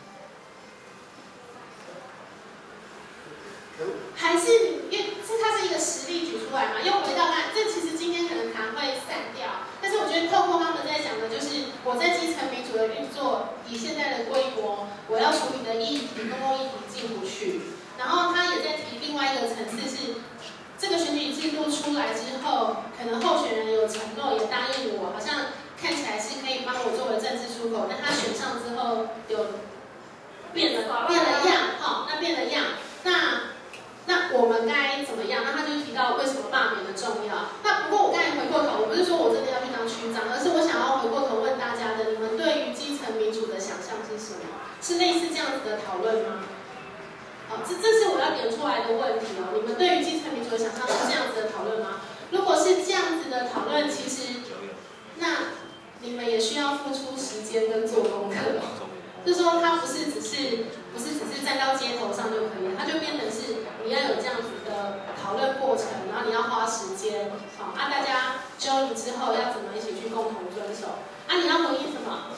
还是因为它是一个实例举出来嘛？又回到这其实今天可能谈会散掉，但是我觉得透过他们在讲的就是我在基层民主的运作，以现在的规模，我要处理的议题、公共议题进不去。然后他也在提另外一个层次是，这个选举制度出来之后，可能候选人有承诺，也答应我，好像看起来是可以帮我作为政治出口，但他选上之后有变了样，那变了样，那我们该怎么样？那他就提到为什么罢免的重要。那不过我刚才回过头，我不是说我真的要去当区长，而是我想要回过头问大家的，你们对于基层民主的想象是什么？是类似这样子的讨论吗？这是我要点出来的问题哦。你们对于基层民主的想象是这样子的讨论吗？如果是这样子的讨论，其实那你们也需要付出时间跟做功课。就是说，它不是只是站到街头上就可以了，它就变成是你要有这样子的讨论过程，然后你要花时间，大家揪你之后要怎么一起去共同遵守？你要回应什么？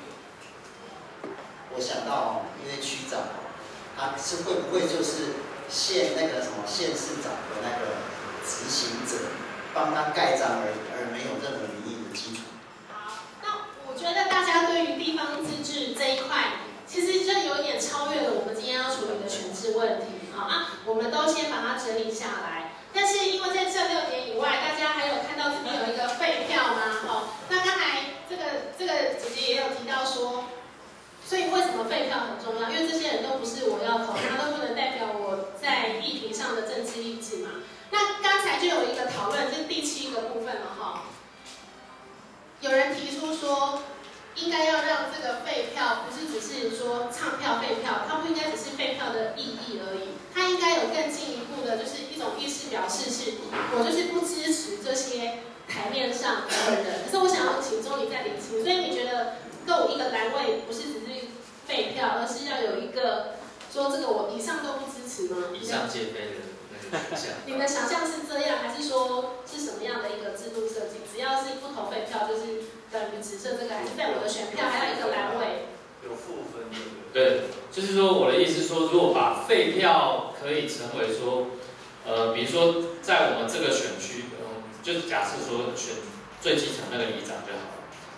我想到因为区长他是会不会就是县市长的那个执行者，帮他盖章而没有任何民意的基础？ 我觉得大家对于地方自治这一块，其实就有点超越了我们今天要处理的选制问题。我们都先把它整理下来。但是因为在这6点以外，大家还有看到这边有一个废票吗？那刚才这个姐姐也有提到说，所以为什么废票很重要？因为这些人都不是我要投，他都不能代表我在议题上的政治意志嘛。那刚才就有一个讨论，这是第7个部分了哈。有人提出说，应该要让这个废票不是只是说唱票废票，它不应该只是废票的意义而已，它应该有更进一步的，就是一种意思表示是，我就是不支持这些台面上的人。可是我想要请钟理再理清，所以你觉得够一个栏位不是只是废票，而是要有一个说这个我以上都不支持吗？ 以上皆非的那个选项。 你的想象是这样，还是说是什么样的一个制度设计？只要是不投废票，就是等于只剩这个，还是在我的选票还有一个栏位？ 有负分的。 对，就是说我的意思说，如果把废票可以成为说，比如说在我们这个选区，就是假设说选最基层那个里长就好了。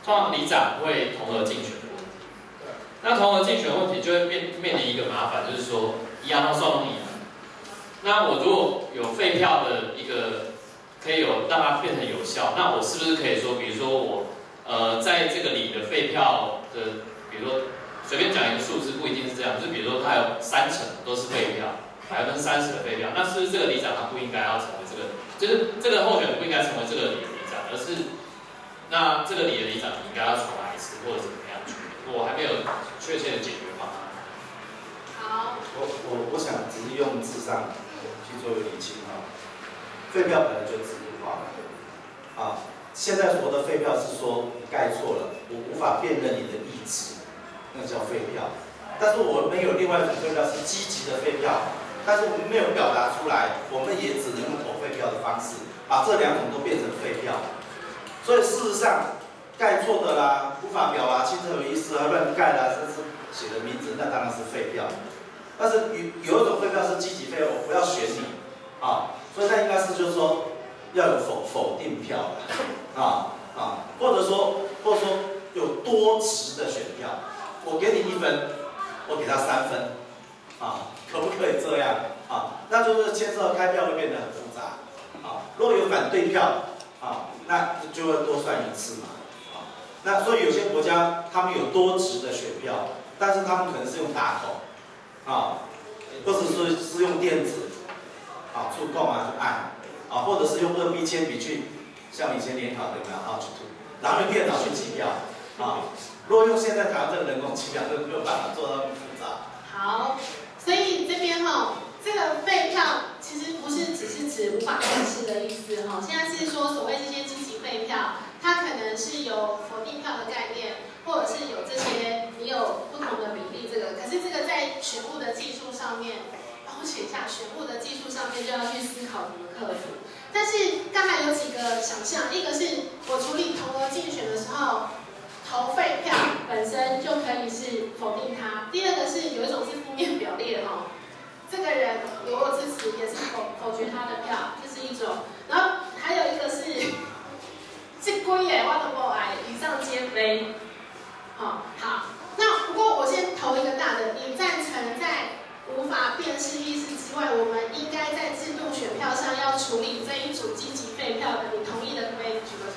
通常里长会同额竞选的问题。那同额竞选问题就会面临一个麻烦，就是说一样要算东西。那我如果有废票的一个可以有让它变成有效，那我是不是可以说，比如说我在这个里的废票的，比如说随便讲一个数字，不一定是这样，就是比如说它有30%都是废票，30%的废票，那是不是这个里长他不应该要成为这个，就是这个候选人不应该成为这个里的里长，而是那这个里的里长你应该要重来一次，或者怎么样去？我还没有确切的解决方案。 好， 我想只是用字上去做厘清啊。废票本来就制度化啊，现在所谓的废票是说你盖错了，我无法辨认你的意志，那叫废票。但是我们有另外一种废票是积极的废票，但是我们没有表达出来，我们也只能用投废票的方式把这两种都变成废票。所以事实上，盖错的啦，无法表达清楚有意思啊，乱盖啦，甚至写的名字，那当然是废票。但是有一种废票是积极废票，我不要选你啊，所以那应该是就是说要有否定票或者说有多值的选票，我给你1分，我给他3分可不可以这样那就是牵涉到开票会变得很复杂如果有反对票那就会多算1次嘛那所以有些国家他们有多值的选票，但是他们可能是用打口或者说是用电子触控去按或者是用2B 铅笔去，像以前联考有没有去涂，然后用电脑去计票如果用现在台湾这个人工计票，就没有办法做到那么复杂。 好，所以这边这个废票其实不是只是指无法辨识的意思现在是说所谓这些积极废票，它可能是有否定票的概念，或者是有这些你有不同的比例可是这个在选务的技术上面，我写一下选务的技术上面就要去思考怎么克服。但是刚才有几个想象，一个是我处理同额竞选的时候，投废票本身就可以是否定它；第二个是有一种是负面表列这个人有我支持也是否决他的票，这是一种。然后还有一个是这归耶我都不爱，以上皆非。好，那不过我先投一个大的，你赞成在无法辨识意识之外，我们应该在制度选票上要处理这一组积极废票的，你同意的可不可以举个手？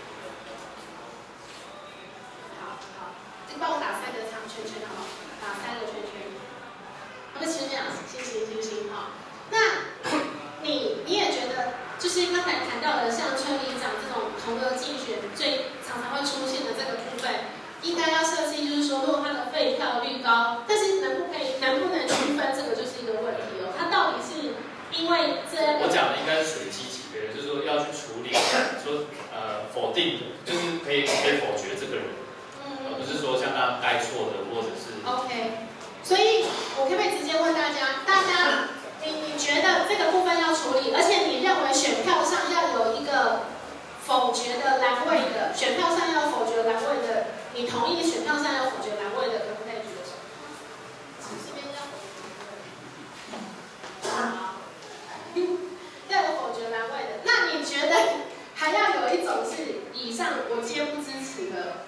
好，你帮我打3个长圈圈好，打3个圈圈。不是这样，行那你也觉得，就是刚才谈到的，像村里长这种同额竞选最常常会出现的这个部分，应该要设计，就是说，如果它的废票率高，但是能不能区分，这个就是一个问题它到底是因为我讲的应该是属于积极的，就是说要去处理，说否定的，就是可以否决这个人，不是说像他盖错的或者是。 OK。所以，我可不可以直接问大家，你觉得这个部分要处理，而且你认为选票上要有一个否决的栏位的，选票上要否决栏位的，你同意选票上要否决栏位的，可不可以举个手？这边要要有否决栏位的，那你觉得还要有一种是以上我皆不支持的？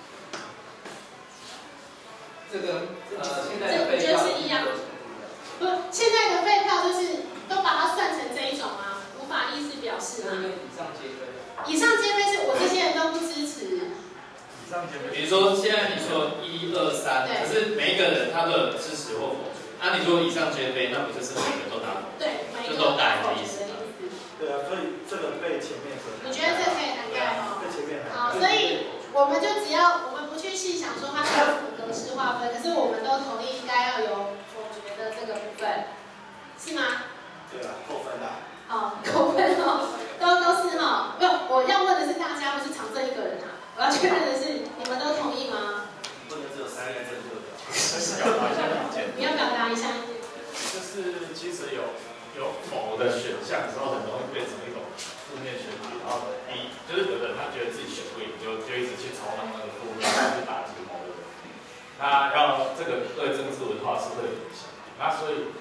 这个现在的废票， 我觉得是一样。不，现在的废票就是都把它算成这一种无法意思表示以上皆非。 以上皆非是我这些人都不支持。 比如说现在你说1、2、3，可是每一个人他都有支持或否决。你说以上皆非，那不就是每个都拿否？ 对， 就都改的意思。 对所以这个被前面你觉得这可以涵盖被前面好，所以我们就只要我们不去细想说它是格式划分，可是我们都同意应该要有否决的这个部分，是吗？ 对扣分的。 扣分都是不，我要问的是大家，不是常正一个人我要确认的是，你们都同意吗？ 不能只有3个正确的。 表达一下意见。 你要表达一下意见。 就是其实有否的选项之后，很容易变成一种负面选举，然后就是有的人他觉得自己选不赢，就一直去嘲弄那个负面，去打击某个人。那要这个对政治文化是会有影响。那所以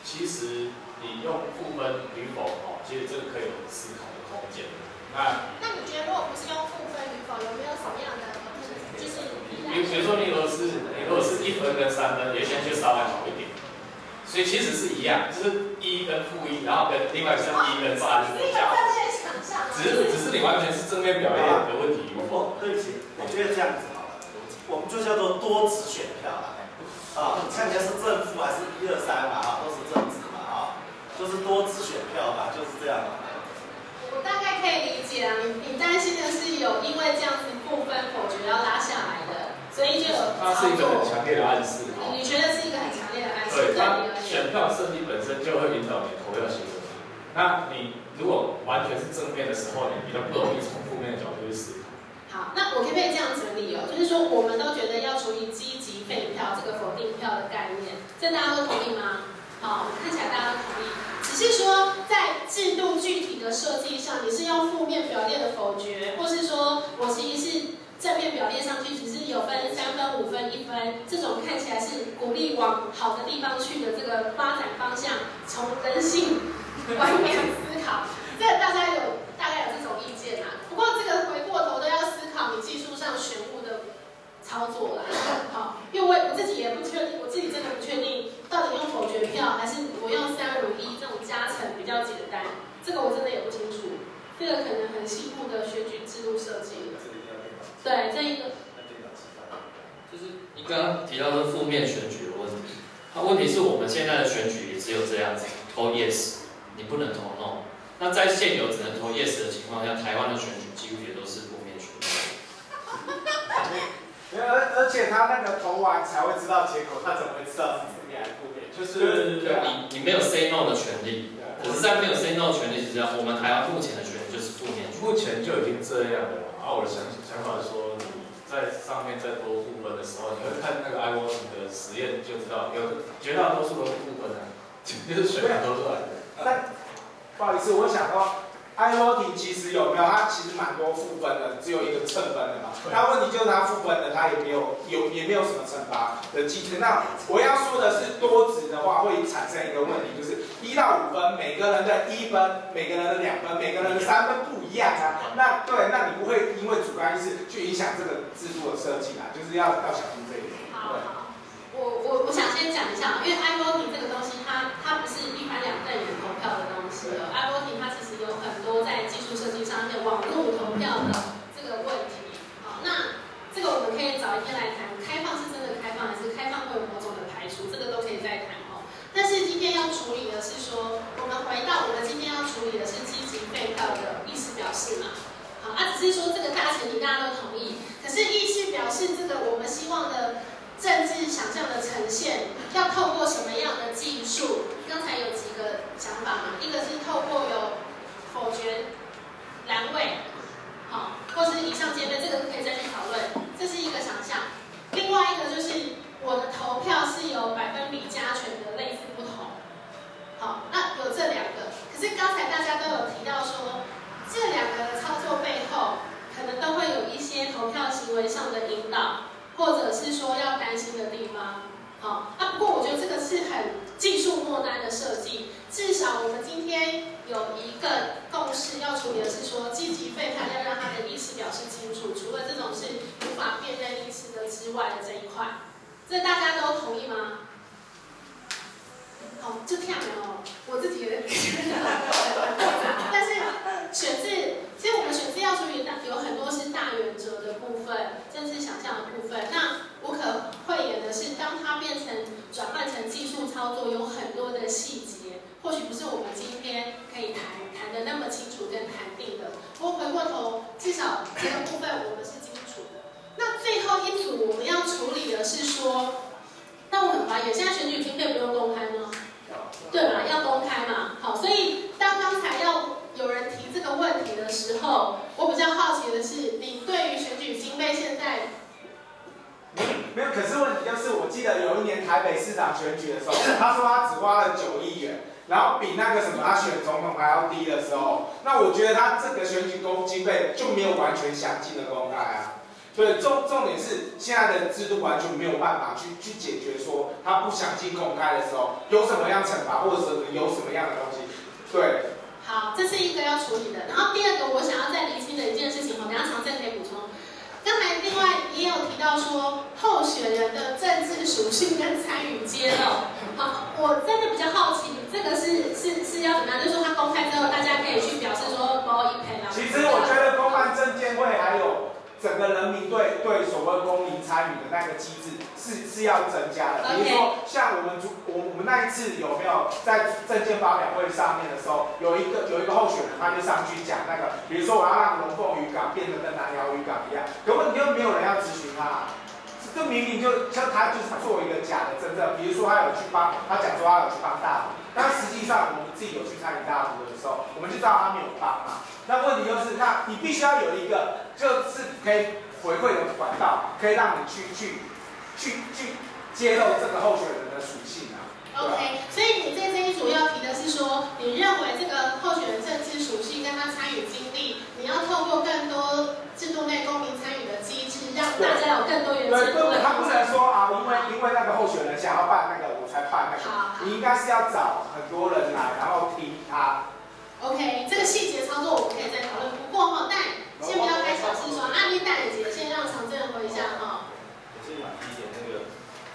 其实你用赋分与否哦，其实这个可以有思考的空间。那你觉得如果不是用赋分与否，有没有什么样的就是比如说你如果是1分跟3分，也许就稍微好一点。所以其实是一样，就是1跟负1，然后跟另外是1跟3比较。只是你完全是正面表演的问题。 对不起，我觉得这样子好了，我们就叫做多子选票啦。看起来是正负还是1、2、3嘛，都是正子嘛，就是多子选票嘛，就是这样嘛。 我大概可以理解啊，你担心的是有因为这样子不分否决要拉下来的，所以就有它是一个很强烈的暗示。 你觉得是一个很强烈的暗示？ 对，它选票设计本身就会引导你投票行为。那你如果完全是正面的时候，你比较不容易从负面的角度去思考。 好，那我可不可以这样整理哦？就是说，我们都觉得要处理积极废票这个否定票的概念，这大家都同意吗？好，看起来大家都同意。只是说，在制度具体的设计上，你是用负面表列的否决，或是说我其实是正面表列上去，只是有分3分、5分、1分，这种看起来是鼓励往好的地方去的这个发展方向，从人性观念思考，这大概有这种意见啊。不过这个回过头都要思考你技术上选务的操作啦。好，因为我自己也不确定，我自己真的不确定到底用否决票还是我用351这种加成比较简单，这个我真的也不清楚。这个可能很细部的选举制度设计。对，这一个。 就是你刚刚提到的负面选举的问题，问题是我们现在的选举也只有这样子，投 yes， 你不能投 no。那在现有只能投 yes 的情况下，台湾的选举几乎也都是负面选举。 而且他那个投完才会知道结果，他怎么会知道是正面还是负面？就是你没有 say no 的权利，可是在没有 say no 的权利之下，我们台湾目前的选举就是负面选举。 目前就已经这样了。我的想法是说，你在上面再多负分的时候，你会看那个 iVoting 的实验就知道，绝大多数都是负分的，就是选票投出来的。 但不好意思，我想到 iVoting 其实有没有？它其实蛮多负分的，只有一个正分的嘛。那问题就是它负分的，它也没有什么惩罚的机制。那我要说的是，多值的话会产生一个问题，就是1到5分，每个人的1分，每个人的2分，每个人的3分不一样啊。那你不会因为主观意识去影响这个制度的设计啊，就是要小心这一点。对。 我想先讲一下，因为 iVoting 这个东西它不是一般2瞪眼投票的东西哦。iVoting 它其实有很多在技术设计上面网络投票的这个问题。好，那这个我们可以早一天来谈，开放是真的开放，还是开放会有某种的排除，这个都可以再谈哦。但是今天要处理的是说，我们回到我们今天要处理的是积极废票的意思表示嘛。好，只是说这个大前提大家都同意，可是意思表示这个我们希望的政治想象的呈现，要透过什么样的技术？刚才有几个想法嘛，一个是透过有否决栏位，好，或是以上皆非，这个可以再去讨论，这是一个想象。另外一个就是我的投票是有百分比加权的，类似不同。好，那有这2个，可是刚才大家都有提到说，这2个的操作背后，可能都会有一些投票行为上的引导。或者是说要担心的地方，好，不过我觉得这个是很技术末端的设计，至少我们今天有一个共识，要处理的是说，积极废票要让它的意思表示清楚，除了这种是无法辨认意思的之外的这一块，这大家都同意吗？好，就这样哦，我自己有点但是选字，其实我们选字要处理的有很多是大原则的部分，政治想象的部分。那无可讳言的是，当它变成转换成技术操作，有很多的细节，或许不是我们今天可以谈的那么清楚跟谈定的。不过回过头，至少这个部分我们是清楚的。那最后一组我们要处理的是说，但我很怀疑，现在选举经费不用公开吗？对嘛，要公开嘛。好，所以当刚才有人提这个问题的时候，我比较好奇的是，你对于选举经费现在没有，可是问题就是，我记得有一年台北市长选举的时候，他说他只花了9亿元，然后比那个什么他选总统还要低的时候，那我觉得他这个选举经费就没有完全详尽的公开啊。 对，重点是现在的制度完全没有办法去解决说他不详细公开的时候有什么样惩罚，或者是有什么样的东西。对。 好，这是一个要处理的。然后第二个我想要再厘清的一件事情，等一下常正可以补充。刚才另外也有提到说候选人的政治属性跟参与揭露。好，我真的比较好奇，这个是要怎么样？就是说他公开之后，大家可以去表示说包一赔啊。 其实我觉得公办证监会还有整个人民对所谓公民参与的那个机制是要增加的。比如说像我们那一次有没有在政见发表会上面的时候，有一个候选人他就上去讲那个，比如说我要让龙凤渔港变得跟南寮渔港一样，可问题又没有人要质询他。这明明就像他就是做一个假的真正，比如说他讲说他有去帮大埔，但实际上我们自己有去参与大埔的时候，我们就知道他没有帮嘛。那问题就是，那你必须要有一个就是可以回馈的管道，可以让你去揭露这个候选人的属性啊。 OK， 所以你这一组要提的是说，你认为这个候选人政治属性跟他参与经历，你要透过更多制度内公民参与的机制，让大家有更多元制度的。 他不能说啊，因为那个候选人想要办那个，我才办那个。你应该是要找很多人来，然后听他。 OK， 这个细节操作我们可以再讨论。不过但先不要开小事说，你带你姐先让常正回一下哈。 我是满第一点那个。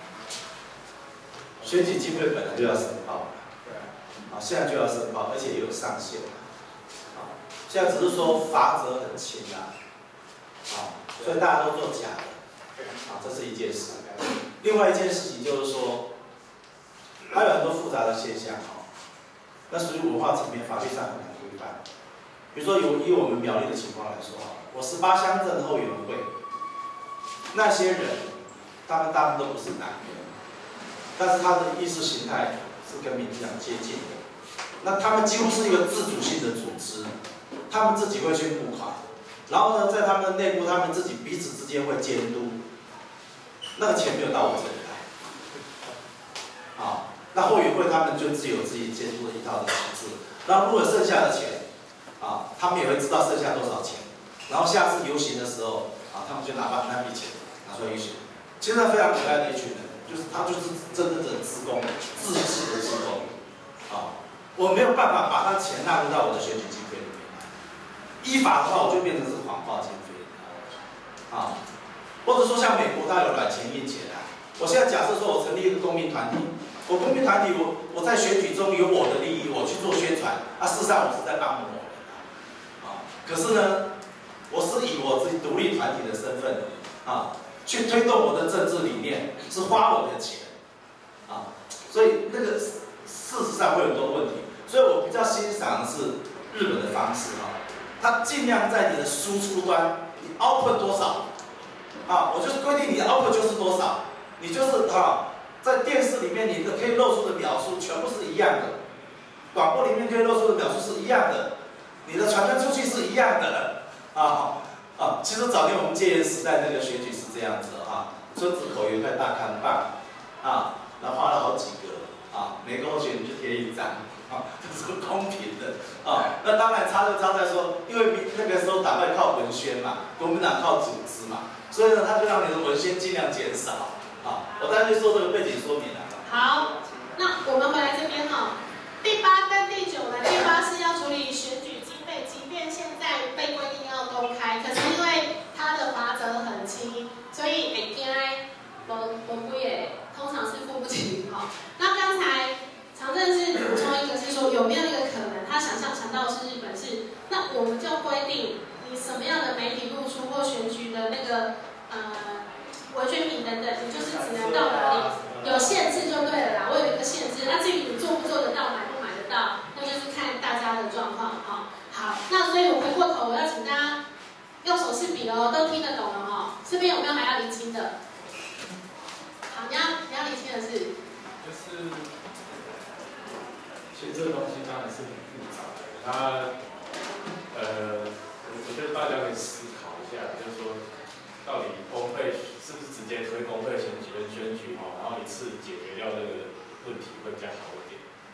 选举经费本来就要申报，啊，现在就要申报，而且也有上限，啊，现在只是说罚则很轻啊，啊，所以大家都做假的，啊，这是一件事。另外一件事情就是说，还有很多复杂的现象啊，那属于文化层面，法律上很难规范。比如说以我们苗栗的情况来说啊，我18乡镇后援会，那些人，他们大部分都不是男人。但是他的意识形态是跟民进党接近的，那他们几乎是一个自主性的组织，他们自己会去募款，然后呢，在他们内部，他们自己彼此之间会监督，那个钱没有到我这里来，啊，那后援会他们就自有自己监督的一套的机制，然后如果剩下的钱，啊，他们也会知道剩下多少钱，然后下次游行的时候，啊，他们就拿那笔钱拿出来游行，其实非常可爱的一群人。他就是真正的职工，自治的职工，啊，我没有办法把他钱纳入到我的选举经费里面，依法的话我就变成是谎报经费，啊，或者说像美国它有软钱硬钱啊，我现在假设说我成立一个公民团体，我公民团体我在选举中有我的利益，我去做宣传，啊，事实上我是在帮某人啊，可是呢，我是以我自己独立团体的身份，啊。去推动我的政治理念，是花我的钱，啊，所以那个事实上会有很多问题，所以我比较欣赏的是日本的方式啊，它尽量在你的输出端，你 output 多少，啊，我就是规定你的 output 就是多少，你就是在电视里面你的可以露出的描述全部是一样的，广播里面可以露出的描述是一样的，你的传单出去是一样的，其实早年我们戒严时代那个选举是这样子村子口有一块大看板，然后画了好几个，每个候选人就贴一张，这是公平的，那当然差就差在说，因为那个时候党外靠文宣嘛，国民党靠组织嘛，所以呢，他就让你的文宣尽量减少，我大概就说这个背景说明了。 好，那我们回来这边第8跟第9呢，第8是要处理选举经费，即便现在被规定要公开，可是因为它的罚则很轻，所以会惊无几个，通常是付不起。那刚才常正是补充一个，是说有没有一个可能，他想到的是日本是，那我们就规定你什么样的媒体露出或选举的那个文宣品等等，你就是只能到哪里，有限制就对了啦。我有一个限制，那至于你做不做得到，买不买得到，那就是看大家的状况好，那所以我回过头，我要请大家用手势比都听得懂了这边有没有还要厘清的？好，你要厘清的是， 就是其实这个东西当然是很复杂的，我觉得大家可以思考一下，就是说，到底公费是不是直接推公费选举跟选举然后一次解决掉这个问题会比较好一点？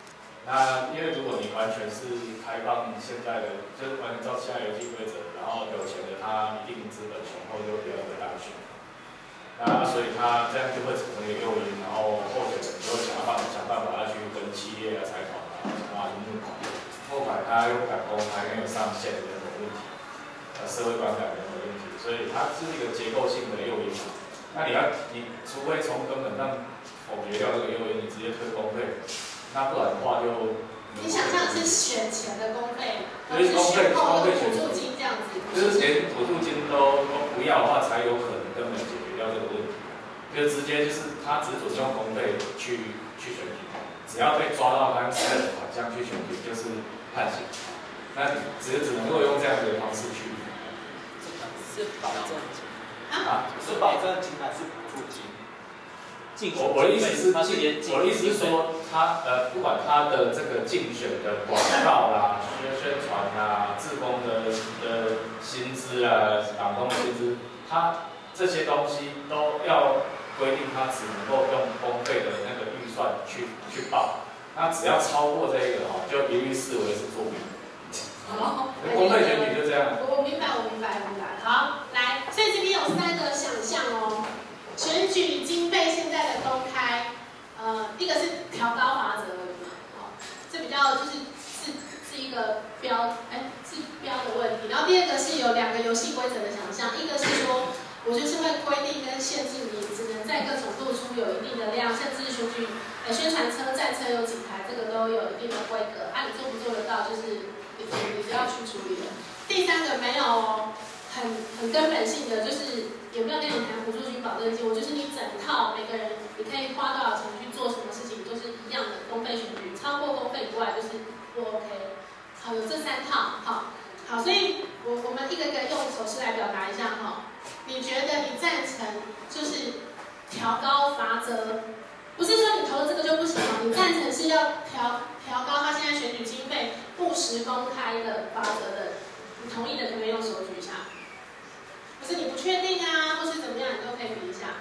那因为如果你完全是开放现在的，就是完全照现在游戏规则，然后有钱的他一定资本雄厚就不要再大选，那所以他这样就会成为一个诱因，然后候选人就会想办法要去跟企业啊、财团啊、想办法去募款，后来他又不敢公开，没有上线的任何问题，社会观感的任何问题，所以它是一个结构性的诱因。那你除非从根本上否决掉这个诱因，你直接推公费。那不然的话就， 你想象是选前的公费， 就是公费补助金这样子， 就是连补助金都不要的话，才有可能根本解决掉这个问题。就直接就是他只准用公费去选举，只要被抓到他用私人款项去选举，就是判刑。那只能够用这样的方式去。 是保证金啊？ 是保证金还是补助金？ 我的意思是说，他不管他的这个竞选的广告啦、宣传啦、志工的薪资啊、党工的薪资，他这些东西都要规定，他只能够用公费的那个预算去报。那只要超过这个就一律视为是作弊。 好， 公费选举就这样。 我明白。好，来，所以这边有3个想象哦。选举经费现在的公开，一个是调高罚则而已嘛，这比较是一个标的问题。然后第二个是有2个游戏规则的想象，一个是说，我就是会规定跟限制你只能在各种露出有一定的量，甚至选举宣传车、战车有几台，这个都有一定的规格。你做不做得到，就是你要去处理的。第3个没有哦。很根本性的，就是有没有跟你谈补助金、保证金？我就是你整套每个人，你可以花多少钱去做什么事情，都是一样的公费选举，超过公费以外就是不 OK。好，有这3套，好，所以我们一个个用手势来表达一下哈。你觉得你赞成就是调高罚则？不是说你投了这个就不行哦，你赞成是要调高他现在选举经费不实公开的罚则的，你同意的可不可以用手举一下？可是你不确定啊，或是怎么样，你都可以比一下。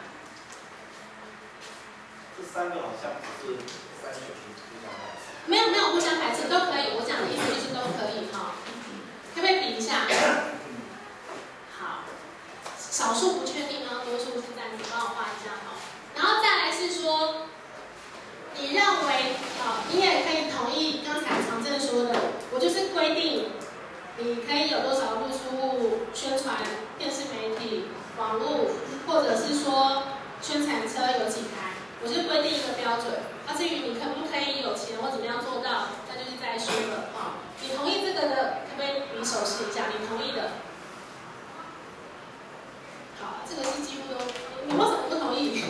这3个好像不是3选区互相排斥。 没有互相排斥，都可以。我讲的意思就是都可以哈。可不可以比一下？好，少数不确定哦，多数是赞成，帮我画一下哈。然后再来是说，你认为你也可以同意刚才常正说的，我就是规定。你可以有多少露出物宣传电视媒体、网络，或者是说宣传车有几台，我就规定一个标准。至于你可不可以有钱或怎么样做到，那就是再说了你同意这个的，可不可以比手势一下？你同意的。好，这个是几乎都，你为什么不同意？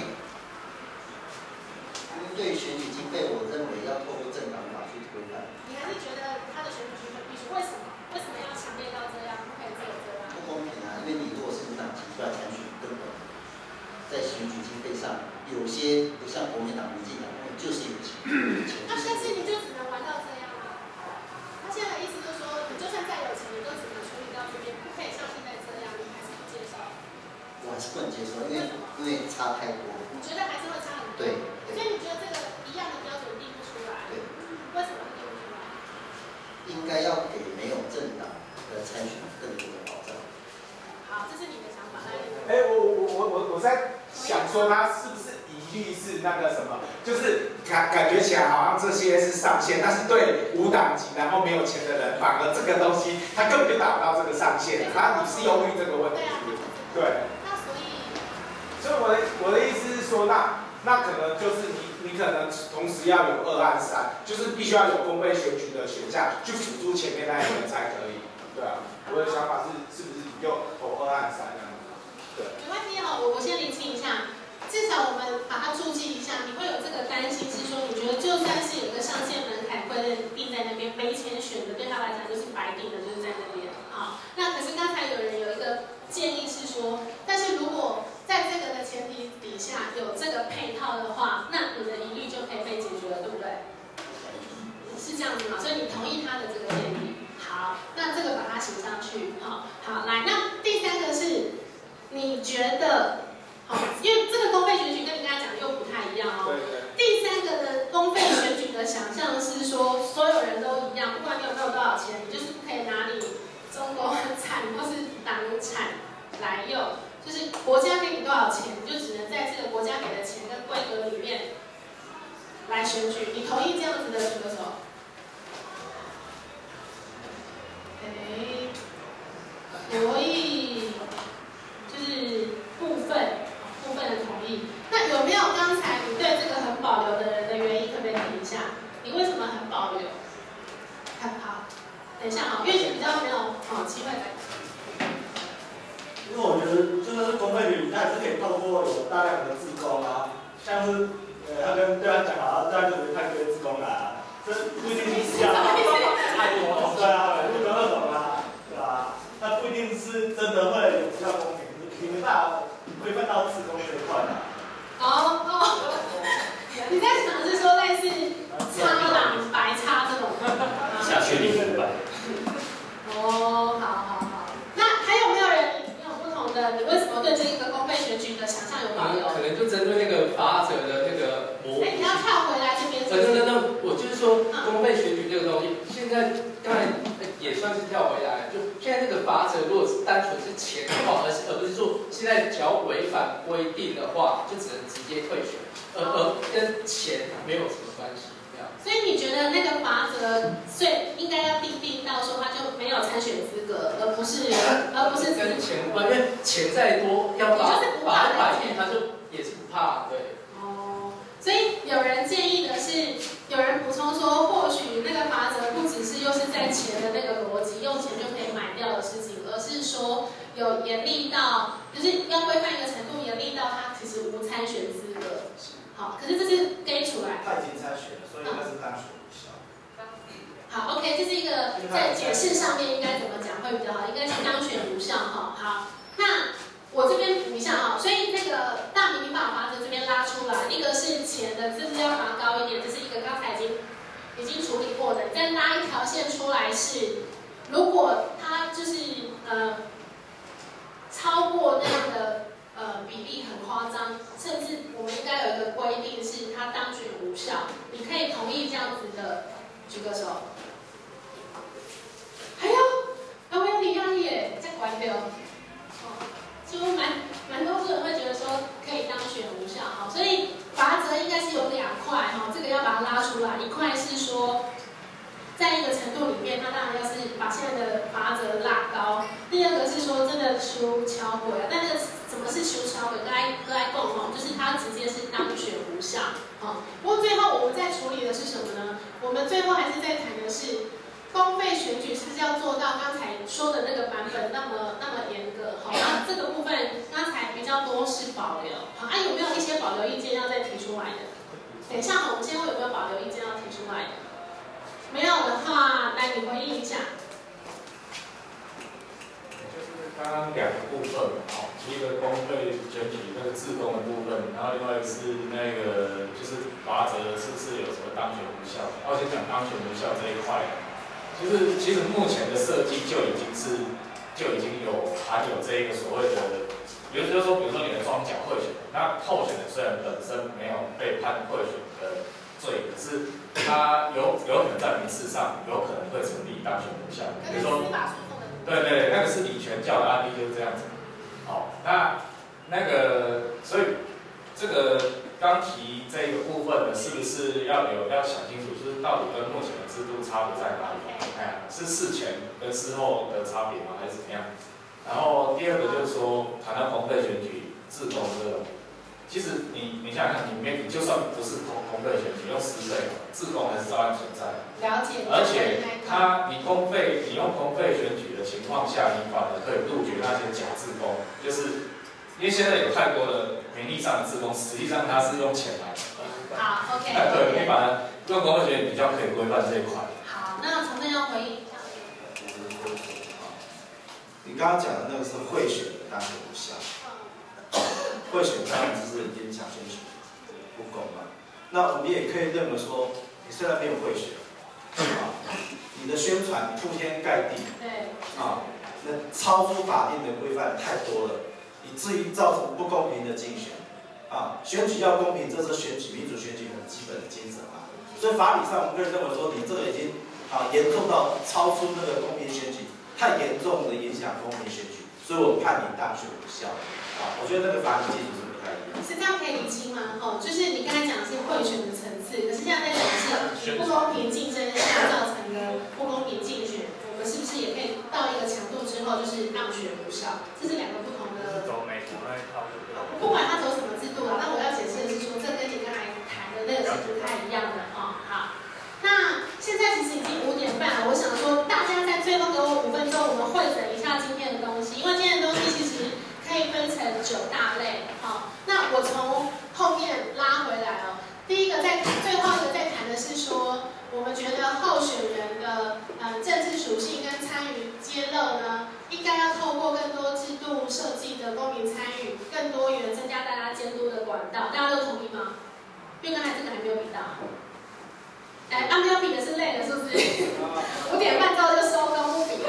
因为对于选举经费，我认为要透过政党法去规范。 你还是觉得他的选举经费必须？为什么？为什么要强烈到这样？不可以只有这样？ 不公平啊！因为你如果是无党籍出来参选，根本在选举经费上有些不像国民党、民进党，就是有钱。 但是你就只能玩到这样啊！他现在的意思就是说，你就算再有钱，你都只能处理到这边，不可以像现在这样，你还是不接受？ 我还是不能接受，因为差太多。 你觉得还是会差很多？ 对。 所以你觉得这个一样的标准定不出来？ 对。 为什么定不出来？ 应该要给没有政党的参选更多的保障。 好，这是你的想法。 我在想说，他是不是疑虑是那个什么，就是感觉起来好像这些是上限，但是对无党籍然后没有钱的人，反而这个东西他根本就达不到这个上限。然后你是忧虑这个问题，对。所以我的意思是说，那可能就是你可能同时要有2和3，就是必须要有公费选举的选项去辅助前面那一个才可以。对啊，我的想法是不是就投2和3这样子？对。 没关系我先厘清一下，至少我们把它注记一下。你会有这个担心是说，你觉得就算是有个上限门槛规定在那边，没钱选的对他来讲就是白定的，就是在那边那可是刚才有人有一个建议是说，但是如果在这个的前提底下有这个配套的话，那你的疑虑就可以被解决了，对不对？是这样子吗？所以你同意他的这个建议。好，那这个把它写上去。好，来，那第3个是，你觉得，因为这个公费选举跟你刚才讲的又不太一样第3个的公费选举的想象是说， 房产来用，就是国家给你多少钱，你就只能在这个国家给的钱跟规格里面来选举。你同意这样子的举个手？同意，就是部分的同意。那有没有刚才你对这个很保留的人的原因，可不可以提一下？你为什么很保留？好，等一下因为比较没有机会来。 因为我觉得就是公费旅，它还是可以透过有大量的志工啊，像是他跟对方讲好，对方就派一堆志工来啊，这不一定是要太多，对啊，不同那种啊，对吧？那不一定是真的会有比较公平，你没办法规范到志工这一块的。 你在想的是说类似插朗白插这种？ 下去领500。 好。那还有没有人有不同的？你为什么对这一个公费选举的想象有保留？ 可能就针对那个法者的那个模糊。 你要跳回来这边。 我就是说公费选举这个东西，现在刚才也算是跳回来，就现在那个法者如果是单纯是钱的话，而不是说现在只要违反规定的话，就只能直接退选，而跟钱没有什么关系。 所以你觉得那个法则，所以应该要定到说他就没有参选资格，而不是跟钱无关，因为钱再多要把它摆进，他就也是不怕，对。 所以有人建议的是，有人补充说，或许那个法则不只是又是在钱的那个逻辑，用钱就可以买掉的事情，而是说有严厉到，就是要规范一个程度，严厉到他其实无参选资格。好，可是这是给出来。 他已经参选了，所以应该是当选无效。 好 ，OK， 这是一个在解释上面应该怎么讲会比较好，应该是当选无效哈。好，那我这边补一下哈，所以那个大民法法则这边拉出来，一个是钱的，这是要罚高一点，这是一个刚才已经处理过的，再拉一条线出来是，如果他就是超过那样的。比例很夸张，甚至我们应该有一个规定是他当选无效。你可以同意这样子的，举个手。我有点压抑耶，再关掉。就蛮多人会觉得说可以当选无效哈，所以法则应该是有2块哈，这个要把它拉出来。一块是说，在一个程度里面，那当然要是把现在的法则拉高。第二个是说真的修敲轨啊，但是什么是修敲轨？该共哈，就是它直接是当选无效。不过最后我们在处理的是什么呢？我们最后还是在谈的是公费选举是不是要做到刚才说的那个版本那么严格？好，那这个部分刚才比较多是保留。好，有没有一些保留意见要再提出来的？等一下，我们先问有没有保留意见要提出来的？没有的话，来你回应一下。 就是刚刚2个部分，一个公费选举那个自贡的部分，然后另外一个是那个就是法则是不是有什么当选无效？我先讲当选无效这一块，就是其实目前的设计就已经有含有这一个所谓的，比如说你的双脚贿选，那候选人虽然本身没有被判贿选的罪，可是他有可能在民事上有可能会成立当选无效，比如说，对，那个是李全教的案例就是这样子。好，那个，所以这个刚提这个部分呢，是不是要想清楚，就是到底跟目前的制度差别在哪里？是事前跟事后的差别吗？还是怎么样？然后第二个就是说，谈到公费选举、自公这种，其实你想想看，你就算不是公费选举，用实费，自公还是照样存在。 了解。 而且你用公费选举的情况下，你反而可以杜绝那些假自公，就是因为现在有太多的名义上的自公，实际上他是用钱来的。 好 ，OK。 对，你反而用公费选举比较可以规范这一块。 好，那陈正要回应一下。 你刚刚讲的那个是贿选的当选无效，贿选当然就是影响选举不公嘛。那我们也可以认为说，你虽然没有贿选，你的宣传你铺天盖地，那超出法定的规范太多了，以至于造成不公平的竞选。选举要公平，这是选举民主选举很基本的精神嘛。所以法理上我们可以认为说，你这个已经严重到超出那个公平选举。太严重的影响公平选举， 所以我判你当选无效。啊，我觉得那个法理基础是不太一样。 是这样可以理清吗？哦，就是你刚才讲的是贿选的层次，可是现在在讲的是不公平竞争下造成的不公平竞选，我们是不是也可以到一个强度之后就是当选无效？这是两个不同的。 走美国那一套就对了。 不管他走什么制度了，那我要解释的是说，这跟你刚才谈的那个是不太一样的哦。好，那现在其实已经5点半了，我想说大家在最后给我5分钟，我们汇整一下今天的东西，因为今天的东西其实可以分成9大类。好，那我从后面拉回来哦。第一个最后一个在谈的是说，我们觉得候选人的政治属性跟参与揭露呢，应该要透过更多制度设计的公民参与，更多元，增加大家监督的管道。大家都同意吗？因为刚才这个还没有比到。哎，没有比的是累了，是不是？5点半之后就收工不比了。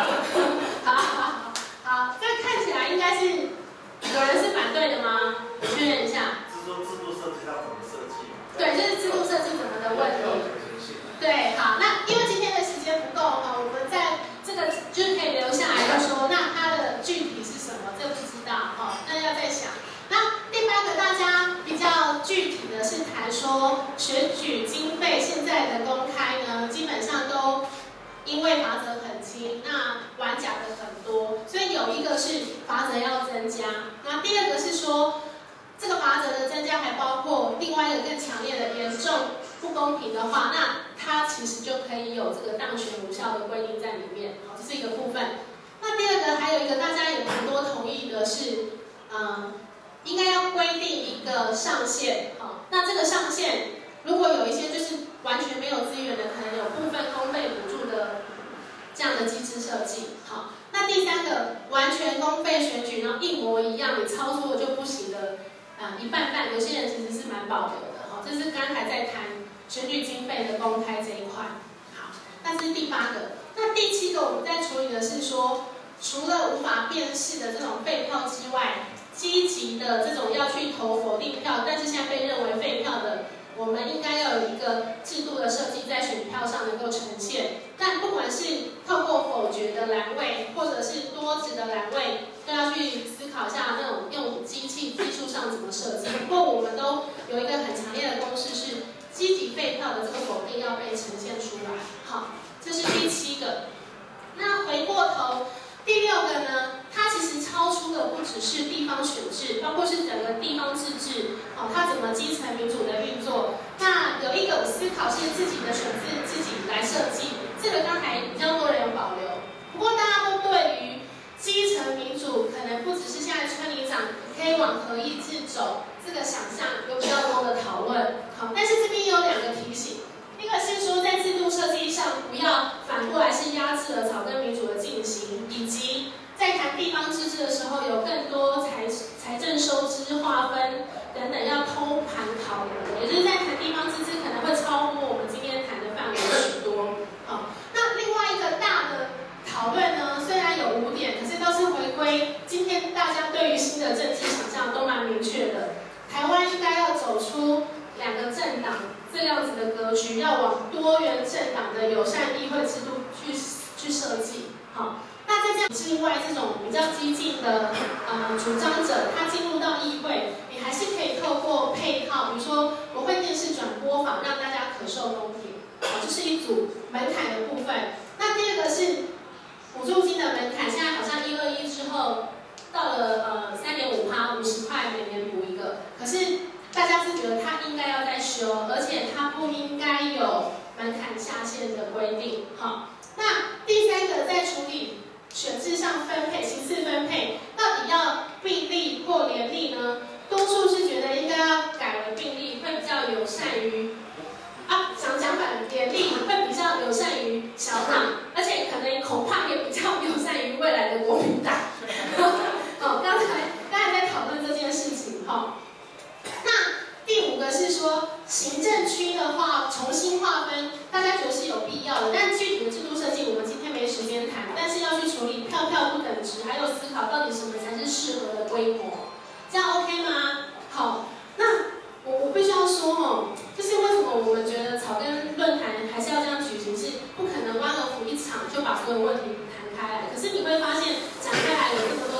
好，这看起来应该是有人是反对的吗？我确认一下。 是说制度设计要怎么设计？ 对，就是制度设计怎么的问题。对，好，那因为今天的时间不够哈，我们在这个就是可以留下来，就说那它的具体是什么，这不知道哈，那要再想。那第8个大家比较具体的是谈说选举经费现在的公开呢，基本上都因为罚则很轻，那玩假的很多，所以有一个是罚则要增加，那第2个是说这个罚则的增加还包括另外一个更强烈的严重不公平的话，那它其实就可以有这个当选无效的规定在里面，好，这是一个部分。那第2个还有一个大家也蛮多同意的是，应该要规定一个上限，好，那这个上限如果有一些就是完全没有资源的，可能有部分公费补助的这样的机制设计，好，那第3个完全公费选举，然后一模一样，你操作就不行的，一半半，有些人其实是蛮保留的，好，这是刚才在谈选举经费的公开这一块，好，那这是第8个，那第7个我们在处理的是说，除了无法辨识的这种废票之外，积极的这种要去投否定票，但是现在被认为废票的，我们应该要有一个制度的设计，在选票上能够呈现。但不管是透过否决的栏位，或者是多值的栏位，都要去思考一下那种用机器技术上怎么设计。不过我们都有一个很强烈的公式是，积极废票的这个否定要被呈现出来。好，这是第7个。那回过头。第6个呢，它其实超出的不只是地方选制，包括是整个地方自治，它怎么基层民主的运作。那有一个思考是自己的选制自己来设计，这个刚才比较多人有保留。不过大家都对于基层民主可能不只是现在村里长可以往合议制走，这个想象有比较多的讨论。好，但是这边有2个提醒。一个是说，在制度设计上不要反过来是压制了草根民主的进行，以及在谈地方自治的时候，有更多财政收支划分等等要通盘考量的，也就是在谈地方自治可能会超过我们今天谈的范围许多。好，那另外一个大的讨论呢，虽然有5点，可是都是回归今天大家对于新的政治想象都蛮明确的。台湾应该要走出2个政党这样子的格局，要往多元政党的友善议会制度去设计。好，那在这样之外，这种比较激进的主张者，他进入到议会，你还是可以透过配套，比如说国会电视转播法，让大家可受公平。好，这是一组门槛的部分。那第2个是补助金的门槛，现在好像121之后到了3.5%，50块每年补一个，可是。大家是觉得它应该要再修，而且它不应该有门槛下限的规定。好，那第3个在处理选制上分配、席次分配，到底要并立或联立呢？多数是觉得应该要改为并立，会比较友善于讲反联立会比较友善于小党，而且可能恐怕也比较友善于未来的国民党。好，刚才在讨论这件事情哈。那第5个是说，行政区的话重新划分，大家觉得是有必要的，但具体的制度设计我们今天没时间谈，但是要去处理票票不等值，还有思考到底什么才是适合的规模，这样 OK 吗？好，那我必须要说就是为什么我们觉得草根论坛还是要这样举行，是不可能one off一场就把所有问题谈开来，可是你会发现讲开来有这么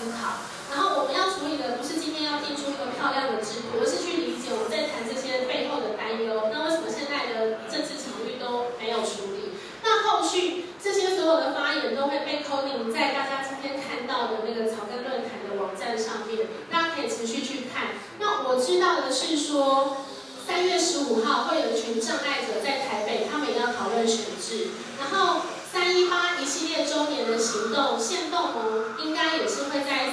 思考。然后我们要处理的不是今天要定出一个漂亮的制度，而是去理解我们在谈这些背后的担忧。那为什么现在的政治场域都没有处理？那后续这些所有的发言都会被 coding 在大家今天看到的那个草根论坛的网站上面，大家可以持续去看。那我知道的是说，3月15号会有一群障碍者在台北，他们也要讨论选制。然后318一系列周年的行动，宪动盟应该也是会在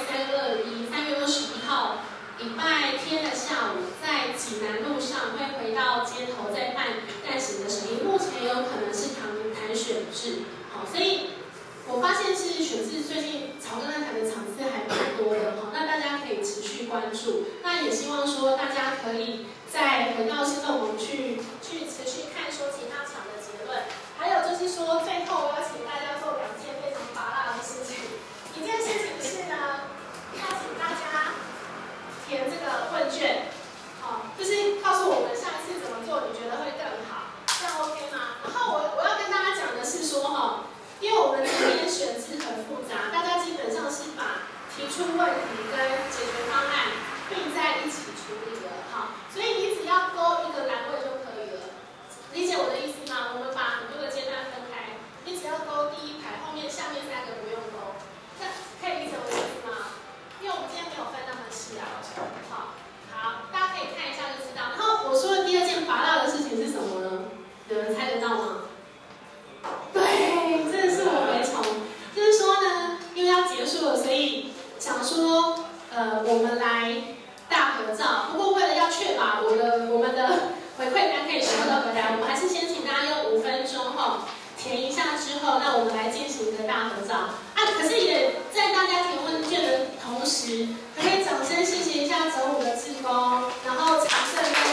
3月21号礼拜天的下午，在济南路上会回到街头再办代行的审议，目前有可能是谈选制。好，所以我发现是选制最近草根论坛的场次还蛮多的哈，那大家可以持续关注。那也希望说大家可以再回到宪动盟去持续看说其他场的结论。还有就是说，最后我要请大家做2件非常拔辣的事情。一件事情是呢，要请大家填这个问卷，就是告诉我们下一次怎么做，你觉得会更好，这样 OK 吗？然后我要跟大家讲的是说因为我们这边选制很复杂，大家基本上是把提出问题跟解决方案并在一起处理的，所以你只要勾一个栏位就可以了。理解我的意思吗？我们把很多个阶段分开，你只要勾第一排，后面下面3个不用勾，这可以理解我的意思吗？因为我们今天没有分那么细啊。好，大家可以看一下就知道。然后我说的第2件拔辣的事情是什么呢？有人猜得到吗？对，真的是我没虫。就是说呢，因为要结束了，所以想说，我们来大合照。不过为了要确保我们的回馈单可以收得回来，我们还是先请大家用5分钟填一下之后，那我们来进行一个大合照。可是也在大家填问卷的同时，可以掌声谢谢一下整5个志工，然后常胜跟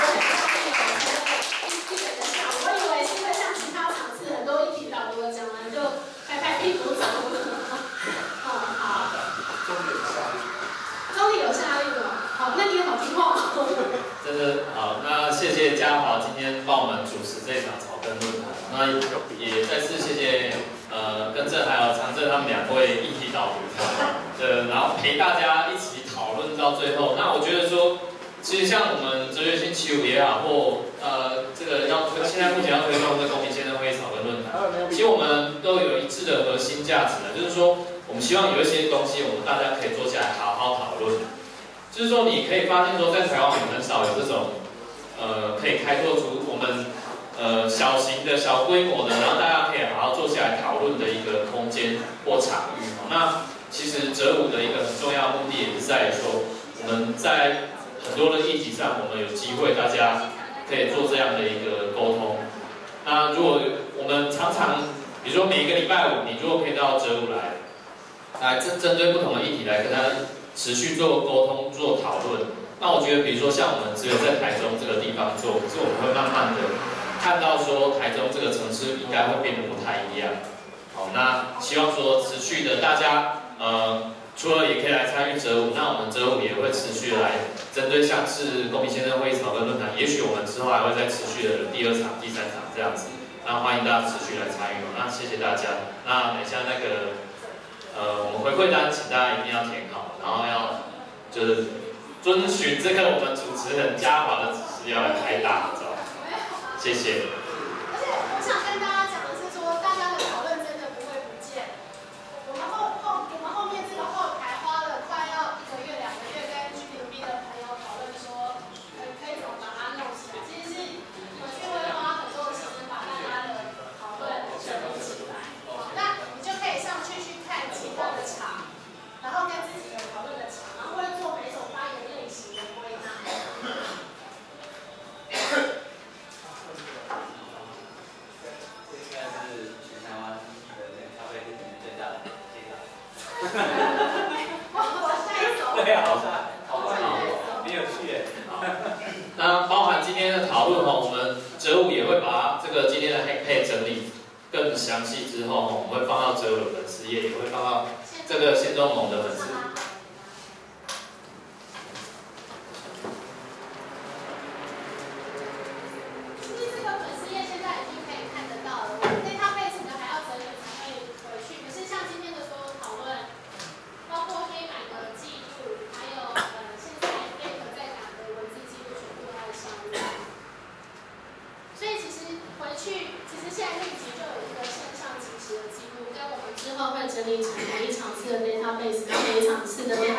我以为是会像其他场次很多议题导读讲完就拍拍屁股走了。好。中立有下令了。好，那你也好听话。 真的好，那谢谢嘉华今天帮我们主持这场草根论坛，那也再次谢谢跟正还有常正他们2位议题导读，然后陪大家一起讨论到最后。那我觉得说，其实像我们哲学星期5也好，或这个现在目前要推动的公民宪政会议草根论坛，其实我们都有一致的核心价值呢，就是说我们希望有一些东西我们大家可以坐下来好好讨论。就是说，你可以发现说，在台湾我们很少有这种，可以开拓出我们小型的小规模的，然后大家可以好好坐下来讨论的一个空间或场域。那其实哲武的一个很重要的目的也是在于说，我们在很多的议题上，我们有机会大家可以做这样的一个沟通。那如果我们常常，比如说每一个礼拜5，你如果可以到哲武来针对不同的议题来跟他持续做沟通、做讨论。那我觉得，比如说像我们只有在台中这个地方做，可是我们会慢慢的看到说，台中这个城市应该会变得不太一样。好，那希望说持续的大家除了也可以来参与哲武，那我们哲武也会持续的来针对像是公民宪政会议草根论坛，也许我们之后还会再持续的第2场、第3场这样子。那欢迎大家持续来参与。那谢谢大家。那等一下那个我们回馈单，请大家一定要填好，然后要就是遵循这个我们主持人嘉华的指示，要来开大合照。谢谢。 而且我想跟大家讲的是说，大家的讨论真的不会不见。我们后面这个后台花了快要1个月、2个月，跟 G0B 的朋友讨论说，可以怎么把它弄起来。其实是我去会花很多的时间把大家的讨论整理起来。那你就可以上去看其他的场，然后跟自己的讨论的场，然后会做每种发言类型的归纳。 对啊，好棒，很有趣耶。那包含今天的讨论我们哲武也会把这个今天的配整理更详细之后我们会放到哲武的粉丝页，也会放到这个宪动盟的粉丝。包括黑马整理成每一场次的 database， 然后每一场次的 database